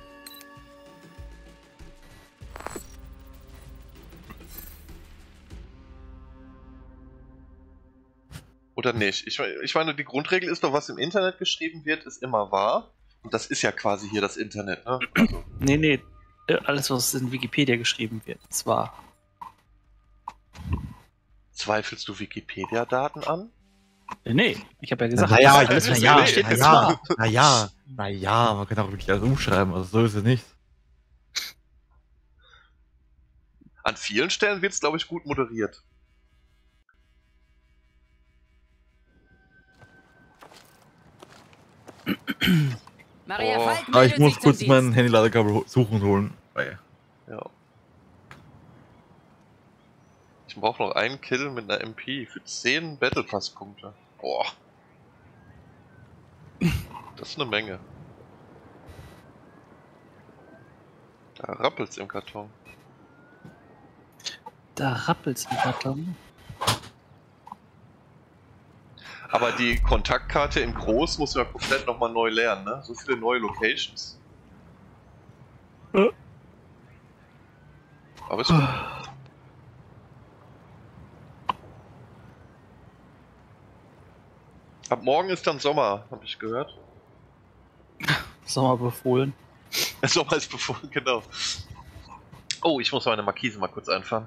[SPEAKER 1] Oder nicht? Ich, ich meine, die Grundregel ist doch, was im Internet geschrieben wird, ist immer wahr. Und das ist ja quasi hier das Internet, ne? Also,
[SPEAKER 3] Nee, nee. äh, Alles, was in Wikipedia geschrieben wird, ist wahr.
[SPEAKER 1] zweifelst du Wikipedia-Daten an?
[SPEAKER 3] Äh, Nee, ich habe ja gesagt,
[SPEAKER 2] Naja,
[SPEAKER 3] alles, was
[SPEAKER 2] naja,
[SPEAKER 3] drin steht, ist
[SPEAKER 2] naja,
[SPEAKER 3] wahr.
[SPEAKER 2] naja, naja, man kann auch wirklich alles umschreiben, also so ist es nicht.
[SPEAKER 1] An vielen Stellen wird es, glaube ich, gut moderiert.
[SPEAKER 4] Maria
[SPEAKER 1] Oh.
[SPEAKER 4] Falk
[SPEAKER 2] Aber ich
[SPEAKER 4] meldet
[SPEAKER 2] muss
[SPEAKER 4] sich
[SPEAKER 2] kurz
[SPEAKER 4] zum
[SPEAKER 2] mein
[SPEAKER 4] Dienst.
[SPEAKER 2] Handy-Ladekabel ho- suchen und holen. Weil-
[SPEAKER 1] Ja. Ich brauche noch einen Kill mit einer M P für zehn Battle Pass Punkte. Boah. Das ist eine Menge. Da rappelt's im Karton.
[SPEAKER 3] Da rappelt's im Karton.
[SPEAKER 1] Aber die Kontaktkarte in groß muss man komplett nochmal neu lernen, ne? So viele neue Locations.
[SPEAKER 3] Ja.
[SPEAKER 1] Aber ist gut. Ab morgen ist dann Sommer, habe ich gehört.
[SPEAKER 3] Sommer befohlen.
[SPEAKER 1] Sommer ist befohlen, genau. Oh, ich muss meine Markise mal kurz einfahren.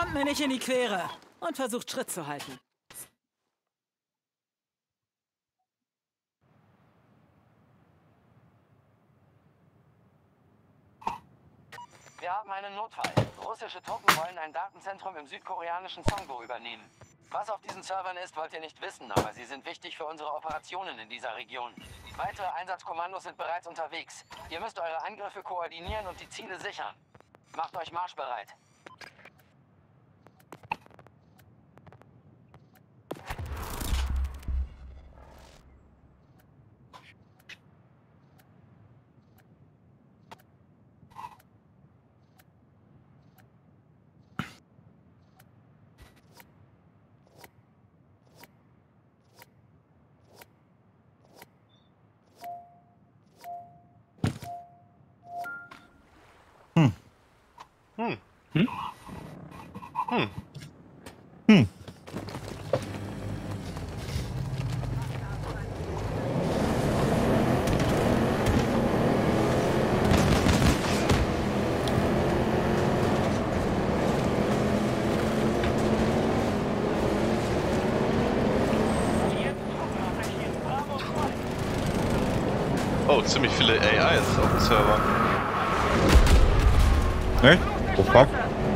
[SPEAKER 9] Kommt mir nicht in die Quere und versucht Schritt zu halten.
[SPEAKER 5] Wir haben einen Notfall. Russische Truppen wollen ein Datenzentrum im südkoreanischen Songdo übernehmen. Was auf diesen Servern ist, wollt ihr nicht wissen, aber sie sind wichtig für unsere Operationen in dieser Region. Weitere Einsatzkommandos sind bereits unterwegs. Ihr müsst eure Angriffe koordinieren und die Ziele sichern. Macht euch marschbereit.
[SPEAKER 1] Hm. Hm? Hm.
[SPEAKER 2] Hm.
[SPEAKER 1] Oh, ziemlich viele A Is auf dem Server.
[SPEAKER 2] Echt? Oh fuck.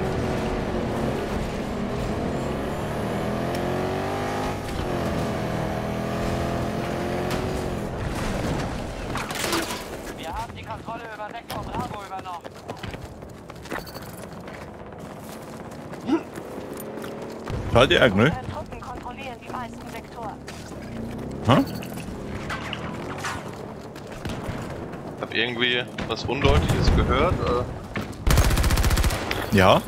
[SPEAKER 5] Wir haben die Kontrolle über Sektor Bravo übernommen.
[SPEAKER 2] Schalt ihr eigentlich?
[SPEAKER 6] Unsere Truppen kontrollieren die meisten Sektoren.
[SPEAKER 2] Hä?
[SPEAKER 1] Hab irgendwie was Undeutliches gehört. Äh
[SPEAKER 2] Ja.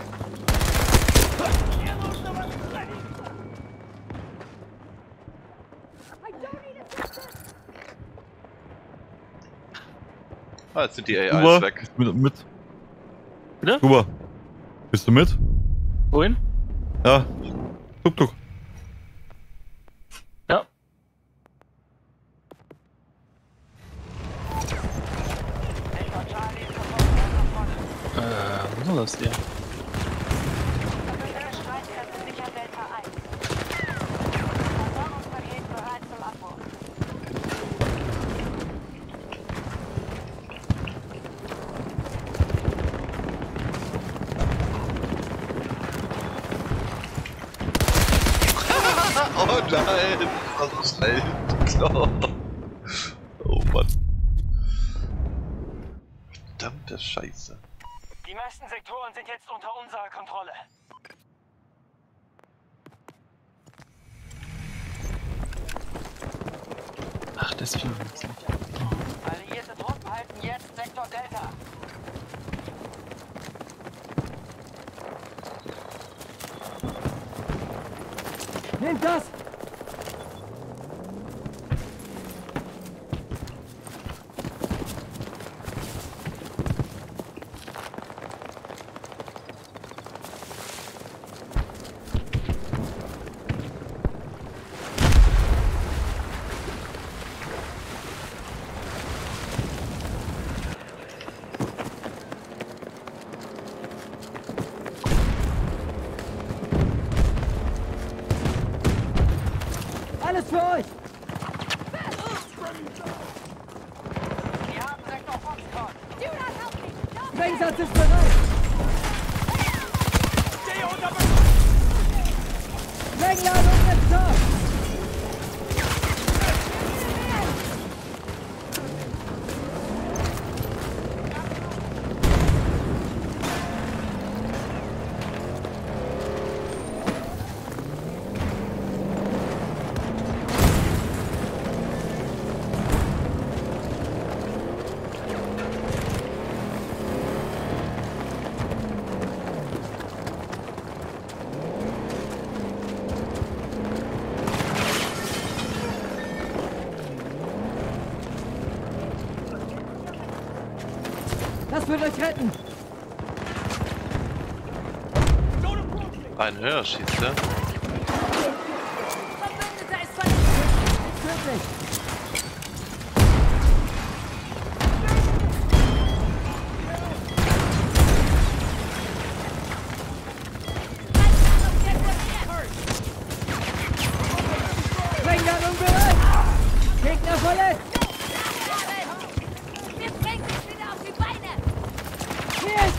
[SPEAKER 1] Ah, jetzt sind die A Is
[SPEAKER 2] Kuba,
[SPEAKER 1] weg.
[SPEAKER 2] bist du mit, mit?
[SPEAKER 3] Bitte?
[SPEAKER 2] Kuba, bist du mit?
[SPEAKER 3] Wohin?
[SPEAKER 2] Ja. Tuk tuk.
[SPEAKER 3] Ja.
[SPEAKER 5] Sektor Charlie ist sofort unter Kontrolle.
[SPEAKER 3] Äh, was ist das hier?
[SPEAKER 6] Verbündete Streitkräfte sichern Delta ein. Versorgungspaket bereit zum Abwurf.
[SPEAKER 1] Oh nein! Das ist schlecht. Oh. Oh Mann. Verdammte Scheiße.
[SPEAKER 5] Die meisten Sektoren sind jetzt unter unserer Kontrolle.
[SPEAKER 3] Ach, deswegen.
[SPEAKER 5] Alliierte Truppen halten jetzt Sektor Delta.
[SPEAKER 9] Nehmt das! Alles für euch!
[SPEAKER 5] Wir haben Sektor Foxtrot.
[SPEAKER 4] Do not help me!
[SPEAKER 9] Sprengsatz ist bereit!
[SPEAKER 7] Stehe unter
[SPEAKER 9] Sprengladung ist da! Das wird euch retten!
[SPEAKER 1] Ein höher schießt der.
[SPEAKER 4] Verbündeter ist verletzt!
[SPEAKER 9] Tödlich!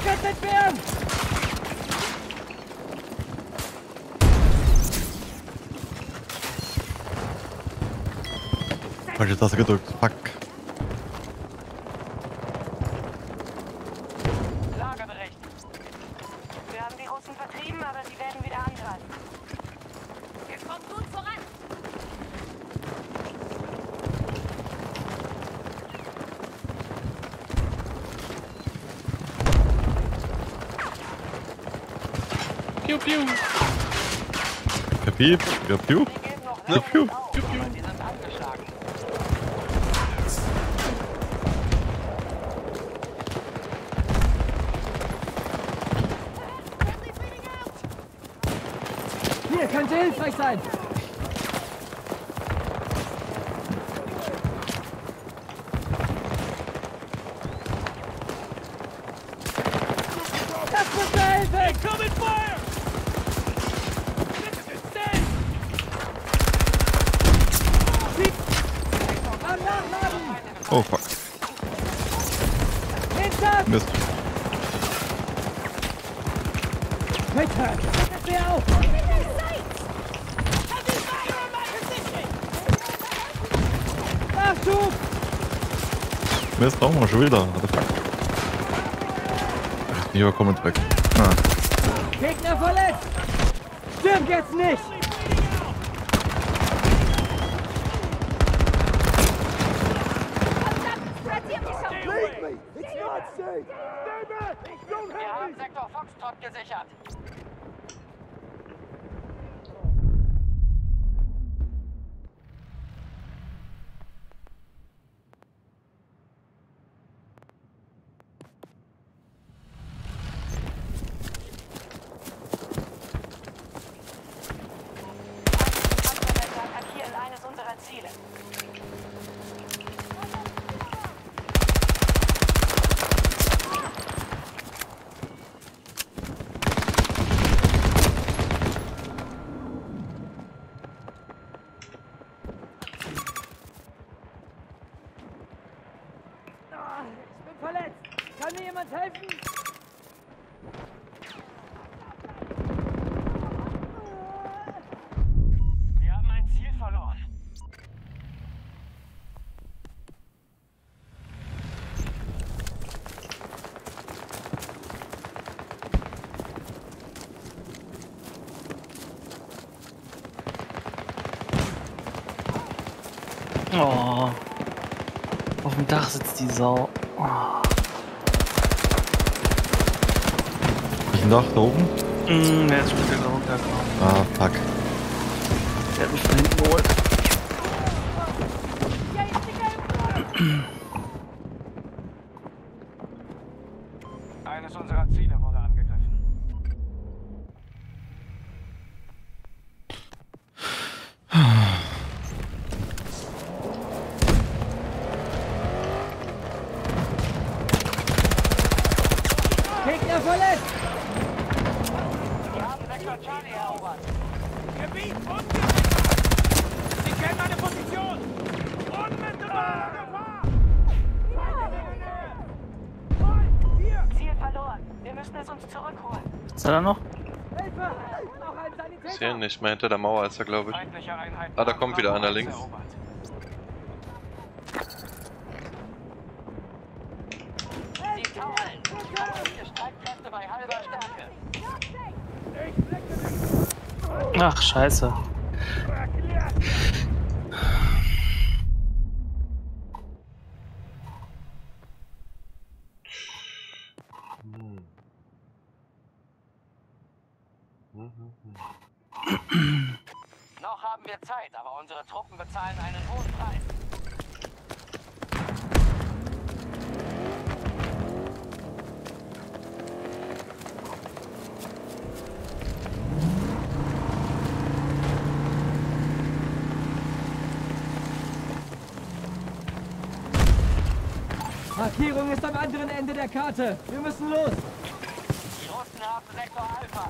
[SPEAKER 9] Schritt entfernt!
[SPEAKER 2] Falsche Taste gedrückt. Fuck.
[SPEAKER 6] Lagerbericht. Wir haben die Russen vertrieben, aber sie werden wieder angreifen.
[SPEAKER 4] Wir kommen gut voran.
[SPEAKER 3] Piu, piu.
[SPEAKER 2] Piep, piep, piep.
[SPEAKER 6] Die geben noch
[SPEAKER 2] Piu,
[SPEAKER 6] wirklich
[SPEAKER 2] piu.
[SPEAKER 6] auf, aber die sind angeschlagen.
[SPEAKER 9] Hier, könnte hilfreich sein! Das muss mir helfen!
[SPEAKER 7] Come in fire!
[SPEAKER 9] Am Nachladen!
[SPEAKER 2] Oh fuck.
[SPEAKER 9] Hinter!
[SPEAKER 2] Mist.
[SPEAKER 9] Bitte! Bitte mir auf! Nachschub!
[SPEAKER 2] Mist, brauchen wir schon wieder. What the fuck? Ach, lieber kommen weg. Ah.
[SPEAKER 9] Gegner verletzt! Stirb jetzt nicht!
[SPEAKER 6] Wir haben Sektor Foxtrot gesichert. Panzerwächter attackieren eines unserer Ziele.
[SPEAKER 9] Ich bin verletzt! Kann mir jemand helfen?
[SPEAKER 6] Wir haben ein Ziel verloren.
[SPEAKER 3] Oh. Auf dem Dach sitzt die Sau. Oh.
[SPEAKER 2] Welchen Dach da oben?
[SPEAKER 3] Mm, der ist schon wieder runtergekommen.
[SPEAKER 2] Ah, fuck.
[SPEAKER 3] Der hat mich von hinten geholt.
[SPEAKER 6] Eines unserer Ziele wurde angegriffen.
[SPEAKER 9] Gegner verletzt!
[SPEAKER 6] Wir haben Sektor Charlie erobert.
[SPEAKER 7] Gebiet unsicher! Sie kennen meine Position! Unmittelbar! Gefahr! Hier!
[SPEAKER 6] Ziel verloren. Wir müssen es uns zurückholen.
[SPEAKER 3] Ist er da noch?
[SPEAKER 9] Hilfe! Noch ein Sanitäter!
[SPEAKER 1] Ich sehe ihn nicht mehr, hinter der Mauer ist er, glaube ich.
[SPEAKER 6] Feindliche Einheiten
[SPEAKER 1] Ah, da
[SPEAKER 6] haben
[SPEAKER 1] kommt wieder
[SPEAKER 6] Bravo
[SPEAKER 1] einer
[SPEAKER 6] eins
[SPEAKER 1] links.
[SPEAKER 6] erobert. Sie taumeln. Feindliche Streitkräfte bei halber Stärke.
[SPEAKER 3] Ach, scheiße.
[SPEAKER 6] Noch haben wir Zeit, aber unsere Truppen bezahlen einen hohen Preis.
[SPEAKER 9] Markierung ist am anderen Ende der Karte. Wir müssen los.
[SPEAKER 6] Die Russen haben Sektor Alpha.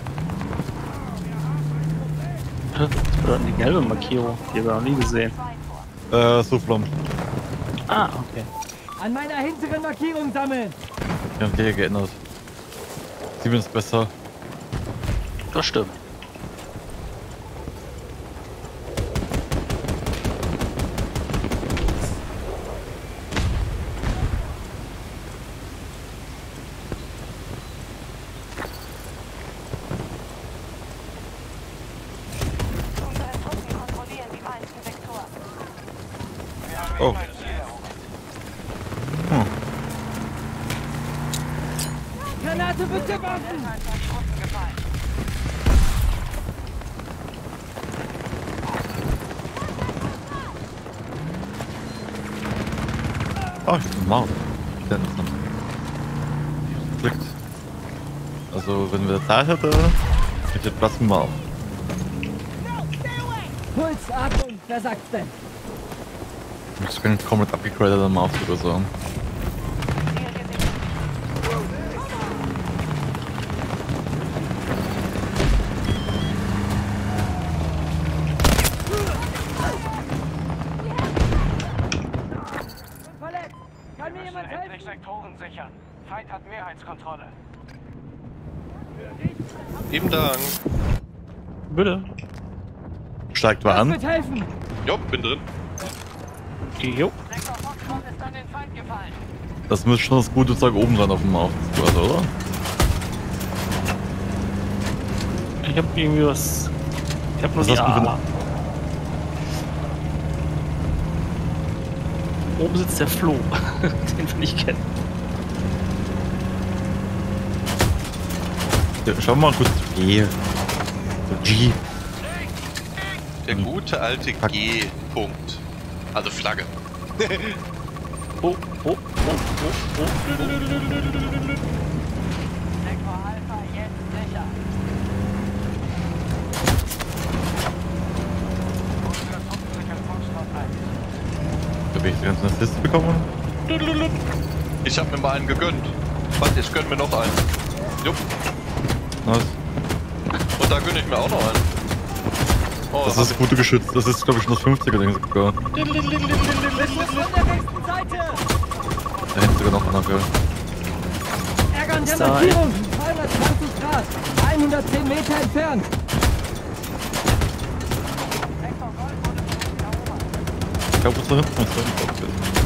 [SPEAKER 3] Das war die gelbe Markierung. Die haben wir noch nie gesehen.
[SPEAKER 2] Äh, Soufflom.
[SPEAKER 3] Ah, okay.
[SPEAKER 9] An meiner hinteren Markierung sammeln.
[SPEAKER 2] Die haben die hier geändert. Sieben ist besser.
[SPEAKER 3] Das stimmt.
[SPEAKER 6] Unsere Truppen kontrollieren die meisten Sektoren.
[SPEAKER 2] Oh. Hm.
[SPEAKER 9] Granate bitte werfen!
[SPEAKER 6] Truppen gefallen.
[SPEAKER 2] Oh, ich bin Maus. Sehr interessant. Klickt. Also, wenn wir Zeit hätte, ich hätte Platz mit Maus.
[SPEAKER 9] Puls, Atmung, wer sagt's denn?
[SPEAKER 2] Ich bin komplett abgegradet am Maus oder so.
[SPEAKER 9] Verletzt! Kann mir jemand helfen?
[SPEAKER 5] Endlich Sektoren sichern. Feind hat Mehrheitskontrolle.
[SPEAKER 1] Lieben Dank.
[SPEAKER 3] Bitte.
[SPEAKER 2] Steigt mal
[SPEAKER 9] Das
[SPEAKER 2] an.
[SPEAKER 9] wird helfen!
[SPEAKER 1] Jo, bin drin.
[SPEAKER 3] Jo.
[SPEAKER 6] Sektor Foxtrot ist an den Feind gefallen.
[SPEAKER 2] Das müsste schon das gute Zeug oben dran auf dem Maus, oder?
[SPEAKER 3] Ich hab irgendwie was. Ich hab nur
[SPEAKER 2] Was
[SPEAKER 3] die
[SPEAKER 2] hast du denn
[SPEAKER 3] A. Oben sitzt der Flo. Den will ich kennen.
[SPEAKER 2] Ja, schau mal kurz. G. So G.
[SPEAKER 1] Der gute alte G-Punkt. Also Flagge.
[SPEAKER 3] Oh, oh, oh, oh, oh.
[SPEAKER 6] Sektor Alpha jetzt sicher.
[SPEAKER 5] Unsere Truppen sichern Foxtrot ein.
[SPEAKER 2] Da habe ich die ganzen Assists bekommen.
[SPEAKER 1] Ich hab mir mal einen gegönnt. Warte, ich gönn mir noch einen. Jupp.
[SPEAKER 2] Nice.
[SPEAKER 1] Und da gönn ich mir auch noch einen. Oh,
[SPEAKER 2] Das ist das gute Geschütz. Das ist, glaube ich, schon das fünfziger-Ding sogar.
[SPEAKER 9] Von der rechten Seite!
[SPEAKER 2] Da hinten sogar noch einer, gell.
[SPEAKER 9] Ärger an der
[SPEAKER 3] Ist da
[SPEAKER 9] Markierung! zweihundertzwanzig Grad! hundertzehn Meter entfernt!
[SPEAKER 6] Sektor Gold wurde von uns erobert.
[SPEAKER 2] Ich glaube, es da hinten ist. Ich glaub, es ist.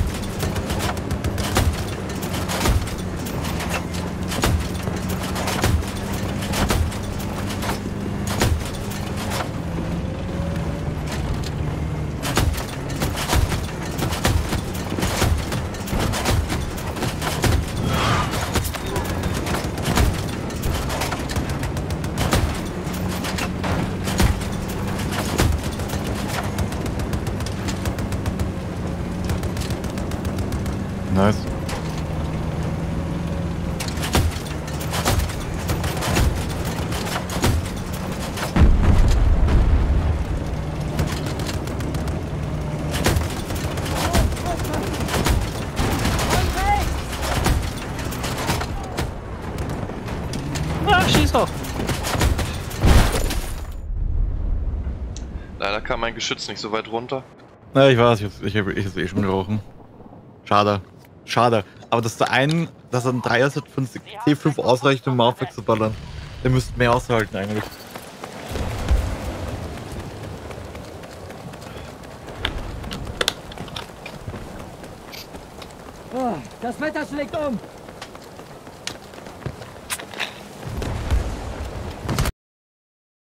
[SPEAKER 2] Nice.
[SPEAKER 3] Ah, schieß auf.
[SPEAKER 1] leider kam mein Geschütz nicht so weit runter.
[SPEAKER 2] Na, ich weiß, ich, ich, ich, ich eh schon gerochen. Schade. Schade. Aber dass der einen, dass ein Dreier-Set von C fünf ausreicht, um Mouth wegzuballern. Der müsste mehr aushalten eigentlich.
[SPEAKER 9] Oh, das Wetter schlägt um.